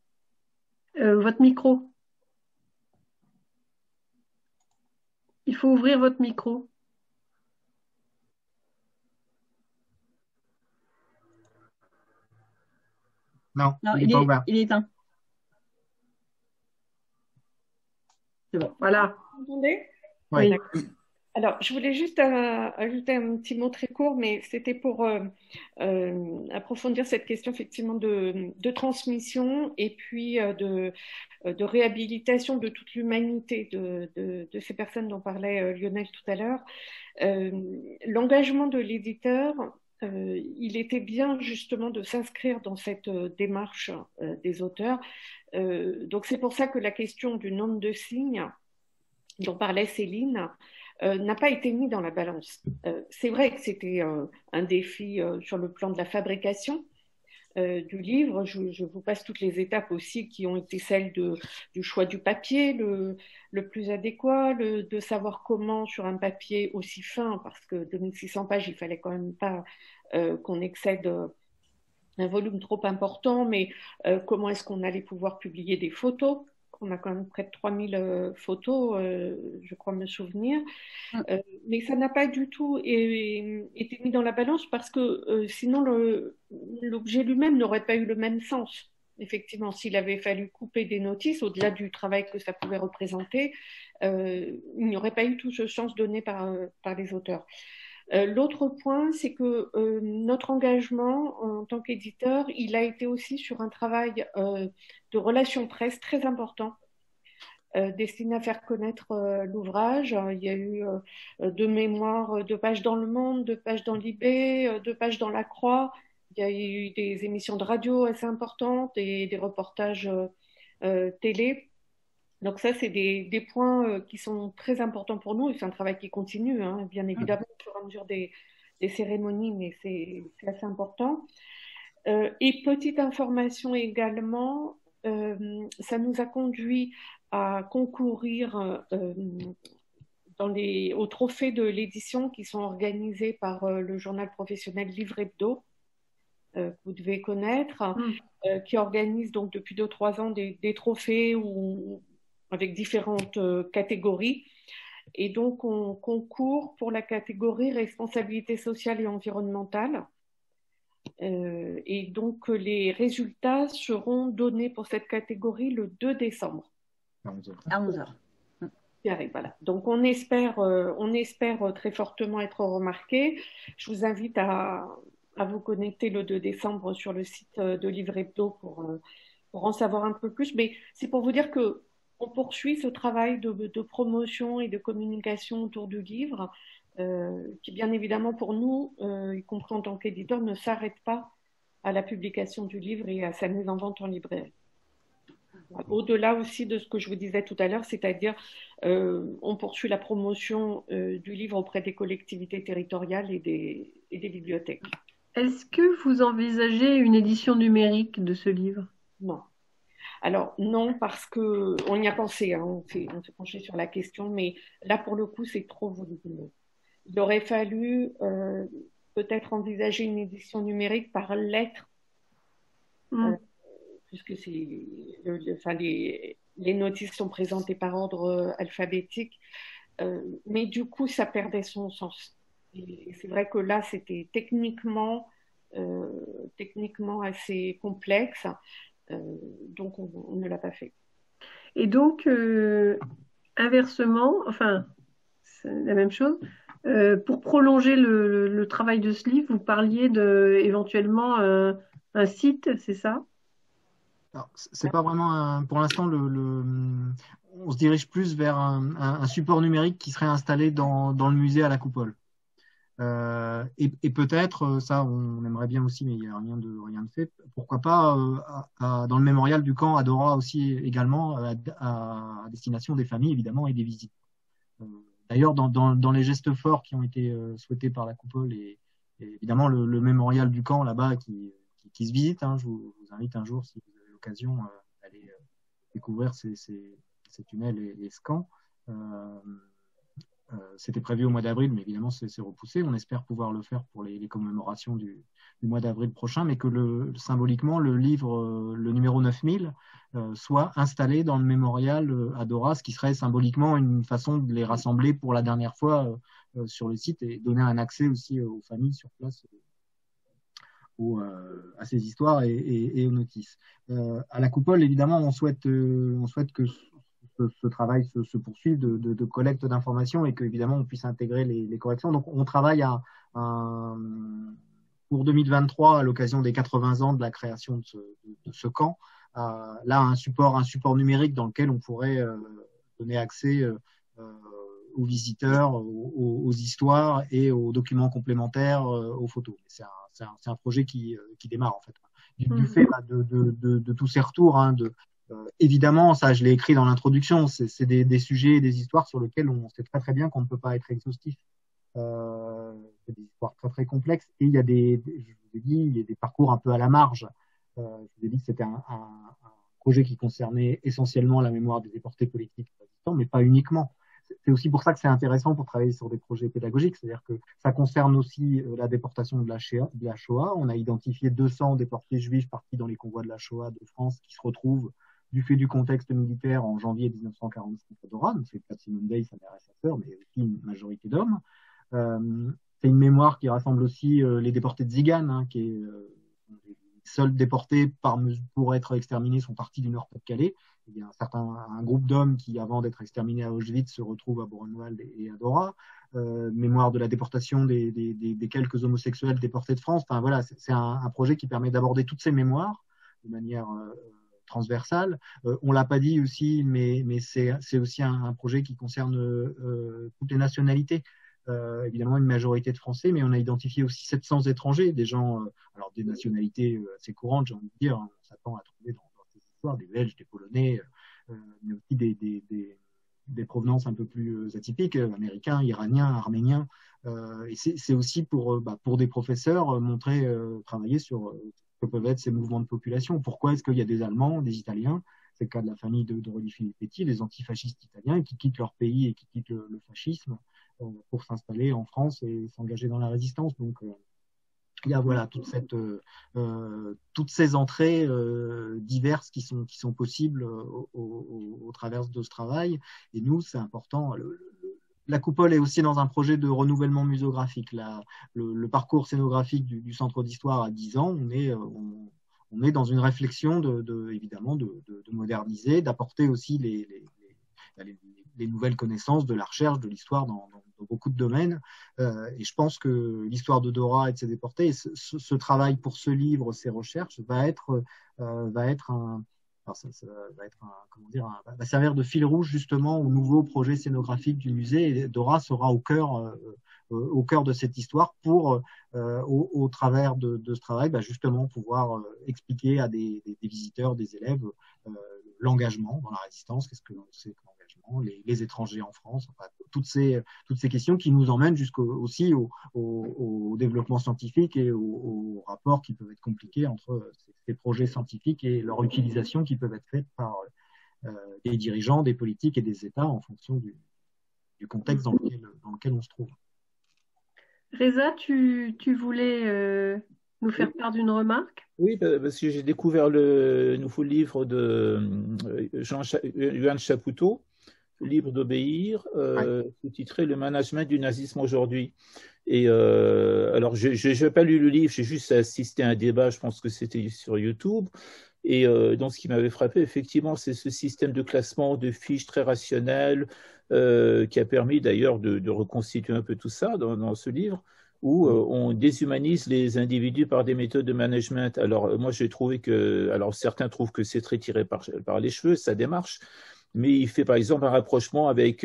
[SPEAKER 1] votre micro. Il faut ouvrir votre micro.
[SPEAKER 2] Non,
[SPEAKER 6] Non,
[SPEAKER 2] il n'est pas ouvert.
[SPEAKER 6] il est éteint.
[SPEAKER 1] C'est bon, voilà.
[SPEAKER 4] Vous m'entendez?
[SPEAKER 2] Oui.
[SPEAKER 4] D'accord. Alors, je voulais juste ajouter un petit mot très court, mais c'était pour approfondir cette question effectivement de transmission et puis de réhabilitation de toute l'humanité de ces personnes dont parlait Lionel tout à l'heure. L'engagement de l'éditeur, il était bien justement de s'inscrire dans cette démarche des auteurs. Donc c'est pour ça que la question du nombre de signes dont parlait Céline n'a pas été mise dans la balance. C'est vrai que c'était un défi sur le plan de la fabrication du livre. Je vous passe toutes les étapes aussi qui ont été celles du choix du papier le plus adéquat, de savoir comment sur un papier aussi fin, parce que 2600 pages, il fallait quand même pas qu'on excède un volume trop important, mais comment est-ce qu'on allait pouvoir publier des photos? On a quand même près de 3000 photos, je crois me souvenir. Mais ça n'a pas du tout été mis dans la balance parce que sinon l'objet lui-même n'aurait pas eu le même sens. Effectivement, s'il avait fallu couper des notices, au-delà du travail que ça pouvait représenter, il n'y aurait pas eu tout ce sens donné par les auteurs. L'autre point, c'est que notre engagement en tant qu'éditeur, il a été aussi sur un travail de relations presse très important, destiné à faire connaître l'ouvrage. Il y a eu 2 mémoires, 2 pages dans Le Monde, 2 pages dans Libé, 2 pages dans La Croix. Il y a eu des émissions de radio assez importantes et des reportages télé. Donc ça, c'est des points qui sont très importants pour nous et c'est un travail qui continue, hein, bien évidemment, au fur et à mesure des cérémonies, mais c'est assez important. Et petite information également, ça nous a conduit à concourir aux trophées de l'édition qui sont organisés par le journal professionnel Livre Hebdo, que vous devez connaître, qui organise donc depuis 2-3 ans des trophées avec différentes catégories. Et donc, on concourt pour la catégorie responsabilité sociale et environnementale. Et donc, les résultats seront donnés pour cette catégorie le 2 décembre.
[SPEAKER 6] À 11h.
[SPEAKER 4] Voilà. Donc, on espère très fortement être remarqué. Je vous invite à vous connecter le 2 décembre sur le site de Livre Hebdo pour en savoir un peu plus. Mais c'est pour vous dire que on poursuit ce travail de promotion et de communication autour du livre, qui bien évidemment pour nous, y compris en tant qu'éditeur, ne s'arrête pas à la publication du livre et à sa mise en vente en librairie. Au-delà aussi de ce que je vous disais tout à l'heure, c'est-à-dire on poursuit la promotion du livre auprès des collectivités territoriales et des bibliothèques.
[SPEAKER 1] Est-ce que vous envisagez une édition numérique de ce livre?
[SPEAKER 4] Non. Alors non, parce qu'on y a pensé, hein, on s'est penché sur la question, mais là pour le coup c'est trop volumineux. Il aurait fallu peut-être envisager une édition numérique par lettre, puisque les notices sont présentées par ordre alphabétique, mais du coup ça perdait son sens. Et c'est vrai que là c'était techniquement assez complexe. Donc on ne l'a pas fait.
[SPEAKER 1] Et donc inversement, enfin c'est la même chose, pour prolonger le travail de ce livre, vous parliez éventuellement un site, c'est ça?
[SPEAKER 2] Alors, c'est pas vraiment pour l'instant on se dirige plus vers un support numérique qui serait installé dans le musée à la Coupole. Et peut-être, ça on aimerait bien aussi, mais il n'y a rien de fait, pourquoi pas dans le mémorial du camp Adora aussi également, à destination des familles évidemment et des visites. D'ailleurs, dans les gestes forts qui ont été souhaités par la Coupole et évidemment le mémorial du camp là-bas qui se visite, hein, je vous invite un jour si vous avez l'occasion d'aller découvrir ces tunnels et ce camp. C'était prévu au mois d'avril, mais évidemment c'est repoussé. On espère pouvoir le faire pour les commémorations du mois d'avril prochain, mais que symboliquement le livre, le numéro 9000, soit installé dans le mémorial Adora, ce qui serait symboliquement une façon de les rassembler pour la dernière fois sur le site et donner un accès aussi aux familles sur place à ces histoires et aux notices. À la Coupole, évidemment, on souhaite que ce travail se poursuive de collecte d'informations et qu'évidemment on puisse intégrer les corrections. Donc on travaille pour 2023, à l'occasion des 80 ans de la création de ce camp, là un support numérique dans lequel on pourrait donner accès aux visiteurs, aux histoires et aux documents complémentaires, aux photos. C'est un projet qui démarre en fait. Du fait de tous ces retours, hein, évidemment, ça je l'ai écrit dans l'introduction, c'est des sujets et des histoires sur lesquels on sait très très bien qu'on ne peut pas être exhaustif. C'est des histoires très très complexes et je vous ai dit, il y a des parcours un peu à la marge. Je vous ai dit que c'était un projet qui concernait essentiellement la mémoire des déportés politiques résistants, mais pas uniquement. C'est aussi pour ça que c'est intéressant pour travailler sur des projets pédagogiques, c'est-à-dire que ça concerne aussi la déportation de la Shoah. On a identifié 200 déportés juifs partis dans les convois de la Shoah de France qui se retrouvent du fait du contexte militaire en janvier 1945 à Dora. C'est le cas de Simone Veil, sa mère et sa sœur, mais aussi une majorité d'hommes. C'est une mémoire qui rassemble aussi les déportés de Zigan, hein, qui est les seuls déportés pour être exterminés sont partis du Nord-Pas-de-Calais. Il y a un groupe d'hommes qui, avant d'être exterminés à Auschwitz, se retrouvent à Buchenwald et à Dora. Mémoire de la déportation des quelques homosexuels déportés de France. Enfin voilà, c'est un projet qui permet d'aborder toutes ces mémoires de manière transversale. On l'a pas dit aussi, mais c'est aussi un projet qui concerne toutes les nationalités. Évidemment une majorité de Français, mais on a identifié aussi 700 étrangers, des gens, alors des nationalités assez courantes, j'ai envie de dire, on s'attend à trouver dans ces histoires des Belges, des Polonais, mais aussi des provenances un peu plus atypiques, américains, iraniens, arméniens. Et c'est aussi pour des professeurs montrer, travailler sur ce que peuvent être ces mouvements de population. Pourquoi est-ce qu'il y a des Allemands, des Italiens, c'est le cas de la famille de Rolly Filippetti, les antifascistes italiens qui quittent leur pays et qui quittent le fascisme pour s'installer en France et s'engager dans la résistance. Donc, il y a voilà toutes ces entrées diverses qui sont possibles au travers de ce travail. Et nous, c'est important. La Coupole est aussi dans un projet de renouvellement muséographique. Le parcours scénographique du Centre d'Histoire a 10 ans. On est dans une réflexion évidemment de moderniser, d'apporter aussi les nouvelles connaissances de la recherche, de l'histoire dans beaucoup de domaines. Et je pense que l'histoire de Dora et de ses déportés, ce travail pour ce livre, ces recherches, va servir de fil rouge justement au nouveau projet scénographique du musée. Et Dora sera au cœur de cette histoire pour, au travers de ce travail, justement pouvoir expliquer à des visiteurs, des élèves, l'engagement dans la résistance, qu'est-ce que c'est que l'engagement, les étrangers en France, enfin, toutes ces questions qui nous emmènent aussi au développement scientifique et aux rapports qui peuvent être compliqués entre ces projets scientifiques et leur utilisation qui peuvent être faite par des dirigeants, des politiques et des États en fonction du contexte dans lequel on se trouve.
[SPEAKER 1] Reza, tu voulais nous faire part d'une remarque?
[SPEAKER 9] Oui, parce que j'ai découvert le nouveau livre de Johan Chapoutot, Libre d'obéir, sous-titré Le management du nazisme aujourd'hui. Et alors, je n'ai pas lu le livre, j'ai juste assisté à un débat, je pense que c'était sur YouTube. Et donc, ce qui m'avait frappé, effectivement, c'est ce système de classement de fiches très rationnel qui a permis d'ailleurs de reconstituer un peu tout ça dans ce livre, où on déshumanise les individus par des méthodes de management. Alors, moi, j'ai trouvé alors certains trouvent que c'est très tiré par les cheveux, sa démarche, mais il fait par exemple un rapprochement avec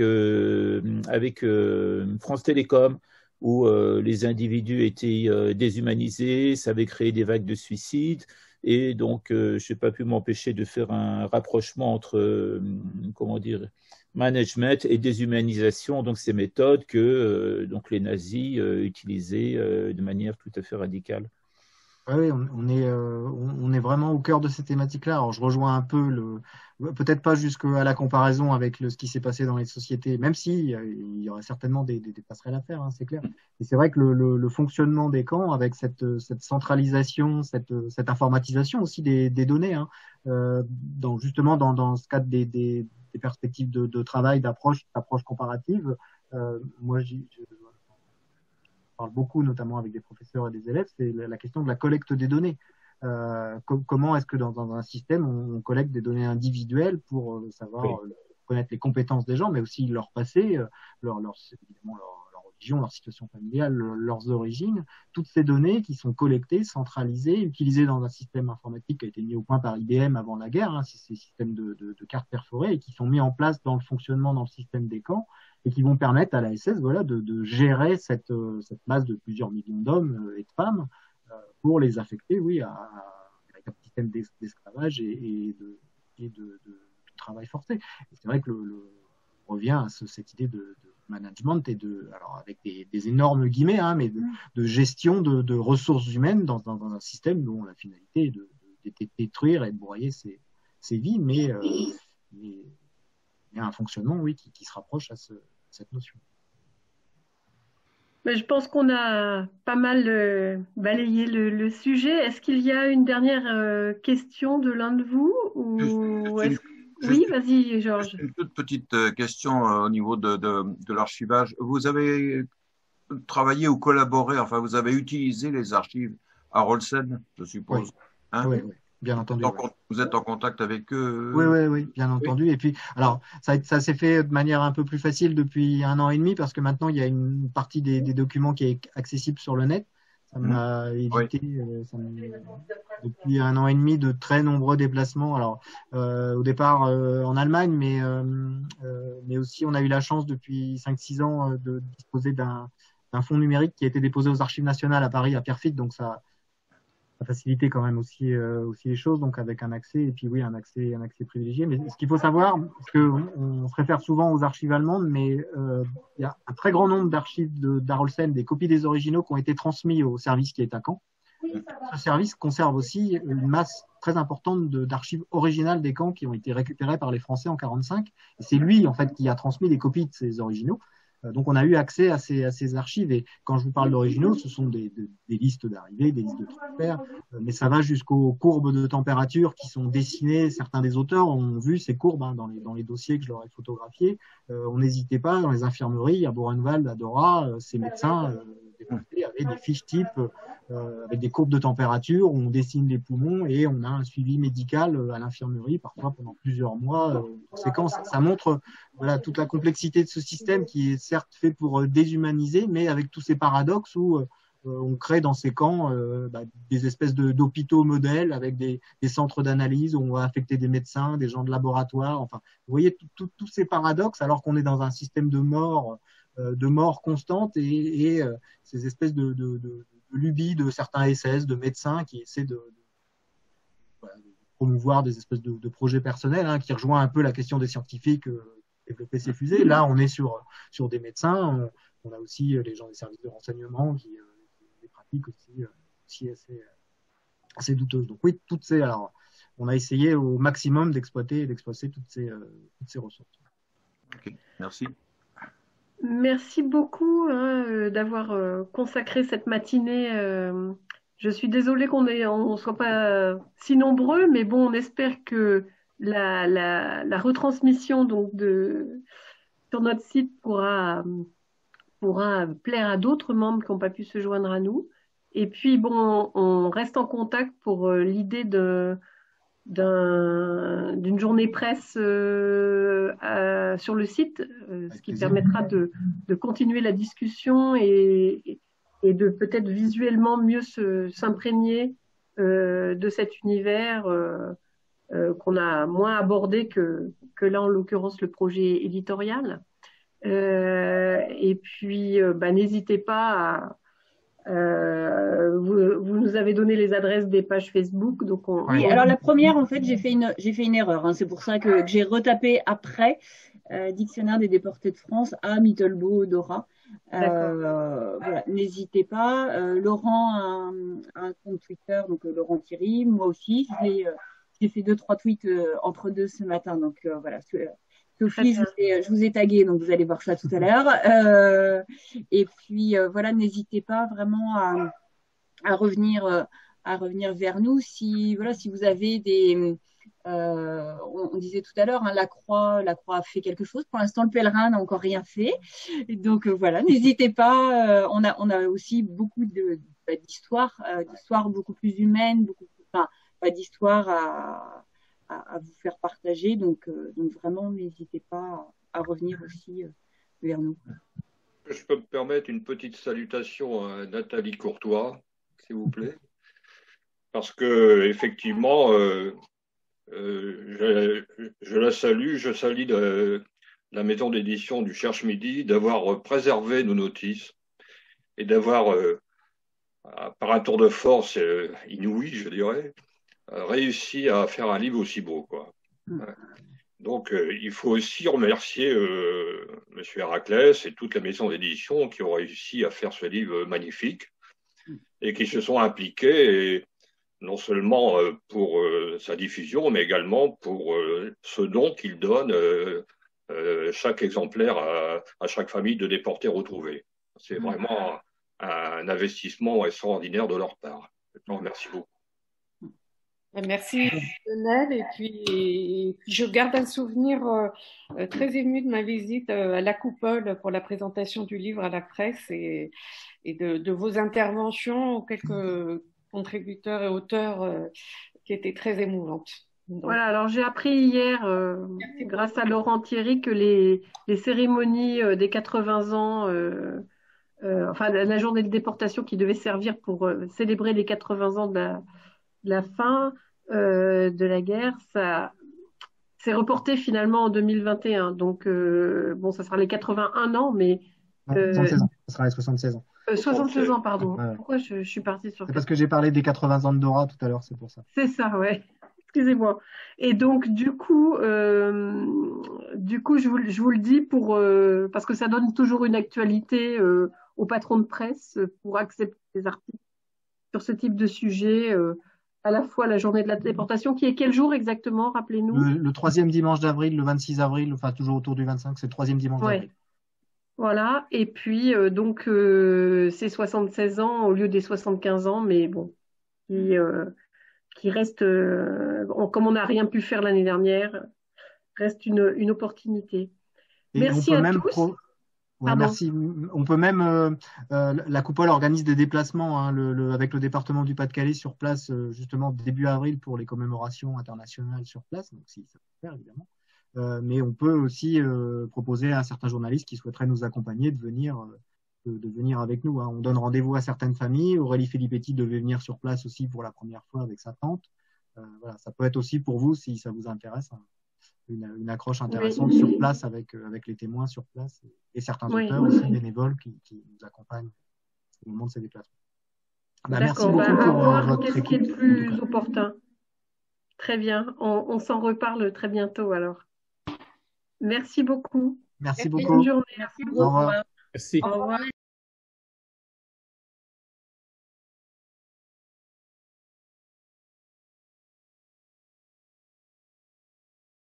[SPEAKER 9] France Télécom, où les individus étaient déshumanisés, ça avait créé des vagues de suicides. Et donc, je n'ai pas pu m'empêcher de faire un rapprochement entre, management et déshumanisation, donc ces méthodes que donc les nazis utilisaient de manière tout à fait radicale.
[SPEAKER 2] Oui, on est vraiment au cœur de ces thématiques-là. Alors, je rejoins un peu peut-être pas jusqu'à la comparaison avec ce qui s'est passé dans les sociétés, même si il y aurait certainement des passerelles à faire, hein, c'est clair. Et c'est vrai que le fonctionnement des camps, avec cette centralisation, cette informatisation aussi des données, hein, justement dans ce cadre des perspectives de travail, d'approche comparative, moi parle beaucoup, notamment avec des professeurs et des élèves, c'est la question de la collecte des données. Comment est-ce que dans un système, on collecte des données individuelles pour savoir connaître les compétences des gens, mais aussi leur passé, évidemment leur religion, leur situation familiale, leurs origines, toutes ces données qui sont collectées, centralisées, utilisées dans un système informatique qui a été mis au point par IBM avant la guerre, hein, ces systèmes de cartes perforées, et qui sont mis en place dans le fonctionnement dans le système des camps, et qui vont permettre à la SS de gérer cette masse de plusieurs millions d'hommes et de femmes pour les affecter, oui, à un système d'esclavage et de travail forcé. Et c'est vrai que on revient à cette idée de management et alors avec des énormes guillemets, hein, mais de gestion de ressources humaines dans un système dont la finalité est de détruire et de broyer ces vies, mais il y a un fonctionnement, oui, qui se rapproche à cette notion.
[SPEAKER 1] Mais je pense qu'on a pas mal balayé le sujet. Est-ce qu'il y a une dernière question de l'un de vous Oui, vas-y, Georges.
[SPEAKER 10] Une toute petite question au niveau de l'archivage. Vous avez travaillé ou collaboré, enfin, vous avez utilisé les archives à Rolsen, je suppose.
[SPEAKER 2] Oui,
[SPEAKER 10] hein
[SPEAKER 2] oui, bien entendu.
[SPEAKER 10] Vous êtes en contact avec eux?
[SPEAKER 2] Oui, bien entendu. Et puis, alors, ça s'est fait de manière un peu plus facile depuis 1 an et demi, parce que maintenant, il y a une partie des documents qui est accessible sur le net. Ça m'a évité depuis 1 an et demi de très nombreux déplacements. Alors, au départ en Allemagne, mais aussi on a eu la chance depuis 5-6 ans de disposer d'un fonds numérique qui a été déposé aux Archives nationales à Paris, à Pierrefitte. Donc ça a facilité quand même aussi les choses, donc avec un accès, et puis oui, un accès privilégié. Mais ce qu'il faut savoir, parce qu'on se réfère souvent aux archives allemandes, mais il y a un très grand nombre d'archives d'Arolsen, des copies des originaux qui ont été transmis au service qui est à Caen. Ce service conserve aussi une masse très importante d'archives originales des camps qui ont été récupérées par les Français en 1945. Et c'est lui, en fait, qui a transmis des copies de ces originaux. Donc, on a eu accès à ces archives. Et quand je vous parle d'originaux, ce sont des listes d'arrivée, des listes de transfert, mais ça va jusqu'aux courbes de température qui sont dessinées. Certains des auteurs ont vu ces courbes dans les dossiers que je leur ai photographiés. On n'hésitait pas, dans les infirmeries, à Buchenwald, à Dora, ces médecins avaient des fiches types avec des courbes de température où on dessine les poumons et on a un suivi médical à l'infirmerie, parfois pendant plusieurs mois. Ça montre toute la complexité de ce système qui est certes fait pour déshumaniser, mais avec tous ces paradoxes où on crée dans ces camps des espèces d'hôpitaux modèles avec des centres d'analyse où on va affecter des médecins, des gens de laboratoire. Enfin, vous voyez tous ces paradoxes alors qu'on est dans un système de mort constante et ces espèces de lubies de certains SS, de médecins qui essaient de promouvoir des espèces de projets personnels, hein, qui rejoint un peu la question des scientifiques développer ces fusées. Là, on est sur des médecins. On a aussi les gens des services de renseignement qui des pratiques aussi assez douteuses. Donc oui, alors, on a essayé au maximum d'exploiter toutes ces ressources.
[SPEAKER 10] Ok, merci.
[SPEAKER 1] Merci beaucoup d'avoir consacré cette matinée. Je suis désolée qu'on ne soit pas si nombreux, mais bon, on espère que la retransmission donc sur notre site pourra plaire à d'autres membres qui n'ont pas pu se joindre à nous. Et puis, bon, on reste en contact pour l'idée d'une journée presse sur le site, ce qui permettra de continuer la discussion et de peut-être visuellement mieux s'imprégner de cet univers qu'on a moins abordé que là, en l'occurrence, le projet éditorial. Et puis, n'hésitez pas vous nous avez donné les adresses des pages Facebook, donc
[SPEAKER 6] oui. Alors la première, en fait, j'ai fait une erreur. Hein, c'est pour ça que j'ai retapé après Dictionnaire des déportés de France à Mittelbau Dora. Voilà, n'hésitez pas. Laurent a un compte Twitter, donc Laurent Thierry. Moi aussi, j'ai fait 2-3 tweets entre deux ce matin. Donc voilà. Sophie, je vous ai tagué, donc vous allez voir ça tout à l'heure. Et puis voilà, n'hésitez pas vraiment à revenir vers nous si vous avez On disait tout à l'heure, hein, la croix a fait quelque chose. Pour l'instant, le pèlerin n'a encore rien fait. Et donc voilà, n'hésitez pas. On a aussi beaucoup d'histoires beaucoup plus humaines, d'histoires à vous faire partager. Donc vraiment, n'hésitez pas à revenir aussi vers nous.
[SPEAKER 5] Je peux me permettre une petite salutation à Nathalie Courtois, s'il vous plaît, parce que effectivement, je la salue, je salue la maison d'édition du Cherche Midi d'avoir préservé nos notices et d'avoir, par un tour de force inouï, je dirais, réussi à faire un livre aussi beau, quoi. Donc, il faut aussi remercier M. Héraclès et toute la maison d'édition qui ont réussi à faire ce livre magnifique et qui se sont impliqués, et non seulement pour sa diffusion, mais également pour ce don qu'ils donnent chaque exemplaire à chaque famille de déportés retrouvés. C'est vraiment un investissement extraordinaire de leur part. Je vous remercie beaucoup.
[SPEAKER 4] Merci Lionel, et puis je garde un souvenir très ému de ma visite à la Coupole pour la présentation du livre à la presse et de vos interventions, quelques contributeurs et auteurs qui étaient très émouvantes. Donc,
[SPEAKER 1] voilà, alors j'ai appris hier, grâce à Laurent Thierry, que les cérémonies des 80 ans, enfin la journée de déportation qui devait servir pour célébrer les 80 ans de la fin de la guerre, ça s'est reporté finalement en 2021. Donc, bon, ça sera les 81 ans, mais...
[SPEAKER 2] 76 ans, ça sera les 76 ans.
[SPEAKER 1] 76 ans, pardon.
[SPEAKER 2] Ouais.
[SPEAKER 1] Pourquoi je suis partie sur...
[SPEAKER 2] C'est parce que j'ai parlé des 80 ans de Dora tout à l'heure, c'est pour ça.
[SPEAKER 1] C'est ça, ouais. Excusez-moi. Et donc, du coup, je vous le dis parce que ça donne toujours une actualité aux patrons de presse pour accepter des articles sur ce type de sujet, à la fois la journée de la déportation, qui est quel jour exactement, rappelez-nous?
[SPEAKER 2] Le troisième dimanche d'avril, le 26 avril, enfin toujours autour du 25, c'est le troisième dimanche d'avril.
[SPEAKER 1] Voilà, et puis donc c'est 76 ans au lieu des 75 ans, mais bon, qui reste, comme on n'a rien pu faire l'année dernière, reste une opportunité.
[SPEAKER 2] Et
[SPEAKER 1] merci à tous.
[SPEAKER 2] Ouais, merci. On peut même, la Coupole organise des déplacements avec le département du Pas-de-Calais sur place, justement début avril pour les commémorations internationales sur place, donc si ça peut faire évidemment. Mais on peut aussi proposer à certains journalistes qui souhaiteraient nous accompagner de venir avec nous. On donne rendez-vous à certaines familles. Aurélie Filippetti devait venir sur place aussi pour la première fois avec sa tante. Voilà, ça peut être aussi pour vous, si ça vous intéresse, une accroche intéressante sur place avec les témoins sur place et certains auteurs aussi bénévoles qui nous accompagnent au moment de ces déplacements.
[SPEAKER 1] Merci beaucoup pour votre écoute. Qu'est-ce qui est le plus opportun? Très bien, on s'en reparle très bientôt alors. Merci beaucoup.
[SPEAKER 2] Merci beaucoup.
[SPEAKER 1] Bonne journée.
[SPEAKER 2] Merci beaucoup. Au revoir.
[SPEAKER 9] Merci.
[SPEAKER 1] Au revoir.